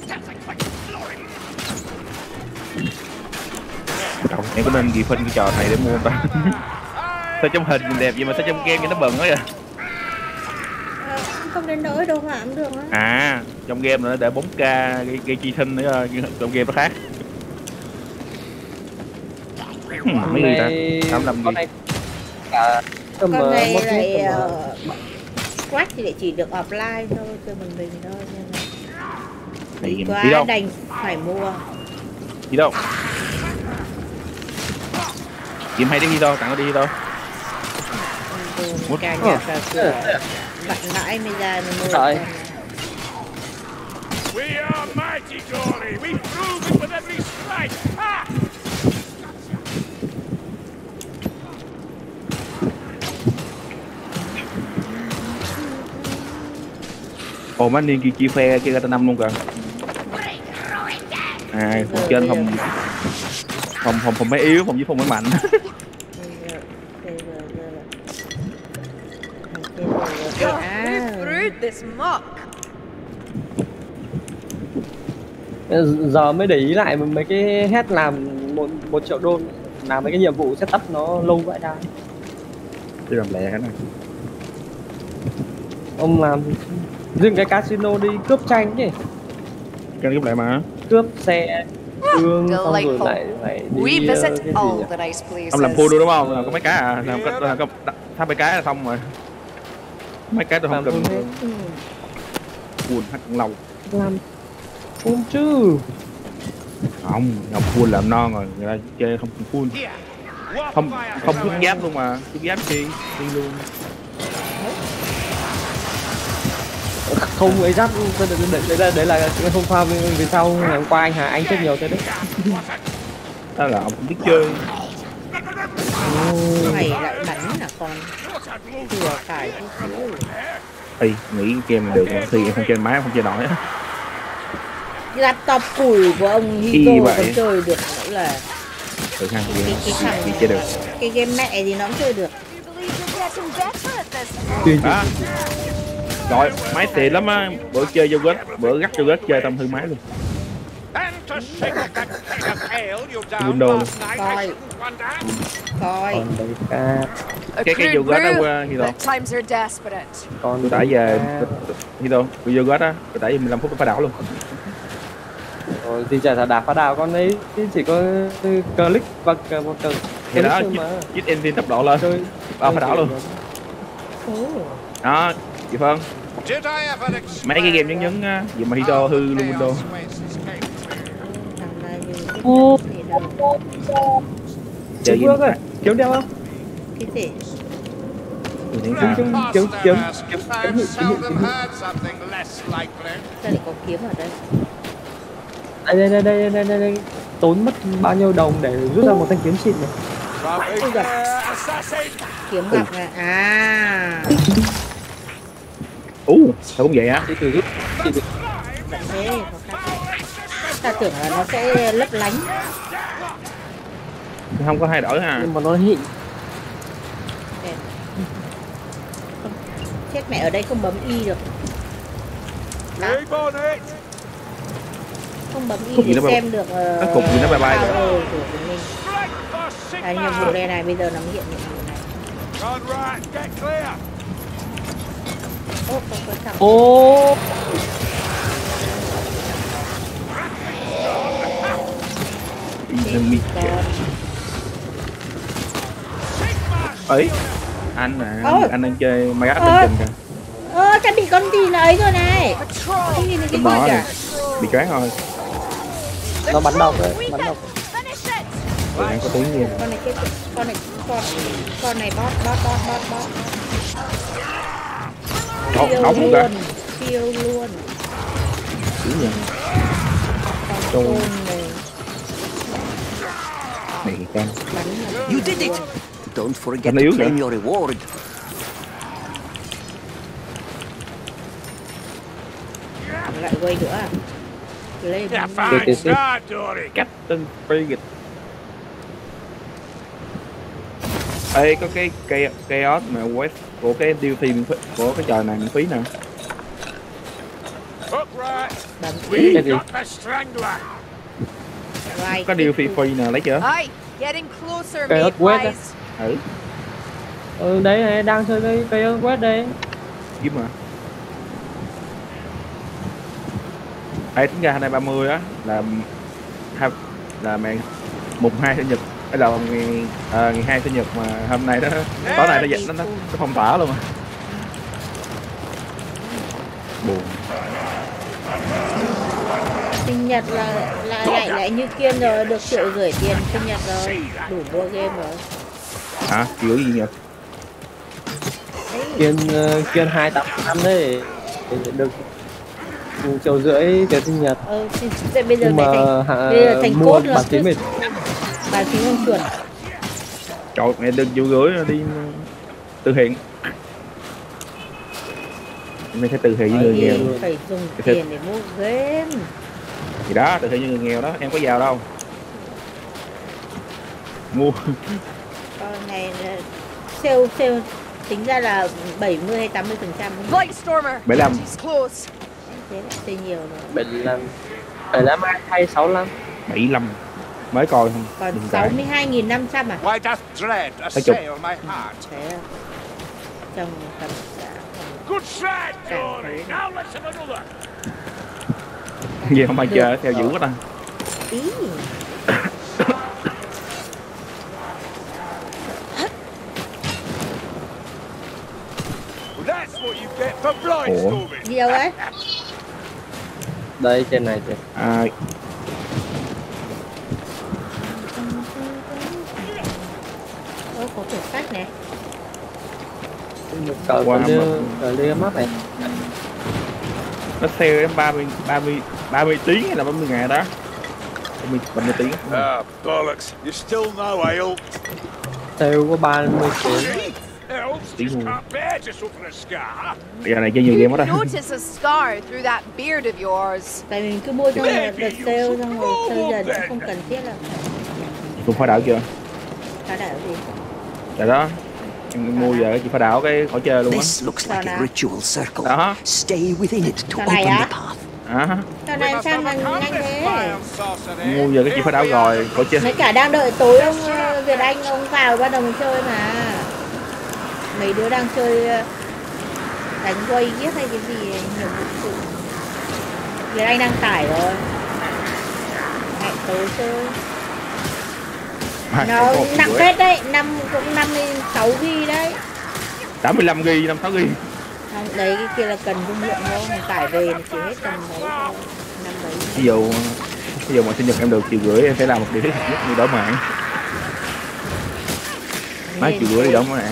Trời, em có nên ghi phân cái trò này để mua ta? Sao trong hình nhìn đẹp vậy mà sao trong game nó bẩn quá vậy? Không đến nỗi đâu mà cũng được á. À, trong game nữa để bốn K gây, gây chi thinh nữa, trong game nó khác. Hmm, mấy người ta tám mươi lăm nghìn. Con này lại quát thì lại chỉ được offline thôi, chơi mình mình thôi nên là quá đành phải mua. Đi đâu? Chị hay đi đi đâu? Tặng nó đi đâu? Một cả nhà cả cửa bạn nãy mới ra mới mua. Trời. We are mighty Gory. We prove it with every strike. Ha! Ồ mấy anh niên kia chia phe kia ra năm luôn kìa. À, phòng trên phòng phòng phòng phòng máy yếu, phòng với phòng máy mạnh. Giờ mới để ý lại mấy cái head làm một một triệu đô, làm mấy cái nhiệm vụ setup nó lâu vậy ra. Đi làm lẹ cái này. Ông làm riêng cái casino đi cướp tranh chứ. Cái cướp lại mà. cướp xe thương xong rồi lại lại đi uh, cái gì nhỉ? Ông làm phu đúng không? Làm có mấy cái à? Làm có làm có thắp mấy cái là xong rồi. Mấy cái tôi không cần. Full hết cũng lâu. Làm full chứ. Không, làm full làm non rồi, người ta chơi không full. Không không rút giáp luôn mà, rút giáp chi đi luôn. Không ấy giáp đấy là đấy là không pha vì sau hôm qua anh Hà anh chết nhiều thế đấy. Đó là ông cũng biết chơi. Mày lại bắn là con thừa cải cái xíu. Ê, nghĩ game mình được thì em không chơi máy, em không chơi nổi á. Laptop củi của ông Higo còn chơi được nữa là ừ, ha, cái, cái thằng thì chơi được. Cái game mẹ thì nó cũng chơi được. Đó. Rồi, máy tiện lắm á, bữa chơi vô gớt, bữa gắt vô gớt chơi tầm hư máy luôn. Windows coi coi cái cái vô gớt đó qua gì đâu còn tôi tải về gì đâu tôi vô gớt á tôi tải về mười lăm phút phá đảo luôn rồi thì chả đạp phá đảo con đấy chỉ có click và một từ thì đó chít engine tốc độ lên bao phá đảo luôn đó chị Phân mấy cái game nhấn nhấn á gì mà Hito hư luôn Windows. Ô, chơi Vương ơi, kiếm đeo không? Cái gì? Kiếm kiếm kiếm kiếm kiếm kiếm kiếm Sao lại có kiếm ở đây? Đây đây đây đây đây đây tốn mất bao nhiêu đồng để rút ra một thanh kiếm xịn này? Kiếm gặp này à? Ú, sao cũng vậy á? Từ từ rút. Vậy thế, ta tưởng là nó sẽ lấp lánh. Không có thay đổi ha. Nhưng mà nó hiện. Chết mẹ, ở đây không bấm Y được. Đó. Không bấm Y để xem được uh, nó cục gì nó bay bay rồi. À, nhiệm vụ đây này, bây giờ nó mới hiện nhiệm vụ này. Ô, không có thằng. Ô. ấy anh à anh, anh đang chơi máy áp trên kìa. Ơ chắc bị con gì nó ấy rồi này. Không nhìn thấy cái gì cả. Bị choáng rồi. Nó bắn độc đấy, bắn độc. Rồi anh có tiếng gì? Con này chết, con này con con này bot bot bot bot bot. Siêu nóng luôn cả. Siêu luôn. Dữ nhỉ. Con này. You did it. Don't forget to claim your reward. Lại quay nữa à? Lên. Cách tân frigate. Ê có cái cây chaos mà quest của cái đê lờ xê của cái trò này miễn phí nè. Cái gì? Có đê lờ xê free nè, lấy chưa? Chaos quest á. Ừ. Ừ đấy này, đang chơi cái chaos quest đây. Kiếm mà. Ê tính ra hai nay ba mươi á là hai là mẹ mùng hai sinh nhật cái đầu ngày à, ngày hai sinh nhật mà hôm nay đó tối nay nó dịch nó nó phong tỏa luôn mà buồn. Sinh nhật là là lại lại như Kiên rồi, được triệu rưỡi tiền sinh nhật rồi, đủ mua game rồi. Hả? Kiểu gì nhỉ? Kiên uh, Kiên hai tám năm đấy được triệu rưỡi tiền sinh nhật. Ừ, thì bây giờ mà thành, bây giờ thành cốt rồi. Bản tím mình. Bản tím con chuột. Trời mẹ đừng triệu rưỡi đi từ thiện. Mày thấy từ thiện với người nghèo. Phải dùng tiền để mua game. Thì đó, từ thiện như người nghèo đó, em có giàu đâu. Mua. Con này là sale sale tính ra là bảy mươi hay tám mươi phần trăm. bảy mươi lăm. Thế là xây nhiều rồi. bảy mươi lăm. bảy mươi lăm hay sáu mươi lăm? bảy mươi lăm. Mới coi không? Còn sáu mươi hai nghìn năm trăm à? Why does dread assail my heart? Thế à? Trong tầm Good shot, Dory. Now let's have another. Gì không ai chơi theo dữ quá ta. Ý. Ủa? Đi đâu ấy? Đây trên này kìa. À. Ơ, có quyển sách này. Cờ qua cờ lia mắt này. Nó sale đến ba mươi ba mươi ba mươi tiếng hay là ba mươi ngày đó. ba mươi tiếng. Ah, bollocks. You still no ale. Sale có ba mươi tiếng. Tiếng luôn. Giờ này chơi nhiều game quá đó. Notice a scar through that beard of yours. Tại mình cứ mua trong đợt sale xong rồi chơi dần chứ không cần thiết đâu. Cùng phá đảo chưa? Phá đảo gì? Dạ đó. Em mua giờ chị phá đảo cái khỏi chơi luôn á. This looks like a ritual circle. Đó. Stay within it to open the path. À. Trò này sao mà nhanh thế? Mua giờ cái chị phá đảo rồi khỏi chơi. Mấy cả đang đợi tối ông Việt Anh ông vào bắt đầu mình chơi mà. Mấy đứa đang chơi đánh quay giết hay cái gì nhiều sự. Việt Anh đang tải rồi. Hẹn tối chơi. Nó nặng phết đấy, năm cũng năm mươi sáu gi-ga-bai đấy. tám mươi lăm gi-ga-bai, năm mươi sáu gi-ga-bai. Không, đấy cái kia là cần dung lượng thôi, mình tải về thì chỉ hết tầm mấy thôi, năm đấy. Ví dụ, ví dụ mà sinh nhật em được chiều gửi em sẽ làm một điều thiết thực nhất như đổi mạng. Má chiều gửi đi đổi mạng.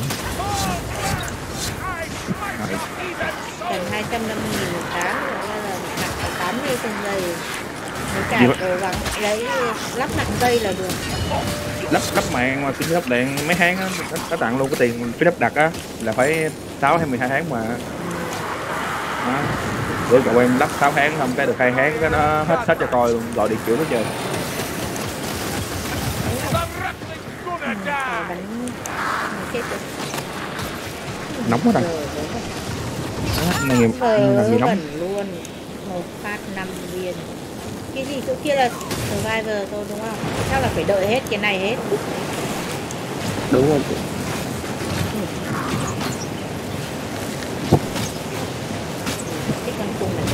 Cần hai trăm năm mươi nghìn một tháng, rồi là nặng tám mươi cân dây. Với cả cố gắng lấy lắp nặng dây là được. Lắp lắp mạng mà phí lắp điện mấy tháng á, nó tặng luôn cái tiền phí lắp đặt á là phải sáu hay mười hai tháng mà. Đó. Để cậu em lắp sáu tháng không cái được hai tháng cái nó hết hết cho coi luôn, gọi điện kiểu hết trơn. Nóng quá ta. Này nghiệp làm gì nóng luôn. Một phát năm viên. Cái gì chỗ kia là Survivor thôi đúng không? Chắc là phải đợi hết cái này hết. Đúng rồi. Cái con cung này.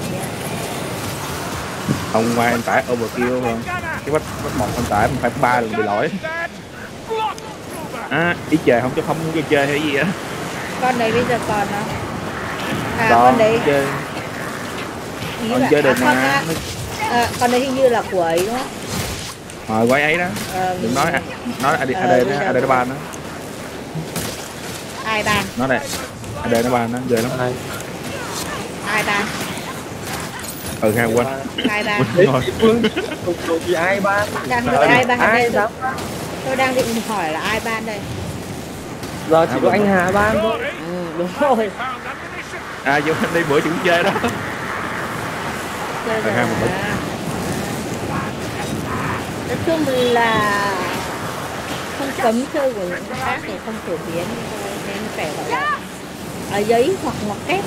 Hôm qua em tải overkill không? Cái bắt bắt một con tải mình phải ba lần bị lỗi. À, ý trời không cho không muốn cho chơi hay gì á. Con đấy bây giờ còn nó. À còn, con đấy. Chơi. Con chơi được à, mà. À, con đấy hình như là của ấy đúng không? Rồi quay ấy đó. À, đừng nói nói a đê a đê nó a đê nó ban đó. Ai ban? Nó này. a đê nó ban đó, ghê lắm. Ai? Ai ban? Ừ ha quên. Ai ban? Phương đồ gì ai ban? Đang được ai ban đây rồi. Tôi đang định hỏi là ai ban đây. Giờ chỉ có anh Hà ban thôi. Ừ đúng rồi. À vô đi bữa chúng chơi đó. Chơi rồi. Nói chung là không cấm chơi của những cái khác thì không phổ biến nên phải gọi là ở giấy hoặc ngoặc kép.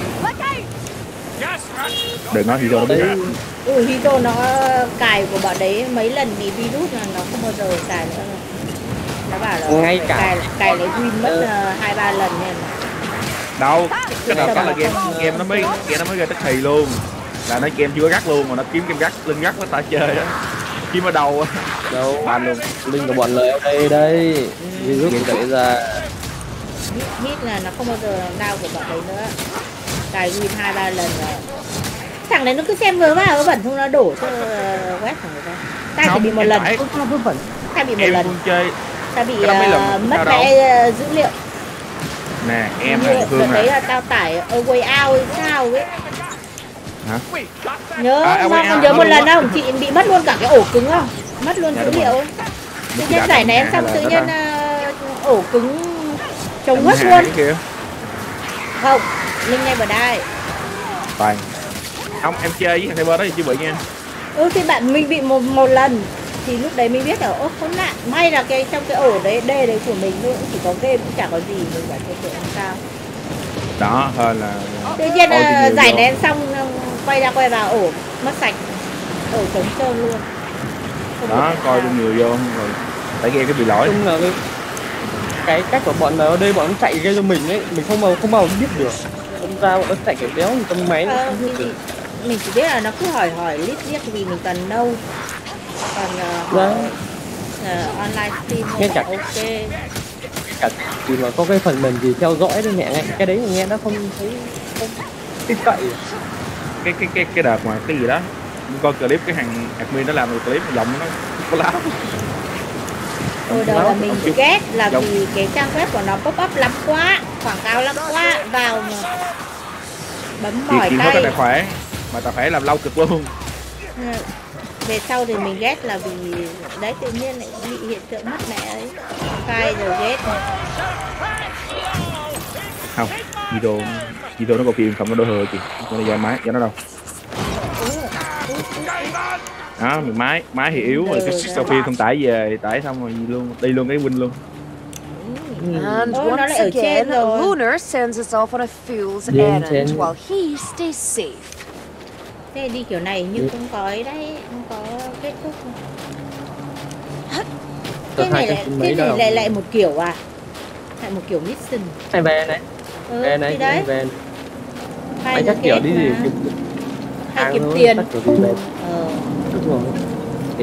Đừng nói Hito nó biết à. Ừ Hito nó cài của bọn đấy mấy lần bị virus là nó không bao giờ cài nữa rồi. Nó bảo là ngay cả cài cài lấy win mất hai ba lần nên là. Đâu, cái đầu có là game game nó mới game nó mới ra tức thì luôn. Là nó game chưa có gắt luôn mà nó kiếm game gắt lưng gắt nó ta chơi đó. Kiếm ở đầu á. Đâu, bàn luôn. Linh của bọn lời ở đây đây. Virus chạy ra. Hít là nó không bao giờ đau của bọn đấy nữa. Cài win hai ba lần rồi. Thằng đấy nó cứ xem vớ vào vớ vẩn xong nó đổ cho quét của người ta. Ta chỉ bị một lần. Vớ vẩn. Ta bị một em lần. Chơi. Ta bị uh, mất mẹ dữ liệu. Nè, em là Phương đấy là tao tải ở Way Out hay sao ấy. Hả? Nhớ, à, con à, nhớ một lần không? Chị bị mất luôn cả cái ổ cứng không? Mất luôn dữ liệu ấy. Tự nhiên giải nén xong tự nhiên uh, ổ cứng trống mất luôn. Kìa. Không, Linh ngay bờ đai. Toàn. Không, em chơi với thằng server đó thì chưa bị nha. Ừ thì bạn mình bị một một lần thì lúc đấy mình biết là ố khốn nạn, may là cái trong cái ổ đấy D đấy của mình nó cũng chỉ có game cũng chả có gì mình phải chơi chơi làm sao. Đó hơn là tự nhiên là giải nén xong quay ra quay vào ổ mất sạch, ổ trống trơn luôn. Không đó coi được nhiều vô rồi tại game cái bị lỗi. Đúng là cái, cái cách của bọn ở đây bọn nó chạy game cho mình ấy, mình không bao không bao biết được. Hôm ra bọn nó chạy kiểu đéo trong máy nó không biết được. mình chỉ biết là nó cứ hỏi hỏi lít liếc vì mình cần nâu. Còn uh, vâng. uh, online stream nghe chặt ok. Chặt thì mà có cái phần mềm gì theo dõi đấy mẹ, cái đấy nghe nó không thấy không tin cậy. Cái cái cái cái đợt mà cái gì đó coi clip cái hàng admin nó làm được clip giọng nó có láo. Hồi đầu là mình ghét là dòng. Vì cái trang web của nó pop up lắm quá, quảng cáo lắm quá, vào mà bấm mỏi tay. Có tài khoản mà tài khoản làm lâu cực luôn. Về sau thì mình ghét là vì đấy tự nhiên lại bị hiện tượng mất mẹ ấy, cay rồi ghét. Không, video video nó có phim không, nó đôi hờ chị, nó dài máy cho nó đâu. Đó, mình máy máy thì yếu rồi, cái sau phim không tải về, tải xong rồi luôn đi luôn cái win luôn. And once again, Lunar sends us off on a fool's errand while he stays safe. Thế đi kiểu này nhưng cũng có ấy đấy, không có kết thúc. Cái này lại cái này lại lại một kiểu à? Lại một kiểu mission. Này về này. Ừ, về này đấy. Về. Hay chắc kiểu đi gì kiếm hay kiếm tiền. Ờ. Đúng rồi. Tiền.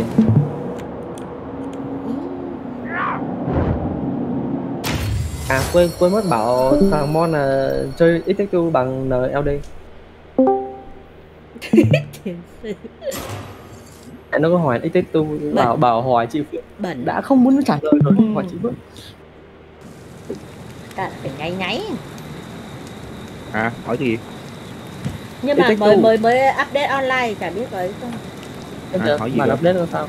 À quên quên mất bảo thằng Mon là chơi ích tách two bằng en lờ đê. Anh nó có hỏi ích tách two bảo bảo hỏi chị Phượng bẩn đã không muốn trả lời rồi. Ừ. Hỏi chị Phượng. Ta phải ngáy ngáy. À hỏi gì? Nhưng mà mới mới mới update online chả biết ấy không. À, hỏi gì mà update là sao?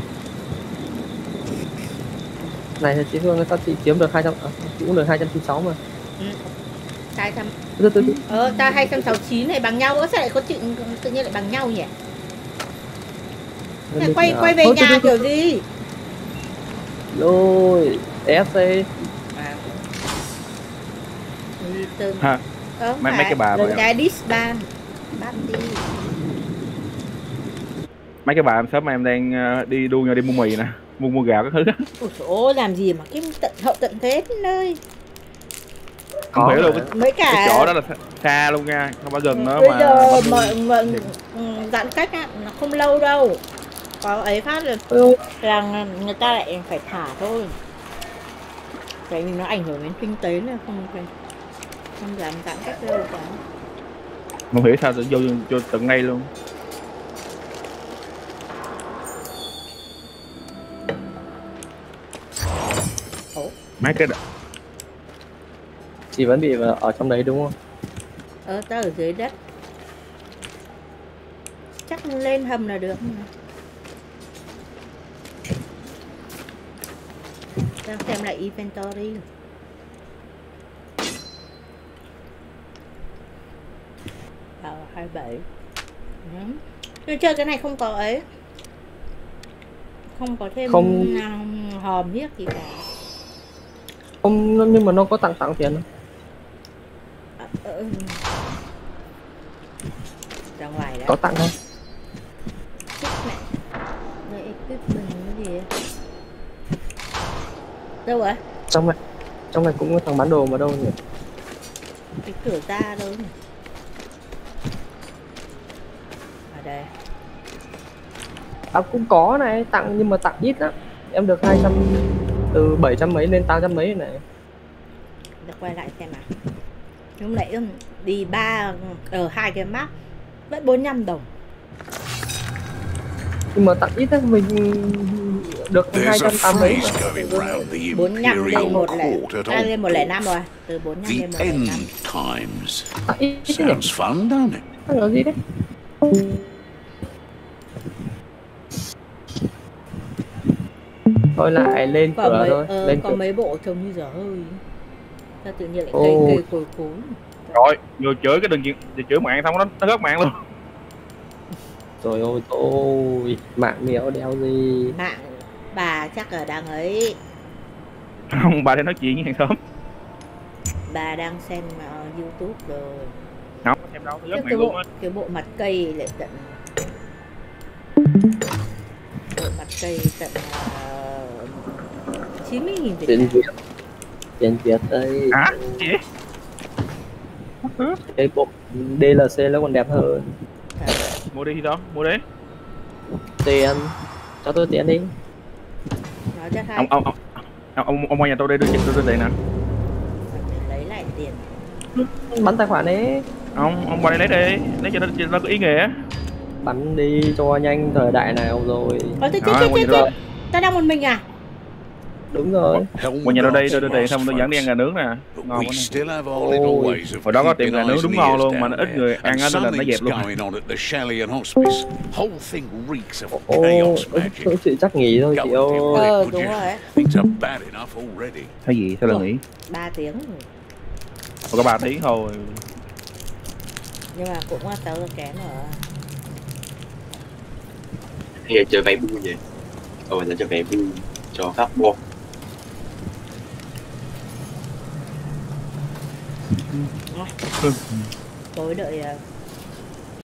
Này thì chị Phương sao chị kiếm được hai trăm, à, cũng được hai trăm chín mươi sáu mà. Ừ. hai trăm. Từ từ từ. Ờ ta hai trăm sáu mươi chín này bằng nhau, ơ sao lại có chuyện tự nhiên lại bằng nhau nhỉ? Này, quay quay về thôi, nhà thôi, thôi, kiểu gì? Rồi, ép xê. À. Ha. Mấy mấy cái bà mà cái disband. Bắt đi. Mấy cái bà em sớm em đang đi đua nhau đi mua mì nè, mua mua gạo các thứ đó. Ôi trời ơi, làm gì mà cái tận hậu tận thế nơi. Không hiểu luôn, mấy cả cái chỗ đó là xa luôn nha, không phải gần nữa bây mà. Bây giờ mà, mà giãn cách á, nó không lâu đâu. Có ấy phát rồi ừ. là người ta lại phải thả thôi. Tại vì nó ảnh hưởng đến kinh tế nữa, không không dám giãn cách lâu cả. Không hiểu sao tự vô vô tận ngay luôn. Ủa? Mấy cái đó chị vẫn bị ở trong đấy đúng không? Ờ, ta ở dưới đất. Chắc lên hầm là được. Đang xem lại inventory. Ờ, hai mươi bảy. Nhưng chơi cái này không có ấy. Không có thêm không... hòm hiếc gì cả. Không, nhưng mà nó có tặng tặng tiền không? À, ừ. Ra ngoài đó. Có tặng không? Chết mẹ. Đây equipment cái gì vậy? Đâu rồi? Trong này, trong này cũng có thằng bán đồ mà đâu nhỉ? Cái cửa ra đâu nhỉ? Ở đây. À cũng có này, tặng nhưng mà tặng ít lắm. Em được hai trăm, từ bảy trăm mấy lên tám trăm mấy này. Được quay lại xem nào. Lúc nãy đi ba ở hai cái map vẫn bốn mươi lăm đồng. Nhưng mà tặng ít á, mình được hai trăm tám mươi mấy. bốn mươi lăm lên một lẻ, à, lên một lẻ năm rồi, từ bốn mươi lăm lên một lẻ năm. À, ít Sounds fun, don't it? Nó gì đấy? Thôi lại lên có cửa mấy, thôi, ờ, lên có cửa. mấy bộ trông như dở hơi. Sao tự nhiên lại cây oh. cây cối cối. Rồi, vừa chửi cái đừng vừa chửi mạng xong nó nó rớt mạng luôn. Trời ơi, ôi, mạng mèo đeo gì? Mạng bà chắc là đang ấy. Không, bà đang nói chuyện với hàng xóm. Bà đang xem uh, YouTube rồi. Không, xem đâu, rớt mạng cái luôn bộ, á. cái bộ mặt cây lại tận bộ mặt cây tận uh, chín mươi nghìn Việt Nam. Tiền Việt đây. Hả? Gì? Cái bộ đê lờ xê nó còn đẹp hơn. Thật. Mua đi đó, mua đi. Tiền. Cho tôi tiền đi. Nói cho ông ông ông ông ông, ông qua nhà tôi đây đưa tôi đưa tiền nè. Lấy lại tiền. Bắn tài khoản đấy. Ông ông qua đây lấy đi, lấy cho nó cho nó có ý nghĩa. Bắn đi cho nhanh thời đại nào rồi. Ơ chết chết chết chết. Ta đang một mình à? Đúng rồi. Qua nhà tôi đây tôi đưa tiền xong tôi dẫn đi ăn gà nướng nè. Ngon quá. Ôi, hồi đó có tiệm gà nướng đúng ngon luôn mà nó ít người ăn á nên là nó dẹp luôn. Ồ, chị chắc nghỉ thôi chị ơi. Ờ đúng rồi. Cái gì? Sao là nghỉ? ba tiếng rồi. Có ba tiếng thôi. Nhưng mà cũng tớ kém rồi. Bây giờ chơi vay bu vậy. Ồ giờ chơi vay bu cho pháp bộ. Tôi đợi